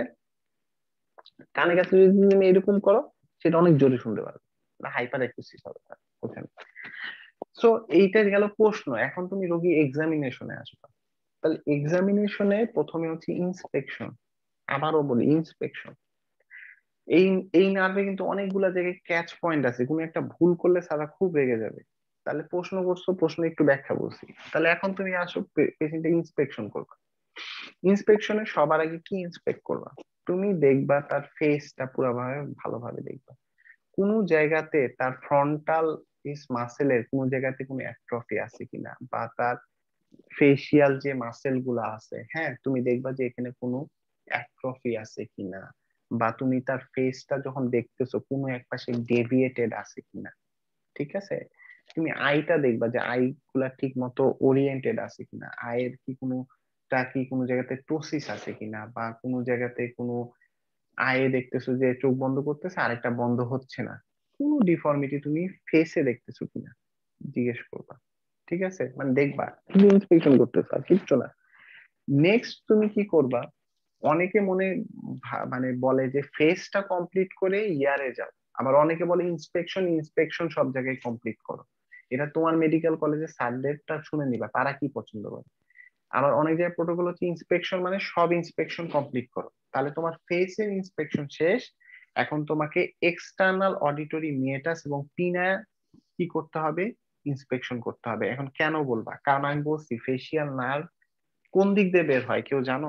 কানের কাছে যদি তুমি এরকম করো সেটা অনেক জোরে শুনতে পারবে, হাইপার অ্যাকুস্টিক হবে তার ওখানে। সো এইটা গেল প্রশ্ন। এখন তুমি রোগী এক্সামিনেশনে আসবে। তাহলে এক্সামিনেশনে প্রথমে হচ্ছে ইন্সপেকশন। আবারও বলি ইন্সপেকশন। এই এই নার্ভে কিন্তু অনেকগুলা জায়গায় ক্যাচ পয়েন্ট আছে, কোনো একটা ভুল করলে সারা খুব রেগে যাবে। তাহলে প্রশ্ন করছো, প্রশ্ন একটু ব্যাখ্যা বলছি। তাহলে এখন তুমি আসো পেশেন্টের ইন্সপেকশন করবা। ইন্সপেকশনে সবার আগে কি ইন্সপেক্ট করবা? তুমি দেখবা তার ফেসটা পুরোভাবে ভালোভাবে দেখবা, কোন জায়গাতে তার ফ্রন্টাল মাসেলের কোন জায়গাতে কোনো অ্যাট্রফি আছে কিনা, বা তার ফেসিয়াল যে মাসেল গুলা আছে, হ্যাঁ তুমি দেখবা যে এখানে কোনো অ্যাট্রফি আছে কিনা, বা তুমি তার ফেসটা যখন দেখতেছো কোনো এক পাশে ডেভিয়েটেড আছে কিনা। ঠিক আছে, তুমি আইটা দেখবা যে আই গুলা ঠিক মতো ওরিয়েন্টেড আছে কিনা, আয়ের কি কোনো তা কি কোনো জায়গাতে টোসিস আছে কিনা, বা কোনো জায়গাতে কোনো আয়ে দেখতেছো যে চোখ বন্ধ করতেছে আরেকটা বন্ধ হচ্ছে না, কোনো ডিফর্মিটি তুমি ফেসে দেখতেছো কিনা জিজ্ঞেস করবা। ঠিক আছে, মানে দেখবা, শুধু ইন্সপেকশন করতেছো আর কিচ্ছু না। নেক্সট তুমি কি করবা, অনেকে মনে ভা- মানে বলে যে ফেসটা কমপ্লিট করে ইয়ারে যাও, আবার অনেকে বলে ইন্সপেকশন ইন্সপেকশন সব জায়গায় কমপ্লিট করো। এটা তোমার মেডিকেল কলেজে স্যারদেরটা শুনে নিবা তারা কি পছন্দ করে। আবার অনেক জায়গায় প্রোটোকল হচ্ছে ইন্সপেকশন মানে সব ইন্সপেকশন কমপ্লিট করো, তাহলে তোমার ফেসের ইন্সপেকশন শেষ, এখন তোমাকে এক্সটার্নাল অডিটরি মিয়েটাস এবং পিনা কি করতে হবে, ইন্সপেকশন করতে হবে। এখন কেন বলবা, কারণ আমি বলছি ফেসিয়াল নার্ভ কোন দিক দিয়ে বের হয় কেউ জানো?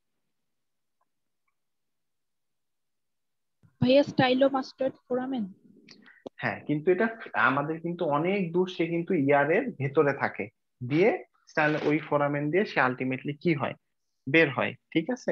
ভাইয়া স্টাইলোমাস্টার্ড ফোরামেন। হ্যাঁ, কিন্তু এটা আমাদের কিন্তু অনেক দূর, সে কিন্তু ইয়ারের ভেতরে থাকে, দিয়ে স্টাইল ওই ফোরামেন দিয়ে সে আলটিমেটলি কি হয়, বের হয়। ঠিক আছে,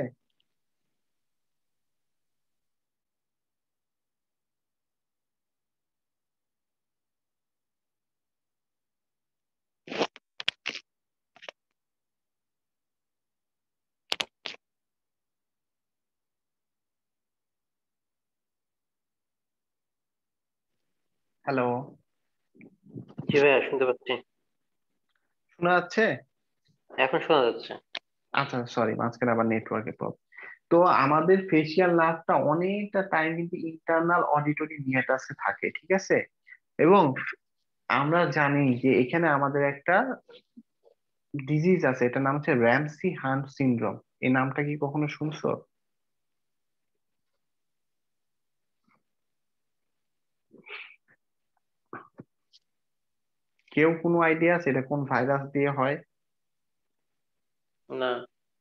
হ্যালো, জি ভাইয়া শুনতে পাচ্ছি, শোনা যাচ্ছে? এখন শোনা যাচ্ছে। আচ্ছা সরি, মাঝখানে আবার নেটওয়ার্কের প্রবলেম। তো আমাদের ফেসিয়াল নার্ভটা অনেকটা টাইম কিন্তু ইন্টারনাল অডিটরি মিয়াটাসে থাকে, ঠিক আছে। এবং আমরা জানি যে এখানে আমাদের একটা ডিজিজ আছে, এটার নাম হচ্ছে র্যামসি হান্ট সিনড্রোম। এই নামটা কি কখনো শুনছো? কেউ কোনো আইডিয়া আছে এটা কোন ভাইরাস দিয়ে হয়? না।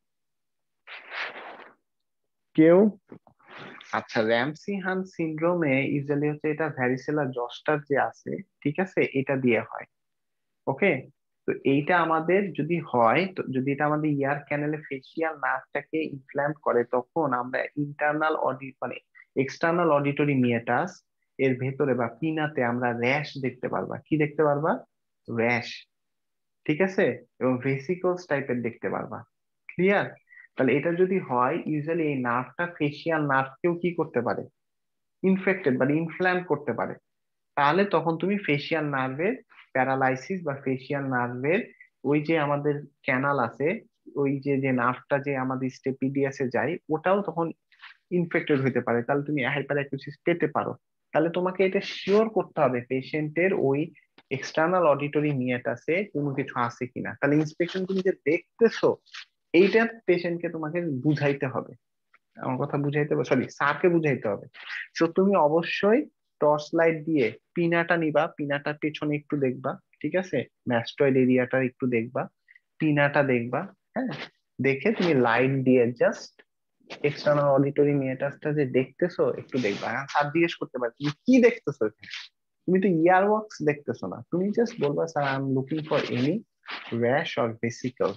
কেউ? আচ্ছা, র্যামসি হান্ট সিনড্রোমে ইউজুয়ালি হচ্ছে এটা ভ্যারিসেলা জস্টার যে আছে, ঠিক আছে, এটা দিয়ে হয়। ওকে, তো এইটা আমাদের যদি হয়, তো যদি এটা আমাদের ইয়ার ক্যানেলে ফেসিয়াল নার্ভটাকে ইনফ্ল্যাম করে, তখন আমরা ইন্টারনাল অডিট মানে এক্সটার্নাল অডিটরি মিয়েটাস এর ভেতরে বা পিনাতে আমরা র্যাশ দেখতে পারবা। কি দেখতে পারবা? র্যাশ, ঠিক আছে, এবং ভেসিকলস টাইপের দেখতে পারবা। ক্লিয়ার? তাহলে এটা যদি হয়, ইউজুয়ালি এই নার্ভটা ফেসিয়াল নার্ভকেও কি করতে পারে, ইনফেক্টেড বা ইনফ্ল্যাম করতে পারে। তাহলে তখন তুমি ফেসিয়াল নার্ভের প্যারালাইসিস বা ফেসিয়াল নার্ভের ওই যে আমাদের ক্যানাল আছে, ওই যে যে নার্ভটা যে আমাদের স্টেপিডিয়াসে যায়, ওটাও তখন ইনফেক্টেড হতে পারে। তাহলে তুমি হাইপার অ্যাকুসিস পেতে পারো। তাহলে তোমাকে এটা শিওর করতে হবে পেশেন্টের ওই এক্সটার্নাল অডিটরি মিয়াটাসে কোনো কিছু আছে কিনা। তাহলে ইন্সপেকশন তুমি যে দেখতেছো, এইটা পেশেন্টকে তোমাকে বুঝাইতে হবে। আমার কথা বুঝাইতে হবে, সরি স্যারকে বুঝাইতে হবে। তো তুমি অবশ্যই টর্চ লাইট দিয়ে পিনাটা নিবা, পিনাটার পেছনে একটু দেখবা, ঠিক আছে, ম্যাস্টয়েড এরিয়াটা একটু দেখবা, পিনাটা দেখবা। হ্যাঁ, দেখে তুমি লাইট দিয়ে জাস্ট এক্সটার্নাল অডিটরি মিয়াটাসটা যে দেখতেছো একটু দেখবা। হ্যাঁ, স্যার জিজ্ঞেস করতে পারে তুমি কি দেখতেছো এখানে? তুমি তো ইয়ারওয়ার্কস দেখতেছো না, তুমি জাস্ট বলবা sir I am looking for any rash or vesicles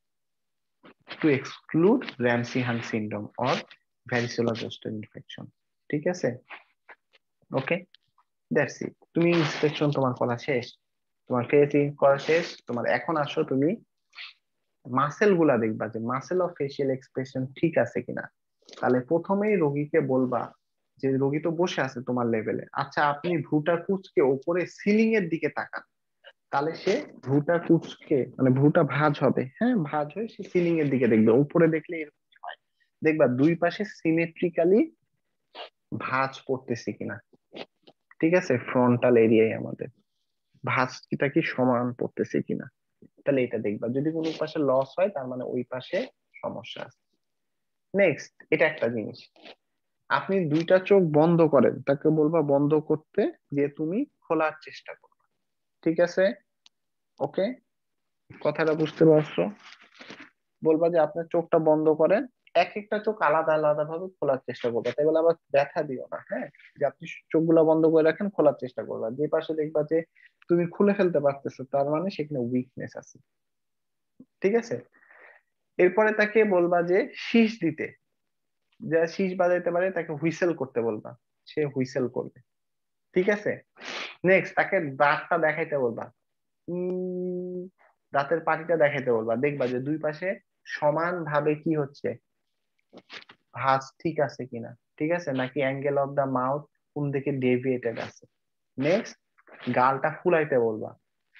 to exclude Ramsay Hunt syndrome or varicella zoster infection. ঠিক আছে, ওকে, দ্যাটস ইট। তুমি ইন্সপেকশন তোমার করা শেষ, তোমার ফেসিং করা শেষ, তোমার এখন আসো তুমি মাসেল গুলা দেখবা যে মাসেল অফ ফেসিয়াল এক্সপ্রেশন ঠিক আছে কিনা। তাহলে প্রথমেই রোগীকে বলবা যে রোগী তো বসে আছে তোমার লেভেলে, আচ্ছা আপনি ভ্রুটা কুঁচকে উপরে সিলিং এর দিকে তাকান। তাহলে সে ভ্রুটা কুঁচকে মানে ভ্রুটা ভাঁজ হবে, হ্যাঁ ভাঁজ হয়ে সে সিলিং এর দিকে দেখবে। উপরে দেখলে এরকম হয়, দেখবা দুই পাশে সিমেট্রিক্যালি ভাঁজ পড়তেছে কিনা। ঠিক আছে, ফ্রন্টাল এরিয়ায় আমাদের ভাঁজটা কি সমান পড়তেছে কিনা, তাহলে এটা দেখবা। যদি কোনো পাশে লস হয় তার মানে ওই পাশে সমস্যা আছে। নেক্সট, এটা একটা জিনিস, আপনি দুইটা চোখ বন্ধ করেন, তাকে বলবা বন্ধ করতে, যে তুমি খোলার চেষ্টা করবে। ঠিক আছে, ওকে, কথাটা বুঝতে পারছো? বলবা যে আপনার চোখটা বন্ধ করেন, এক একটা চোখ আলাদা আলাদা ভাবে খোলার চেষ্টা করবে। তাই বলে আবার ব্যথা দিও না, হ্যাঁ, যে আপনি চোখগুলা বন্ধ করে রাখেন, খোলার চেষ্টা করবা। যে পাশে দেখবা যে তুমি খুলে ফেলতে পারতেছো, তার মানে সেখানে উইকনেস আছে। ঠিক আছে, এরপরে তাকে বলবা যে শীষ দিতে, যা শীষ বাজাইতে পারে তাকে হুইসেল করতে বলবা, সে হুইসেল করবে। ঠিক আছে, নেক্সট তাকে দাঁতটা দেখাইতে বলবা, উম দাঁতের পাটিটা দেখাইতে বলবা। দেখবা যে দুই পাশে সমান ভাবে কি হচ্ছে, ভাঁজ ঠিক আছে কিনা, ঠিক আছে, নাকি অ্যাঙ্গেল অফ দা মাউথ কোন দিকে ডেভিয়েটেড আছে। নেক্সট, গালটা ফুলাইতে বলবা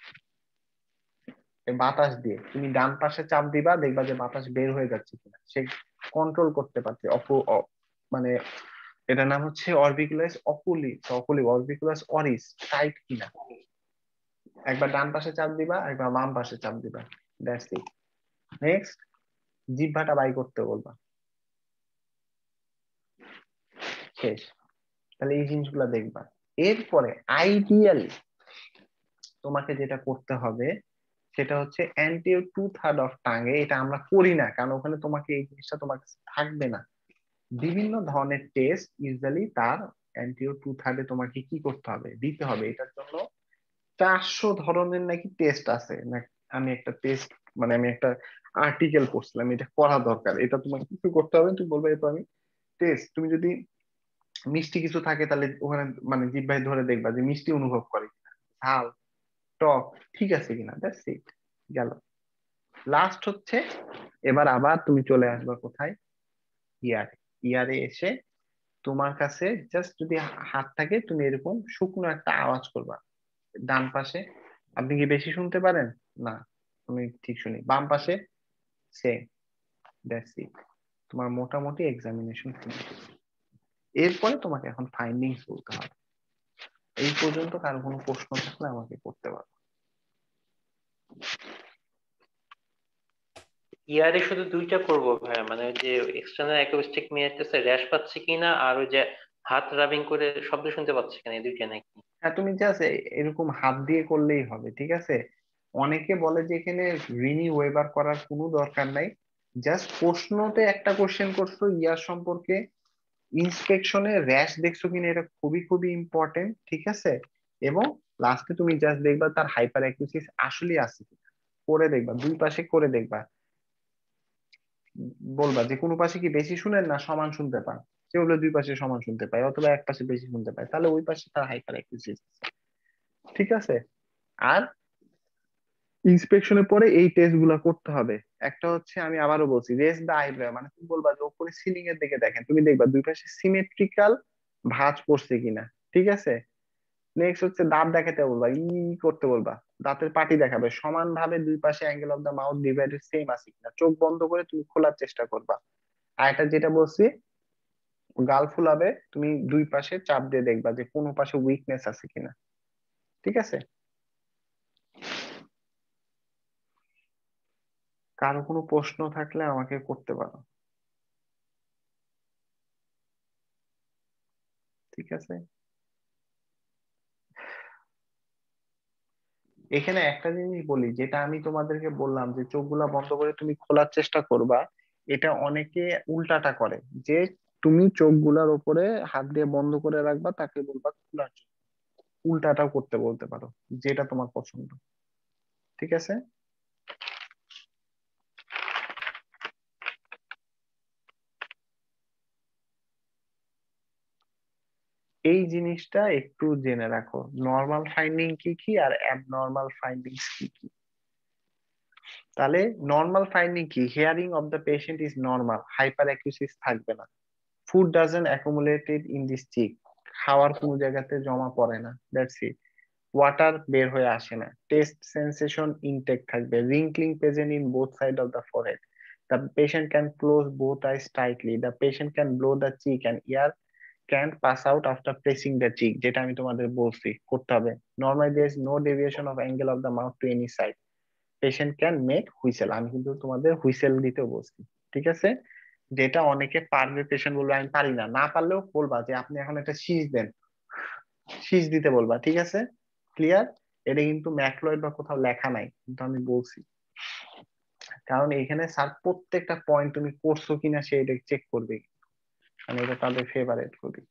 এই বাতাস দিয়ে। তুমি ডান পাশে চাপ দিবা, দেখবা যে বাতাস বের হয়ে যাচ্ছে কিনা, সে কন্ট্রোল করতে পারছে। অপু অ- মানে এটার নাম হচ্ছে অরবিকুলাস অকুলি, অকুলি অরবিকুলাস অরিস টাইট কিনা। একবার ডান পাশে চাপ দিবা, একবার বাম পাশে চাপ দিবা, দ্যাটস ইট। নেক্সট, জিহ্বাটা বাই করতে বলবা, শেষ। তাহলে এই জিনিসগুলো দেখবা। এরপরে আইডিয়ালি তোমাকে যেটা করতে হবে সেটা হচ্ছে অ্যান্টিওর টু থার্ড অফ টাঙ্গে। এটা আমরা করি না কারণ ওখানে তোমাকে এই জিনিসটা তোমার কাছে থাকবে না। বিভিন্ন ধরনের টেস্ট ইউজুয়ালি তার অ্যান্টিওর টু থার্ডে তোমাকে কি করতে হবে, দিতে হবে। এটার জন্য চারশো ধরনের নাকি টেস্ট আছে না। আমি একটা টেস্ট মানে আমি একটা আর্টিকেল পড়ছিলাম, এটা করা দরকার। এটা তোমাকে কিছু করতে হবে, তুমি বলবে এটা আমি টেস্ট। তুমি যদি মিষ্টি কিছু থাকে তাহলে ওখানে মানে জিহ্বায় ধরে দেখবা যে মিষ্টি অনুভব করে কিনা, ঝাল, টক ঠিক আছে কিনা। দ্যাটস ইট, গেল। লাস্ট হচ্ছে এবার আবার তুমি চলে আসবা কোথায়, ইয়ারে। ইয়ারে এসে তোমার কাছে জাস্ট যদি হাত থাকে তুমি এরকম শুকনো একটা আওয়াজ করবা ডান পাশে। আপনি কি বেশি শুনতে পারেন? না, তুমি ঠিক শুনি। বাম পাশে সেম। দ্যাটস ইট, তোমার মোটামুটি এক্সামিনেশন ফিনিশ। এরপরে তোমাকে এখন ফাইন্ডিংস বলতে হবে। এই পর্যন্ত কারো কোনো প্রশ্ন থাকলে আমাকে করতে পারো। ইয়ারে শুধু দুইটা করব ভাইয়া, মানে ওই যে এক্সটার্নাল অ্যাকোস্টিক মিটারটা র্যাশ পাচ্ছে কিনা, আর ওই যে হাত রাবিং করে শব্দ শুনতে পাচ্ছে কিনা, এই দুইটা নাকি? হ্যাঁ, তুমি জাস্ট এরকম হাত দিয়ে করলেই হবে, ঠিক আছে। অনেকে বলে যে এখানে রিনি ওয়েবার করার কোনো দরকার নাই। জাস্ট প্রশ্নতে একটা কোশ্চেন করছো ইয়ার সম্পর্কে, ইন্সপেকশনে র্যাশ দেখছো কিনা, এটা খুবই খুবই ইম্পর্টেন্ট, ঠিক আছে। এবং লাস্টে তুমি জাস্ট দেখবা তার হাইপার অ্যাকুরেসি আসলে আছে কিনা, করে দেখবা, দুই পাশে করে দেখবা। বলবা যে কোনো পাশে কি বেশি শুনেন না সমান শুনতে পান। সে বললো দুই পাশে সমান শুনতে পায় অথবা এক পাশে বেশি শুনতে পায়, তাহলে ওই পাশে তার হাইপার অ্যাকুরেসি, ঠিক আছে। আর ইন্সপেকশনের পরে এই টেস্ট গুলা করতে হবে। একটা হচ্ছে আমি আবারও বলছি, রেস দা আইব্রো, মানে তুমি বলবা যে উপরে সিলিং এর দিকে দেখেন, তুমি দেখবা দুই পাশে সিমেট্রিক্যাল ভাঁজ পড়ছে কিনা, ঠিক আছে। নেক্সট হচ্ছে দাঁত দেখাতে বলবা, ই করতে বলবা, দাঁতের পাটি দেখাবে সমান ভাবে দুই পাশে angle of the mouth divided same আছে কিনা। চোখ বন্ধ করে তুমি খোলার চেষ্টা করবা। আর এটা যেটা বলছি, গাল ফুলাবে, তুমি দুই পাশে চাপ দিয়ে দেখবা যে কোনো পাশে উইকনেস আছে কিনা, ঠিক আছে। কারো কোনো প্রশ্ন থাকলে আমাকে করতে পারো, ঠিক আছে। এখানে একটা জিনিস বলি, যেটা আমি তোমাদেরকে বললাম যে চোখগুলা বন্ধ করে তুমি খোলার চেষ্টা করবা, এটা অনেকে উল্টাটা করে, যে তুমি চোখগুলার উপরে হাত দিয়ে বন্ধ করে রাখবা, তাকে বলবা খোলার জন্য। উল্টাটাও করতে বলতে পারো, যেটা তোমার পছন্দ, ঠিক আছে। এই জিনিসটা একটু জেনে রাখো, নর্মাল ফাইন্ডিং কি কি আর অ্যাবনর্মাল ফাইন্ডিংস কি কি। তাহলে নর্মাল ফাইন্ডিং কি, hearing of the patient is normal, hyperacusis থাকবে না, food doesn't accumulated in this cheek, খাওয়ার কোনো জায়গাতে জমা পড়ে না, দ্যাটস ইট। ওয়াটার বের হয়ে আসে না, টেস্ট সেন্সেশন ইনটেক থাকবে, wrinkling present in both side of the forehead, the patient can close both eyes tightly, the patient can blow the cheek and air can pass out after pressing the cheek, যেটা আমি তোমাদের বলছি করতে হবে। Normally there is no deviation of angle of the mouth to any side, patient can make whistle, আমি কিন্তু তোমাদের হুইসেল দিতেও বলছি, ঠিক আছে। যেটা অনেকে পারবে, পেশেন্ট বলবে আমি পারি না, না পারলেও বলবা যে আপনি এখন একটা শীষ দেন, শীষ দিতে বলবা, ঠিক আছে। ক্লিয়ার? এটা কিন্তু ম্যাকলয়েড বা কোথাও লেখা নাই, কিন্তু আমি বলছি কারণ এখানে স্যার প্রত্যেকটা পয়েন্ট তুমি করছো কিনা সেটা চেক করবে, মানে এটা তাদের ফেভারিট করি।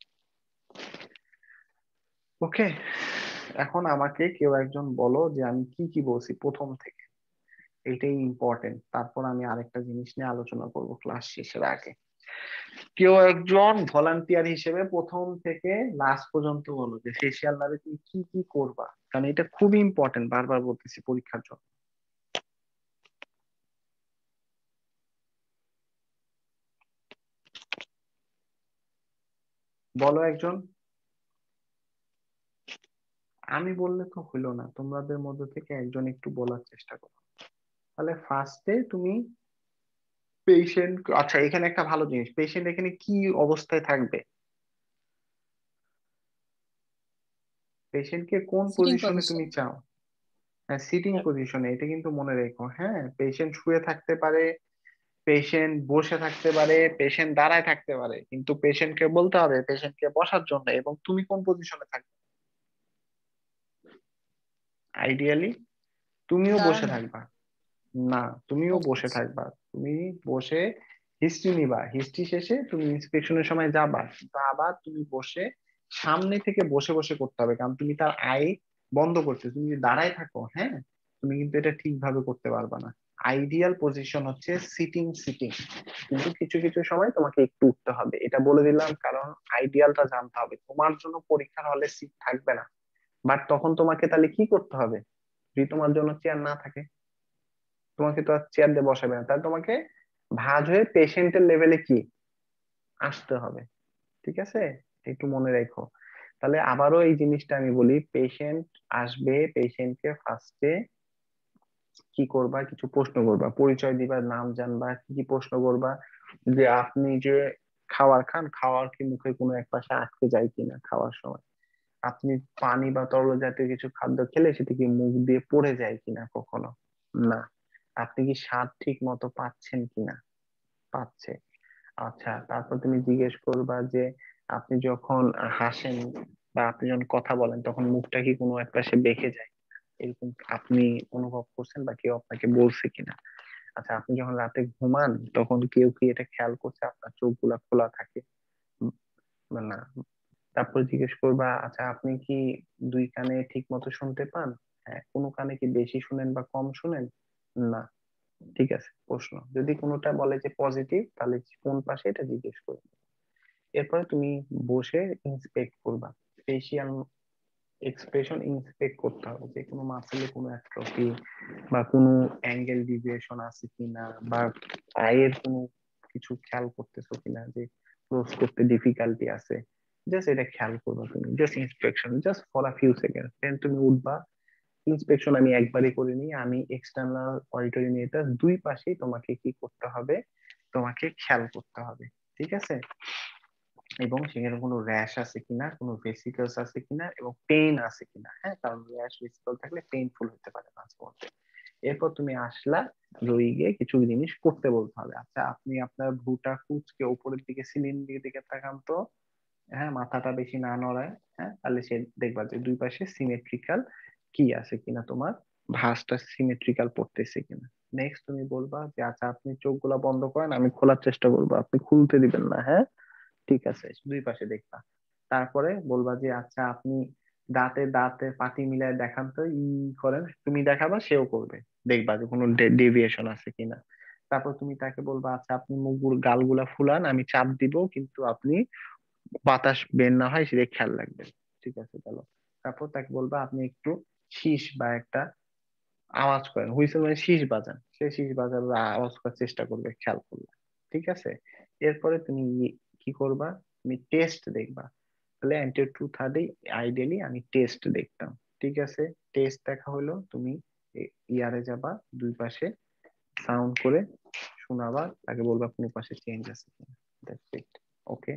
ওকে, এখন আমাকে কেউ একজন বলো যে আমি কি কি বলছি প্রথম থেকে, এটাই ইম্পর্টেন্ট। তারপর আমি আরেকটা জিনিস নিয়ে আলোচনা করব ক্লাস শেষের আগে। কেউ একজন ভলান্টিয়ার হিসেবে প্রথম থেকে লাস্ট পর্যন্ত বলো যে ফেসিয়াল ল্যাবে তুমি কি কি করবা, কারণ এটা খুবই ইম্পর্টেন্ট, বারবার বলতেছি পরীক্ষার জন্য। বলো একজন। আমি বললে তো হইলো না, তোমাদের মধ্যে থেকে একজন একটু বলার চেষ্টা করো। তাহলে ফার্স্টে তুমি পেশেন্ট, আচ্ছা এখানে একটা ভালো জিনিস, পেশেন্ট এখানে কি অবস্থায় থাকবে, পেশেন্টকে কোন সিটিং পজিশনে পজিশন। তুমি চাও। হ্যাঁ, সিটিং পজিশনে, এটা কিন্তু মনে রেখো। হ্যাঁ, পেশেন্ট শুয়ে থাকতে পারে, পেশেন্ট বসে থাকতে পারে, পেশেন্ট দাঁড়ায় থাকতে পারে, কিন্তু পেশেন্টকে বলতে হবে পেশেন্টকে বসার জন্য, এবং তুমি কোন পজিশনে থাকবে? আইডিয়ালি তুমিও বসে দাঁড়ানো। থাকবা। না, তুমিও আচ্ছা বসে আচ্ছা। থাকবা, তুমি বসে হিস্ট্রি নিবা, হিস্ট্রি শেষে তুমি ইন্সপেকশনের সময় যাবা, কিন্তু আবার তুমি বসে সামনে থেকে বসে বসে করতে হবে, কারণ তুমি তার আই বন্ধ করছো। তুমি যদি দাঁড়ায় থাকো, হ্যাঁ, তুমি কিন্তু এটা ঠিকভাবে করতে পারবা না। আইডিয়াল পজিশন হচ্ছে সিটিং সিটিং, কিন্তু কিছু কিছু সময় তোমাকে একটু উঠতে হবে, এটা বলে দিলাম কারণ আইডিয়ালটা জানতে হবে। তোমার জন্য পরীক্ষার হলে সিট থাকবে না, বাট তখন তোমাকে তাহলে কি করতে হবে? যদি তোমার জন্য চেয়ার না থাকে, তোমাকে তো আর চেয়ার দিয়ে বসাবে না, তাহলে তোমাকে ভাঁজ হয়ে পেশেন্টের লেভেলে কি আসতে হবে। ঠিক আছে, একটু মনে রেখো। তাহলে আবারও এই জিনিসটা আমি বলি, পেশেন্ট আসবে, পেশেন্টকে ফার্স্টে কি করবা, কিছু প্রশ্ন করবা, পরিচয় দিবা, নাম জানবা, কি কি প্রশ্ন করবা, যে আপনি যে খাবার খান, খাওয়ার কি মুখে কোনো এক পাশে আটকে যায় কিনা খাওয়ার সময়, আপনি পানি বা তরল জাতীয় কিছু খাদ্য খেলে সেটা কি মুখ দিয়ে পড়ে যায় কিনা কখনো, না, আপনি কি স্বাদ ঠিক মতো পাচ্ছেন কিনা, পাচ্ছে। আচ্ছা, তারপর তুমি জিজ্ঞেস করবা যে আপনি যখন হাসেন বা আপনি যখন কথা বলেন তখন মুখটা কি কোনো এক পাশে বেঁকে যায়, এরকম আপনি অনুভব করছেন বা কেউ আপনাকে বলছে কিনা। আচ্ছা, আপনি যখন রাতে ঘুমান তখন কেউ কি এটা খেয়াল করছে আপনার চোখগুলা খোলা থাকে, উম, বা না। তারপর জিজ্ঞেস করবা, আচ্ছা আপনি কি দুই কানে ঠিক মতো শুনতে পান, হ্যাঁ, কোনো কানে কি বেশি শুনেন বা কম শুনেন, না। ঠিক আছে, প্রশ্ন যদি কোনোটা বলে যে পজিটিভ, তাহলে কোন পাশে এটা জিজ্ঞেস করবে। এরপরে তুমি বসে ইন্সপেক্ট করবা, ফেসিয়াল এক্সপ্রেশন ইন্সপেক্ট করতে হবে, যে কোনো মাসেলে কোনো অ্যাট্রফি বা কোনো অ্যাঙ্গেল ডিভিয়েশন আছে কিনা, বা আয়ের কোনো কিছু খেয়াল করতেছো কিনা, যে ক্লোজ করতে ডিফিকাল্টি আছে, জাস্ট এটা খেয়াল করবা তুমি, just inspection, just for a few second, then তুমি উঠবা। ইন্সপেকশন আমি একবারই করিনি, আমি এক্সটার্নাল অডিটরি মিটার দুই পাশেই তোমাকে কি করতে হবে, তোমাকে খেয়াল করতে হবে। ঠিক আছে, এবং সেখানে কোনো র্যাশ আছে কিনা, কোনো ভেসিকলস আছে কিনা, এবং পেইন আছে কিনা, হ্যাঁ, কারণ র্যাশ ভেসিকল থাকলে পেইনফুল হতে পারে মাঝে মধ্যে। এরপর তুমি আসলা, রোগীকে কিছু জিনিস করতে বলতে হবে। আচ্ছা, আপনি আপনার ভ্রুটা কুঁচকে উপরের দিকে সিলিন্ডারের দিকে তাকান তো, হ্যাঁ, মাথাটা বেশি না নড়ায়, হ্যাঁ, তাহলে সে দেখবা যে দুই পাশে সিমেট্রিক্যাল কি আছে কিনা, তোমার ভাঁজটা সিমেট্রিক্যাল পড়তেছে কিনা। নেক্সট তুমি বলবা যে আচ্ছা আপনি চোখগুলা বন্ধ করেন, আমি খোলার চেষ্টা করবো, আপনি খুলতে দিবেন না, হ্যাঁ, ঠিক আছে, দুই পাশে দেখবা। তারপরে বলবা যে আচ্ছা আপনি দাঁতে দাঁতে পাতি মিলায় দেখান তো, ই করেন, তুমি দেখাবা সেও করবে, দেখবা যে কোনো ডেভিয়েশন আছে কিনা। তারপর তুমি তাকে বলবা আচ্ছা আপনি মুখগুলো গালগুলা ফুলান, আমি চাপ দিব, কিন্তু আপনি বাতাস বের না হয় সেটা খেয়াল রাখবেন। ঠিক আছে, চলো। তারপর তাকে বলবা আপনি একটু শীষ বা একটা আওয়াজ করেন, হুইসেল মানে শীষ বাজান, সে শীষ বাজার বা আওয়াজ করার চেষ্টা করবে, খেয়াল করবে। ঠিক আছে, এরপরে তুমি কি করবা, তুমি টেস্ট দেখবা। তাহলে অ্যান্টি টু থার্ডে আইডিয়ালি আমি টেস্ট দেখতাম। ঠিক আছে, টেস্ট দেখা হলো, তুমি ইয়ারে যাবা, দুই পাশে সাউন্ড করে শোনাবা, তাকে বলবা কোন পাশে চেঞ্জ আছে কিনা। That's it. ওকে,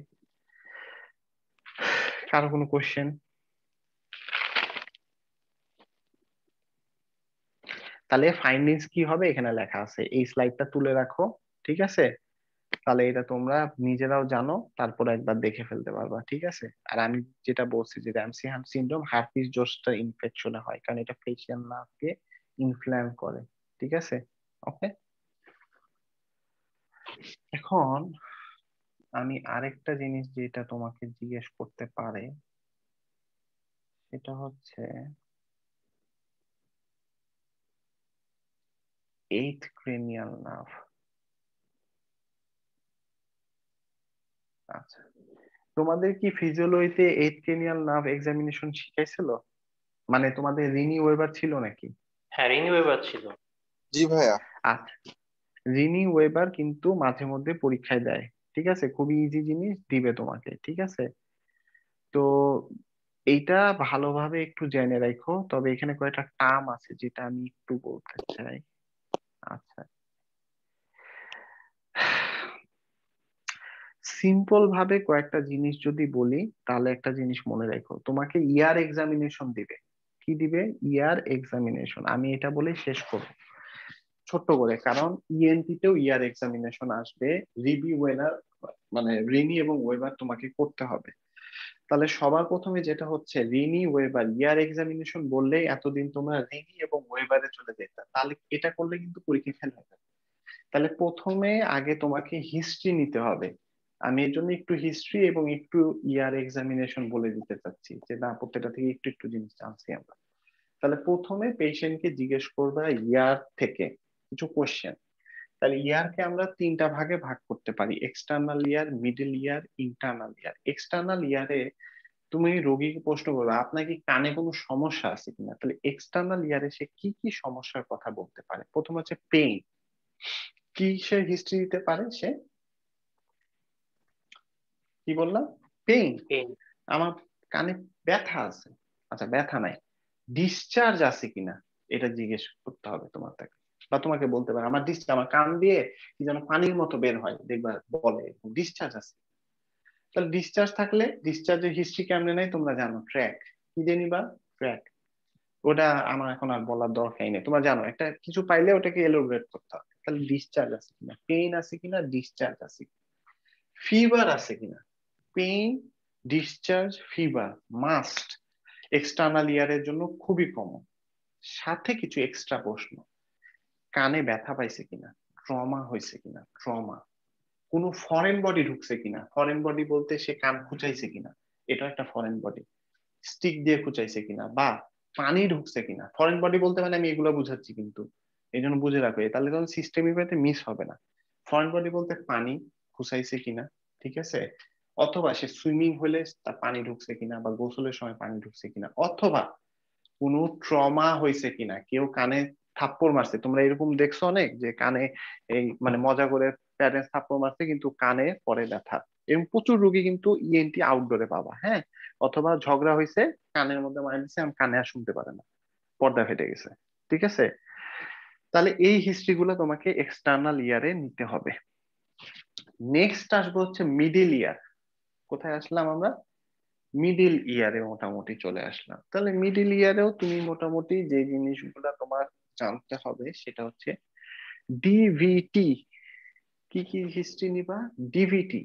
কারো কোনো কোশ্চেন? তাহলে ফাইন্ডিংস কি হবে এখানে লেখা আছে, এই স্লাইডটা তুলে রাখো। ঠিক আছে, তাহলে এটা তোমরা নিজেরাও জানো, তারপর একবার দেখে ফেলতে পারবা। ঠিক আছে, আর আমি যেটা বলছি যে Ramsay Hunt syndrome herpes zoster ইনফেকশনে হয়, কারণ এটা ফেশিয়াল নার্ভকে ইনফ্ল্যাম করে। ঠিক আছে, ওকে। এখন আমি আরেকটা জিনিস যেটা তোমাকে জিজ্ঞেস করতে পারে, সেটা হচ্ছে এইট ক্রেনিয়াল নার্ভ। আচ্ছা, তোমাদের কি ফিজিওলজিতে এইট ক্রেনিয়াল নার্ভ এক্সামিনেশন শিখাইছিল? মানে তোমাদের রিনি ওয়েবার ছিল নাকি? হ্যাঁ, রিনিউয়েবল ছিল। জি ভাইয়া। আচ্ছা, রিনি ওয়েবার কিন্তু মাঝে মধ্যে পরীক্ষায় দেয়। ঠিক আছে, খুবই ইজি জিনিস দিবে তোমাকে। ঠিক আছে, তো এইটা ভালোভাবে একটু জেনে রাখো, তবে এখানে কয়েকটা টার্ম আছে যেটা আমি একটু বলতে চাই। আচ্ছা, সিম্পল ভাবে কয়েকটা জিনিস যদি বলি, তাহলে একটা জিনিস মনে রাখো, তোমাকে ইয়ার এক্সামিনেশন দিবে। কি দিবে? Ear examination. আমি এটা বলে শেষ করব। ছোট্ট করে, কারণ ইএনটি তেও ইয়ার এক্সামিনেশন আসবে, রিবি ওয়েবার মানে রিনি এবং ওয়েবার তোমাকে করতে হবে। তাহলে সবার প্রথমে যেটা হচ্ছে রিনি ওয়েবার ইয়ার এক্সামিনেশন বললেই এতদিন তোমরা রিনি এবং ওয়েবারে চলে যেত, তাহলে এটা করলে কিন্তু পরীক্ষা ফেল হবে। তাহলে প্রথমে আগে তোমাকে হিস্ট্রি নিতে হবে। আমি এর জন্য একটু হিস্ট্রি এবং একটু ইয়ার এক্সামিনেশন বলে দিতে চাচ্ছি, যে না প্রত্যেকটা থেকে একটু একটু জিনিস জানছি আমরা। তাহলে প্রথমে পেশেন্টকে জিজ্ঞেস করবা ইয়ার থেকে কিছু কোশ্চেন। তাহলে ইয়ারকে আমরা তিনটা ভাগে ভাগ করতে পারি, external ear, middle ear, internal ear. External ইয়ারে তুমি রোগীকে প্রশ্ন করবে আপনার কি কানে কোনো সমস্যা আছে কিনা। তাহলে এক্সটার্নাল ইয়ারে সে কি কি সমস্যার কথা বলতে পারে? প্রথম হচ্ছে পেইন। কি সে হিস্ট্রি দিতে পারে? সে কি বললাম? পেইন। আমার কানে ব্যথা আছে, আচ্ছা ব্যথা নাই, ডিসচার্জ আছে কিনা এটা জিজ্ঞেস করতে হবে তোমার তাকে। বা তোমাকে বলতে পারে আমার ডিসচার্জ, আমার কান দিয়ে কি যেন পানির মতো বের হয়, দেখবা বলে ডিসচার্জ আছে। তাহলে ডিসচার্জ থাকলে ডিসচার্জের হিস্ট্রি কেমনে নেই তোমরা জানো, ট্র্যাক। কি জানিবা? ট্র্যাক। ওটা আমার এখন আর বলার দরকারই নেই, তোমরা জানো একটা কিছু পাইলে ওটাকে এলোবরেট করতে হবে। তাহলে ডিসচার্জ আছে কিনা, পেইন আছে কিনা, ডিসচার্জ আছে, ফিভার আছে কিনা। Pain, discharge, fever must external ইয়ারের জন্য খুবই কমন। সাথে কিছু এক্সট্রা প্রশ্ন, কানে ব্যথা পাইছে কিনা, ট্রমা হয়েছে কিনা, ট্রমা, কোনো ফরেন বডি ঢুকছে কিনা। ফরেন বডি বলতে সে কান খুঁচাইছে কিনা, এটা একটা ফরেন বডি, স্টিক দিয়ে খুঁচাইছে কিনা, বা পানি ঢুকছে কিনা। ফরেন বডি বলতে মানে আমি এগুলো বুঝাচ্ছি কিন্তু, এই জন্য বুঝে রাখো, তাহলে তখন সিস্টেমিক ওয়েতে মিস হবে না। ফরেন বডি বলতে পানি খুঁচাইছে কিনা, ঠিক আছে, অথবা সে সুইমিং হলে তার পানি ঢুকছে কিনা, বা গোসলের সময় পানি ঢুকছে কিনা, অথবা কোনো ট্রমা হয়েছে কিনা, কেউ কানে থাপ্পড় মারছে। তোমরা এরকম দেখছো অনেক, যে কানে এই মানে মজা করে প্যারেন্টস থাপ্পড় মারছে কিন্তু কানে পরে ব্যথা। এরকম প্রচুর রোগী কিন্তু ইএনটি আউটডোরে পাবা। হ্যাঁ, অথবা ঝগড়া হয়েছে, কানের মধ্যে মার দিচ্ছে, আমি কানে আর শুনতে পারে না, পর্দা ফেটে গেছে, ঠিক আছে। তাহলে এই হিস্ট্রি গুলো তোমাকে এক্সটার্নাল ইয়ারে নিতে হবে। নেক্সট আসবো হচ্ছে মিডল ইয়ার। কোথায় আসলাম আমরা? মিডিল ইয়ারে মোটামুটি চলে আসলাম। তাহলে মিডিল ইয়ারেও তুমি মোটামুটি যে জিনিসগুলো তোমার জানতে হবে সেটা হচ্ছে ডিভিটি। কি কি হিস্ট্রি নিবা? DVT,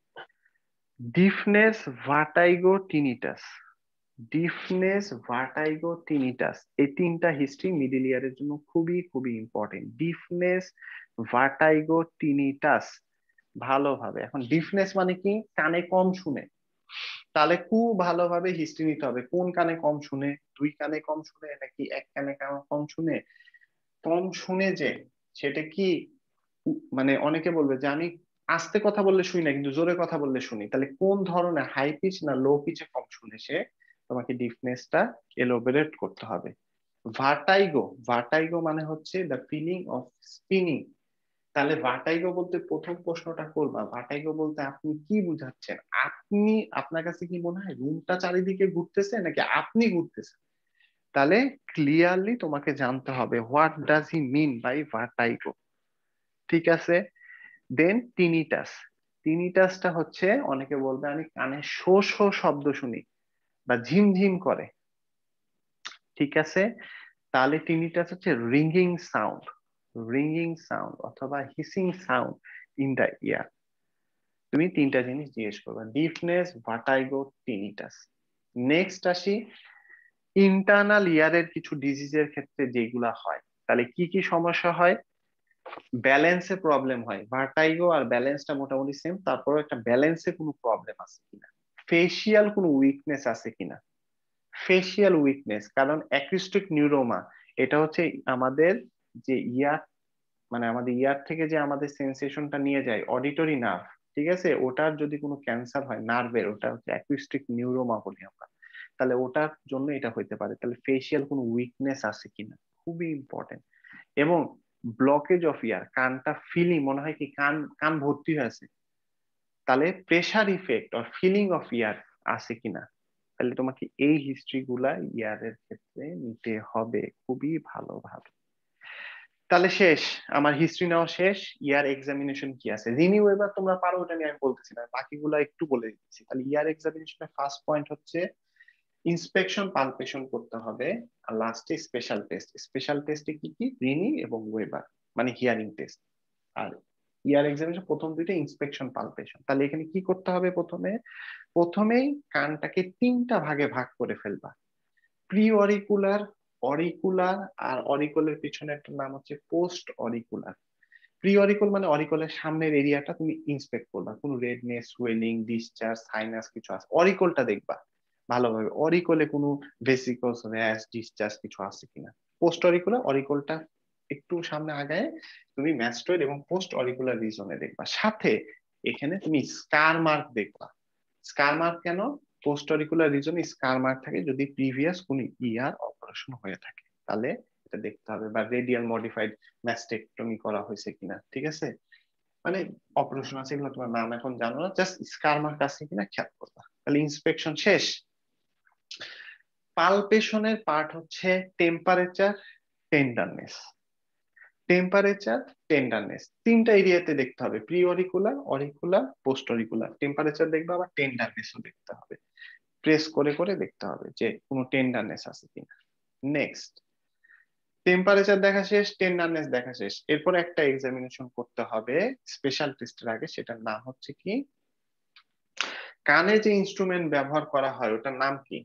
deafness, vertigo, tinnitus. Deafness, vertigo, tinnitus, এই তিনটা হিস্ট্রি মিডিল ইয়ারের জন্য খুবই খুবই ইম্পর্টেন্ট। ডিফনেস, ভার্টাইগো, টিনিটাস ভালোভাবে। এখন ডিফনেস মানে কি? কানে কম শুনে। তাহলে খুব ভালোভাবে হিস্ট্রি নিতে হবে, কোন কানে কম শুনে, দুই কানে কম শুনে নাকি এক কানে কম শুনে। কম শুনে যে সেটা কি মানে অনেকে বলবে যে আমি আস্তে কথা বললে শুনি না কিন্তু জোরে কথা বললে শুনি। তাহলে কোন ধরনের, হাই পিচ না লো পিচে কম শুনে সে, তোমাকে ডিফনেসটা এলোবেরেট করতে হবে। ভার্টাইগো, ভার্টাইগো মানে হচ্ছে দ্য ফিলিং অফ স্পিনিং। তাহলে ভার্টাইগো বলতে প্রথম প্রশ্নটা করবা, ভার্টাইগো বলতে আপনি কি বুঝাচ্ছেন? আপনি, আপনার কাছে কি মনে হয় রুমটা চারিদিকে ঘুরতেছে নাকি আপনি ঘুরতেছেন? তাহলে ক্লিয়ারলি তোমাকে জানতে হবে what does he mean by vertigo, ঠিক আছে। দেন টিনিটাস। টিনিটাসটা হচ্ছে অনেকে বলবে আমি কানে শো শো শব্দ শুনি বা ঝিমঝিম করে, ঠিক আছে। তাহলে টিনিটাস হচ্ছে রিঙ্গিং সাউন্ড, রিঙ্গিং সাউন্ড অথবা hissing sound in the ear. তুমি তিনটা জিনিস জিজ্ঞেস করবে, ডিফনেস, ভার্টাইগো, টিনিটাস। নেক্সট আসি ইন্টারনাল ইয়ারের কিছু ডিজিজের ক্ষেত্রে যেগুলা হয়। তাহলে কি কি সমস্যা হয়? ব্যালেন্সে প্রবলেম হয়, ভার্টাইগো আর ব্যালেন্সটা মোটামুটি সেম, তারপরে একটা ব্যালেন্সে কোনো প্রবলেম আছে কিনা, ফেসিয়াল কোনো উইকনেস আছে কিনা। ফেসিয়াল উইকনেস, কারণ অ্যাকুস্টিক নিউরোমা এটা হচ্ছে আমাদের যে ইয়ার মানে আমাদের ইয়ার থেকে যে আমাদের সেন্সেশনটা নিয়ে যায় অডিটরি নার্ভ, ঠিক আছে, ওটার যদি কোনো ক্যান্সার হয় নার্ভের, ওটা হচ্ছে অ্যাকুস্টিক নিউরোমা বলি আমরা, তাহলে ওটার জন্য এটা হইতে পারে। তাহলে ফেসিয়াল কোনো উইকনেস আছে কিনা খুবই ইম্পর্টেন্ট। এবং ব্লকেজ অফ ইয়ার, কানটা ফিলিং মনে হয় কি কান কান ভর্তি হয়েছে, তাহলে প্রেসার ইফেক্ট আর ফিলিং অফ ইয়ার আছে কিনা। তাহলে তোমাকে এই হিস্ট্রি গুলা ইয়ারের ক্ষেত্রে নিতে হবে খুবই ভালোভাবে। তাহলে শেষ, আমার হিস্ট্রি নেওয়া শেষ। ইয়ার এক্সামিনেশন কি আছে? রিনি ওয়েবার তোমরা পারো, ওটা নিয়ে আমি বলতেছি না, বাকিগুলা একটু বলে দিচ্ছি। তাহলে ইয়ার এক্সামিনেশনের ফার্স্ট পয়েন্ট হচ্ছে ইন্সপেকশন, পালপেশন করতে হবে, আর লাস্টে স্পেশাল টেস্ট। স্পেশাল টেস্টে কি কি? রিনি এবং ওয়েবার। মানে হিয়ারিং টেস্ট। আর ইয়ার এক্সামিনেশন প্রথম দুইটা ইন্সপেকশন পালপেশন। তাহলে এখানে কি করতে হবে? প্রথমে প্রথমেই কানটাকে তিনটা ভাগে ভাগ করে ফেলবা, প্রি অরিকুলার, অরিকুলার, আর অরিকুলের পিছনে একটা নাম হচ্ছে পোস্ট অরিকুলার। প্রি অরিকুল মানে অরিকুলের সামনের এরিয়াটা তুমি ইন্সপেক্ট করবা, কোনো রেডনেস, সোয়েলিং, ডিসচার্জ, সাইনাস কিছু আছে, অরিকুলটা দেখবা ভালোভাবে, অরিকুলে কোনো ভেসিকলস, র্যাশ, ডিসচার্জ কিছু আছে কিনা। পোস্ট অরিকুলার, অরিকুলটা একটু সামনে আগায় তুমি ম্যাস্টয়েড এবং পোস্ট অরিকুলার রিজনে দেখবা, সাথে এখানে তুমি স্কার মার্ক দেখবা। স্কার মার্ক কেন? পোস্ট অরিকুলার রিজনে স্কার মার্ক থাকে যদি প্রিভিয়াস কোন ইয়ার অপারেশন হয়ে থাকে, তাহলে এটা দেখতে হবে, বা রেডিয়াল মডিফাইড ম্যাস্টেকটমি করা হয়েছে কিনা, ঠিক আছে? মানে অপারেশন আছে, এগুলো তোমার নাম এখন জানো না, জাস্ট স্কার মার্ক আছে কিনা খেয়াল করবা। তাহলে ইন্সপেকশন শেষ। পালপেশনের পার্ট হচ্ছে টেম্পারেচার, টেন্ডারনেস। টেম্পারেচার, টেন্ডারনেস তিনটা এরিয়াতে দেখতে হবে, pre auricular, auricular, post auricular. Temperature দেখবে, আবার টেন্ডারনেসও দেখতে হবে, প্রেস করে করে দেখতে হবে যে কোনো টেন্ডারনেস আছে কিনা। নেক্সট, টেম্পারেচার দেখা শেষ, টেন্ডারনেস দেখা শেষ, এরপর একটা এক্সামিনেশন করতে হবে স্পেশাল টেস্টের আগে, সেটার নাম হচ্ছে কি, কানে যে ইনস্ট্রুমেন্ট ব্যবহার করা হয় ওটার নাম কি?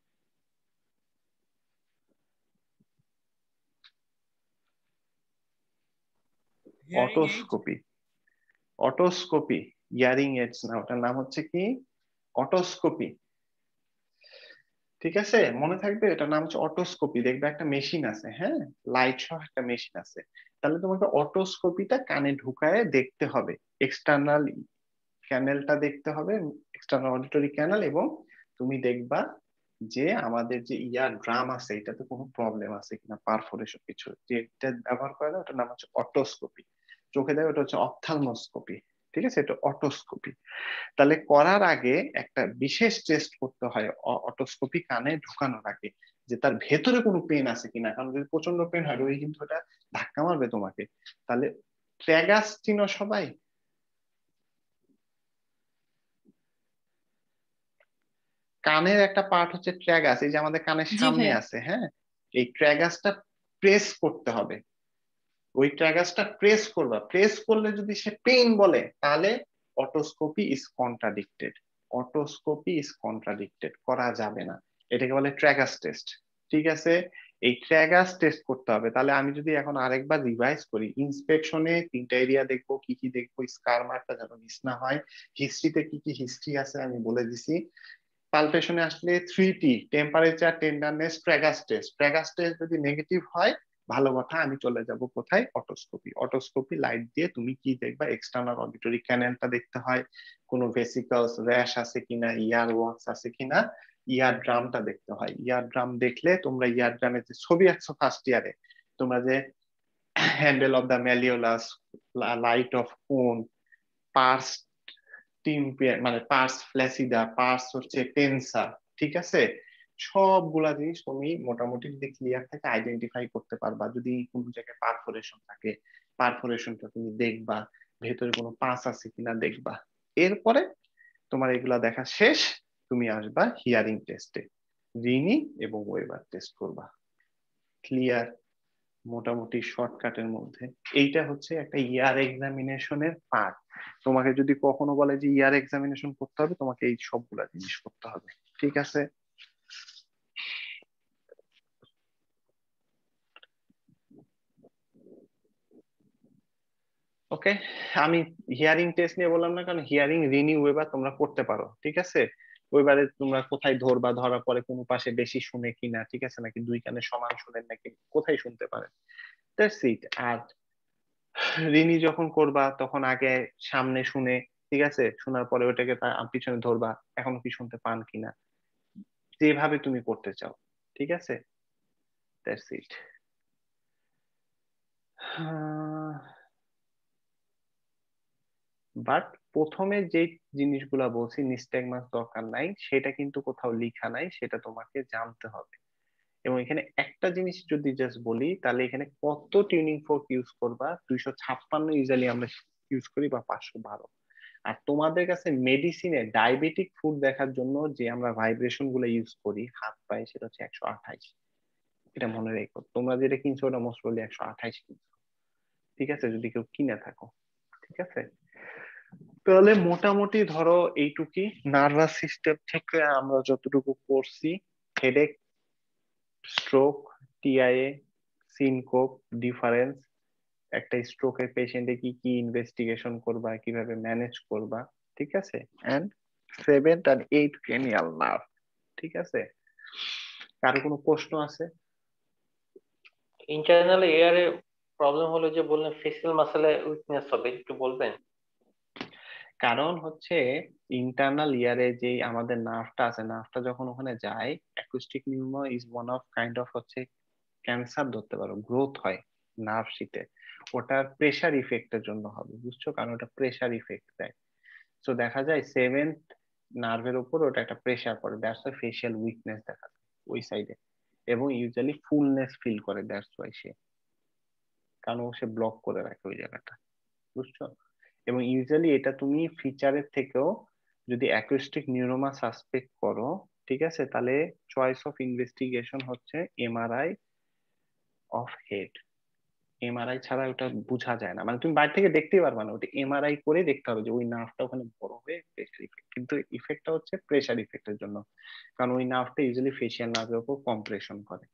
অটোস্কোপি। অটোস্কোপি, ইয়ারিং এইডস না, ওটার নাম হচ্ছে কি অটোস্কোপি। ঠিক আছে, মনে থাকবে এটার নাম হচ্ছে অটোস্কোপি। দেখবে একটা মেশিন আছে, হ্যাঁ, লাইট সহ একটা মেশিন আছে, তাহলে তোমাকে অটোস্কোপিটা কানে ঢুকায় দেখতে হবে, এক্সটার্নাল ক্যানেলটা দেখতে হবে, এক্সটার্নাল অডিটরি ক্যানেল, এবং তুমি দেখবা যে আমাদের যে ইয়ার ড্রাম আছে এটাতে কোনো প্রবলেম আছে কিনা, পারফোরেশন কিছু, যেটা ব্যবহার করে না ওটার নাম হচ্ছে অটোস্কোপি। চোখে দেয় ওটা হচ্ছে অপথ্যালমোস্কোপি, ঠিক আছে, এটা অটোস্কোপি। তাহলে করার আগে একটা বিশেষ টেস্ট করতে হয় অটোস্কোপি কানে ঢুকানোর আগে, যে তার ভেতরে কোনো পেন আছে কিনা, কারণ যদি প্রচন্ড পেন হয় রোগী কিন্তু এটা ধাক্কা মারবে তোমাকে। তাহলে ট্র্যাগাস চিনো সবাই? কানের একটা পার্ট হচ্ছে ট্র্যাগাস, এই যে আমাদের কানের জি সামনে ভাইয়া। আছে, হ্যাঁ, এই ট্র্যাগাসটা প্রেস করতে হবে, ওই ট্র্যাগাসটা প্রেস করবা, প্রেস করলে যদি সে পেইন বলে তাহলে otoscopy is contradicted, otoscopy is contradicted, করা যাবে না, এটাকে বলে ট্র্যাগাস টেস্ট। ঠিক আছে, এই ট্র্যাগাস টেস্ট করতে হবে। তাহলে আমি যদি এখন আরেকবার রিভাইজ করি, ইন্সপেকশনে তিনটা এরিয়া দেখবো, কি কি দেখবো, স্কার মার্কটা যেন মিস না হয়, হিস্ট্রিতে কি কি হিস্ট্রি আছে আমি বলে দিছি, পালপেশনে আসলে three T, temperature, tenderness, tragus test. Tragus test যদি নেগেটিভ হয় ভালো কথা, আমি চলে যাব কোথায়, অটোস্কোপি। অটোস্কোপি লাইট দিয়ে তুমি কি দেখবা, এক্সটার্নাল অডিটরি ক্যানেলটা দেখতে হয়, কোনো ভেসিকলস, র্যাশ আছে কিনা, ইয়ার ওয়াক্স আছে কিনা, ইয়ার ড্রামটা দেখতে হয়। ইয়ার ড্রাম দেখলে তোমরা ইয়ার ড্রামের যে ছবি আঁকছো ফার্স্ট ইয়ারে, তোমরা যে handle of the malleolus, light of cone, pars tympani মানে পার্স ফ্ল্যাসিডা, পার্স হচ্ছে টেনসা, ঠিক আছে, সবগুলা জিনিস তুমি মোটামুটি যদি ক্লিয়ার থাকে আইডেন্টিফাই করতে পারবা। যদি কোনো জায়গায় পারফোরেশন থাকে, পারফোরেশনটা তুমি দেখবা, ভেতরে কোনো পাস আছে কিনা দেখবা। এরপরে তোমার এগুলা দেখা শেষ, তুমি আসবা হিয়ারিং টেস্টে, রিনি এবং ওয়েবার টেস্ট করবা। ক্লিয়ার? মোটামুটি শর্টকাটের মধ্যে এইটা হচ্ছে একটা ইয়ার এক্সামিনেশনের পার্ট। তোমাকে যদি কখনো বলে যে ইয়ার এক্সামিনেশন করতে হবে, তোমাকে এই সবগুলা জিনিস করতে হবে, ঠিক আছে? ওকে, আমি হিয়ারিং টেস্ট নিয়ে বললাম না, কারণ হিয়ারিং, রিনি, ওয়েবার তোমরা করতে পারো, ঠিক আছে? ওইবারে তোমরা কোথায় ধরবা, ধরার পরে কোন পাশে বেশি শুনে কিনা, ঠিক আছে, নাকি দুই কানে সমান শুনেন, নাকি কোথায় শুনতে পারেন, দ্যাটস ইট। আর রিনি যখন করবা তখন আগে সামনে শুনে, ঠিক আছে, শোনার পরে ওটাকে তার পিছনে ধরবা, এখন কি শুনতে পান কিনা, যেভাবে তুমি করতে চাও, ঠিক আছে, দ্যাটস ইট। বাট প্রথমে যে জিনিসগুলা বলছি নিস্টেগমাস দরকার নাই, সেটা কিন্তু কোথাও লেখা নাই, সেটা তোমাকে জানতে হবে। এবং এখানে একটা জিনিস যদি জাস্ট বলি, তাহলে এখানে কত টিউনিং ফোর্ক ইউজ করবা, দুইশো ছাপ্পান্ন ইউজালি আমরা ইউজ করি, বা পাঁচশো বারো। আর তোমাদের কাছে মেডিসিনে ডায়াবেটিক ফুড দেখার জন্য যে আমরা ভাইব্রেশন গুলো ইউজ করি হাত পায়ে, সেটা হচ্ছে একশো আঠাইশ। এটা মনে রেখো, তোমরা যেটা কিনছো ওটা মোস্ট প্রবাবলি একশো আঠাইশ কিনছো, ঠিক আছে, যদি কেউ কিনে থাকো। ঠিক আছে, তাহলে মোটামুটি ধরো এইটুকুই নার্ভাস সিস্টেম থেকে আমরা যতটুকু করছি। Headache, stroke, TIA, syncope, difference, একটা স্ট্রোকের পেশেন্টে কি কি ইনভেস্টিগেশন করবা, কিভাবে ম্যানেজ করবা, ঠিক আছে, এন্ড সেভেন্থ আর এইট ক্রেনিয়াল নার্ভ। ঠিক আছে, কারো কোনো প্রশ্ন আছে? ইন্টারনাল এয়ারে প্রবলেম হলো যে বললেন ফেসিয়াল মাসেলে উইকনেস হবে, একটু বলবেন? কারণ হচ্ছে ইন্টারনাল ইয়ারে যে আমাদের নার্ভটা আছে, নার্ভটা যখন ওখানে যায়, অ্যাকুস্টিক নিউমো is one of kind of হচ্ছে ক্যান্সার ধরতে পারো, গ্রোথ হয় নার্ভ শিটে, ওটার প্রেসার ইফেক্টের জন্য হবে, বুঝছো, কারণ ওটা প্রেসার ইফেক্ট দেয়। তো দেখা যায় সেভেন্থ নার্ভের উপর ওটা একটা প্রেসার পড়ে, দ্যাটস ওয়াই ফেশিয়াল উইকনেস দেখা যায় ওই সাইডে, এবং ইউজুয়ালি ফুলনেস ফিল করে, দ্যাটস ওয়াই সে, কারণ ও সে ব্লক করে রাখে ওই জায়গাটা, বুঝছো। এবং ইউজুয়ালি এটা তুমি ফিচারের থেকেও যদি অ্যাকুস্টিক নিউরোমা সাসপেক্ট করো, ঠিক আছে, তাহলে চয়েস অফ ইনভেস্টিগেশন হচ্ছে এমআরআই অফ হেড। এমআরআই ছাড়া ওটা বোঝা যায় না, মানে তুমি বাইরে থেকে দেখতেই পারবে না, ওটা এমআরআই করে দেখতে হবে যে ওই নার্ভটা ওখানে বড় হয়ে প্রেসার ইফেক্ট, কিন্তু ইফেক্টটা হচ্ছে প্রেসার ইফেক্টের জন্য, কারণ ওই নার্ভটা ইউজুয়ালি ফেশিয়াল নার্ভের উপর কম্প্রেশন করে,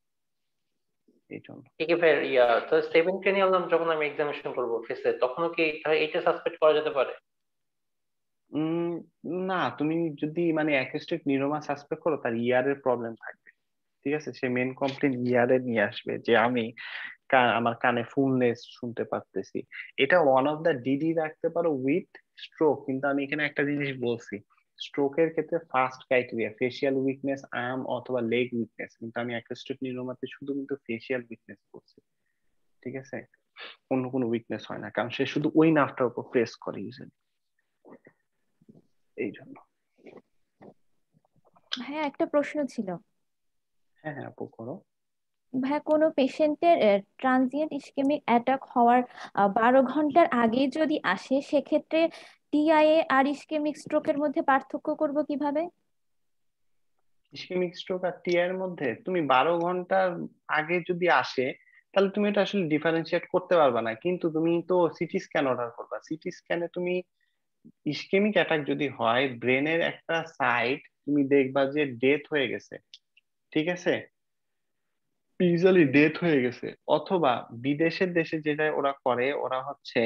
এই জন্য। ঠিক আছে ভাই, ইয়া তো সেভেন ক্রেনিয়াল নাম যখন আমি এক্সামিনেশন করবো ফেসে, তখনও কি তাহলে এটা সাসপেক্ট করা যেতে পারে? উম না, তুমি যদি মানে অ্যাকুস্টিক নিউরোমা সাসপেক্ট করো, তার ইয়ারের প্রবলেম থাকবে, ঠিক আছে, সে মেন কমপ্লেন ইয়ারে নিয়ে আসবে যে আমি কা- আমার কানে ফুলনেস শুনতে পারতেছি। এটা ওয়ান অফ দা ডিডি রাখতে পারো উইথ স্ট্রোক, কিন্তু আমি এখানে একটা জিনিস বলছি, স্ট্রোকের ক্ষেত্রে first criteria facial weakness, arm অথবা লেগ উইকনেস, কিন্তু আমি অ্যাকুস্টিক নিউরোমাতে শুধু কিন্তু ফেশিয়াল উইকনেস বলছি, ঠিক আছে, অন্য কোনো উইকনেস হয় না, কারণ সে শুধু ওই নার্ভটার উপর প্রেস করে ইউজুয়ালি, এই জন্য। হ্যাঁ, একটা প্রশ্ন ছিল। হ্যাঁ হ্যাঁ, আপু করো। ভাইয়া, কোনো পেশেন্টের ট্রানজিয়েন্ট ইসকেমিক অ্যাটাক হওয়ার আহ, বারো ঘন্টার আগে যদি আসে, সেক্ষেত্রে টিআইএ আর ইসকেমিক স্ট্রোকের মধ্যে পার্থক্য করব কিভাবে? ইসকেমিক স্ট্রোক আর টিআই এর মধ্যে তুমি বারো ঘন্টার আগে যদি আসে, তাহলে তুমি এটা আসলে ডিফারেন্সিয়েট করতে পারবে না, কিন্তু তুমি তো সিটি স্ক্যান অর্ডার করবা, সিটি স্ক্যানে তুমি ইসকেমিক অ্যাটাক যদি হয়, ব্রেনের একটা সাইড তুমি দেখবা যে ডেথ হয়ে গেছে, ঠিক আছে, ইউজুয়ালি ডেথ হয়ে গেছে, অথবা বিদেশের দেশে যেটা ওরা করে, ওরা হচ্ছে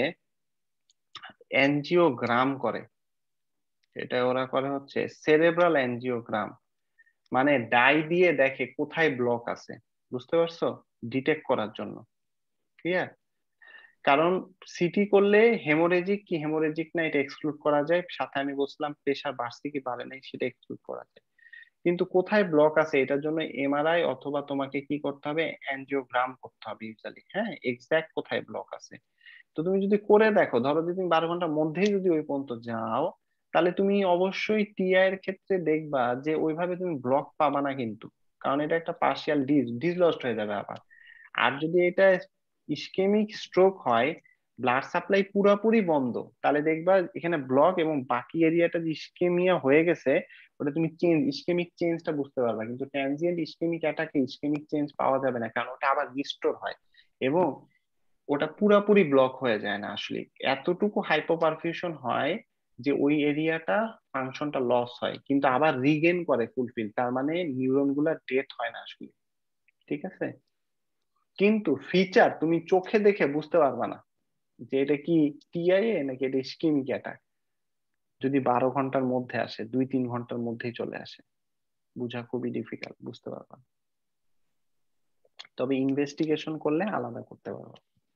এনজিওগ্রাম করে, এটা ওরা করে হচ্ছে সেরেব্রাল এনজিওগ্রাম, মানে ডাই দিয়ে দেখে কোথায় ব্লক আছে, বুঝতে পারছো, ডিটেক্ট করার জন্য, ক্লিয়ার। কারণ সিটি করলে হেমোরেজিক কি হেমোরেজিক না এটা এক্সক্লুড করা যায়, সাথে আমি বলছিলাম প্রেসার বাড়ছে কি বাড়ে নাই সেটা এক্সক্লুড করা যায়, কিন্তু কোথায় ব্লক আছে এটার জন্য এমআরআই অথবা তোমাকে কি করতে হবে, অ্যানজিওগ্রাম করতে হবে ইউজুয়ালি, হ্যাঁ, এক্সাক্ট কোথায় ব্লক আছে। তো তুমি যদি করে দেখো, ধরো যদি তুমি বারো ঘন্টার মধ্যেই যদি ওই পর্যন্ত যাও, তাহলে তুমি অবশ্যই টিআই এর ক্ষেত্রে দেখবা যে ওইভাবে তুমি ব্লক পাবা না কিন্তু, কারণ এটা একটা পার্শিয়াল ডিজ ডিসলস্ট হয়ে যাবে আবার। আর যদি এটা ইসকেমিক স্ট্রোক হয়, ব্লাড সাপ্লাই পুরোপুরি বন্ধ, তাহলে দেখবা এখানে ব্লক এবং বাকি এরিয়াটা যে ইসকেমিয়া হয়ে গেছে, ওটা তুমি চেঞ্জ ইসকেমিক চেঞ্জটা বুঝতে পারবা, কিন্তু ট্রানজিয়েন্ট ইসকেমিক অ্যাটাকে ইসকেমিক চেঞ্জ পাওয়া যাবে না, কারণ ওটা আবার রিস্টোর হয়, এবং ওটা পুরাপুরি ব্লক হয়ে যায় না আসলে, এতটুকু হাইপোপারফিউশন হয় যে ওই এরিয়াটা ফাংশনটা লস হয়, কিন্তু আবার রিগেন করে ফুলফিল, তার মানে নিউরন গুলা ডেথ হয় না আসলে, ঠিক আছে, কিন্তু ফিচার তুমি চোখে দেখে বুঝতে পারবা না যে এটা কি টিআইএ নাকি এটা ইসকেমিক অ্যাটাক, যদি বারো ঘন্টার মধ্যে আসে, দুই তিন ঘন্টার মধ্যেই চলে আসে, বুঝা খুবই ডিফিকাল্ট, বুঝতে পারবা না। তবে ইনভেস্টিগেশন করলে আলাদা করতে পারবো।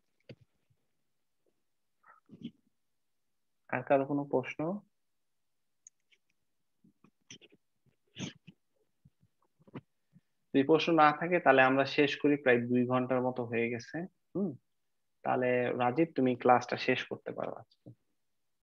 আর কারো কোনো প্রশ্ন? যদি প্রশ্ন না থাকে তাহলে আমরা শেষ করি, প্রায় দুই ঘন্টার মতো হয়ে গেছে। হুম, তাহলে রাজীব তুমি ক্লাসটা শেষ করতে পারো আজকে।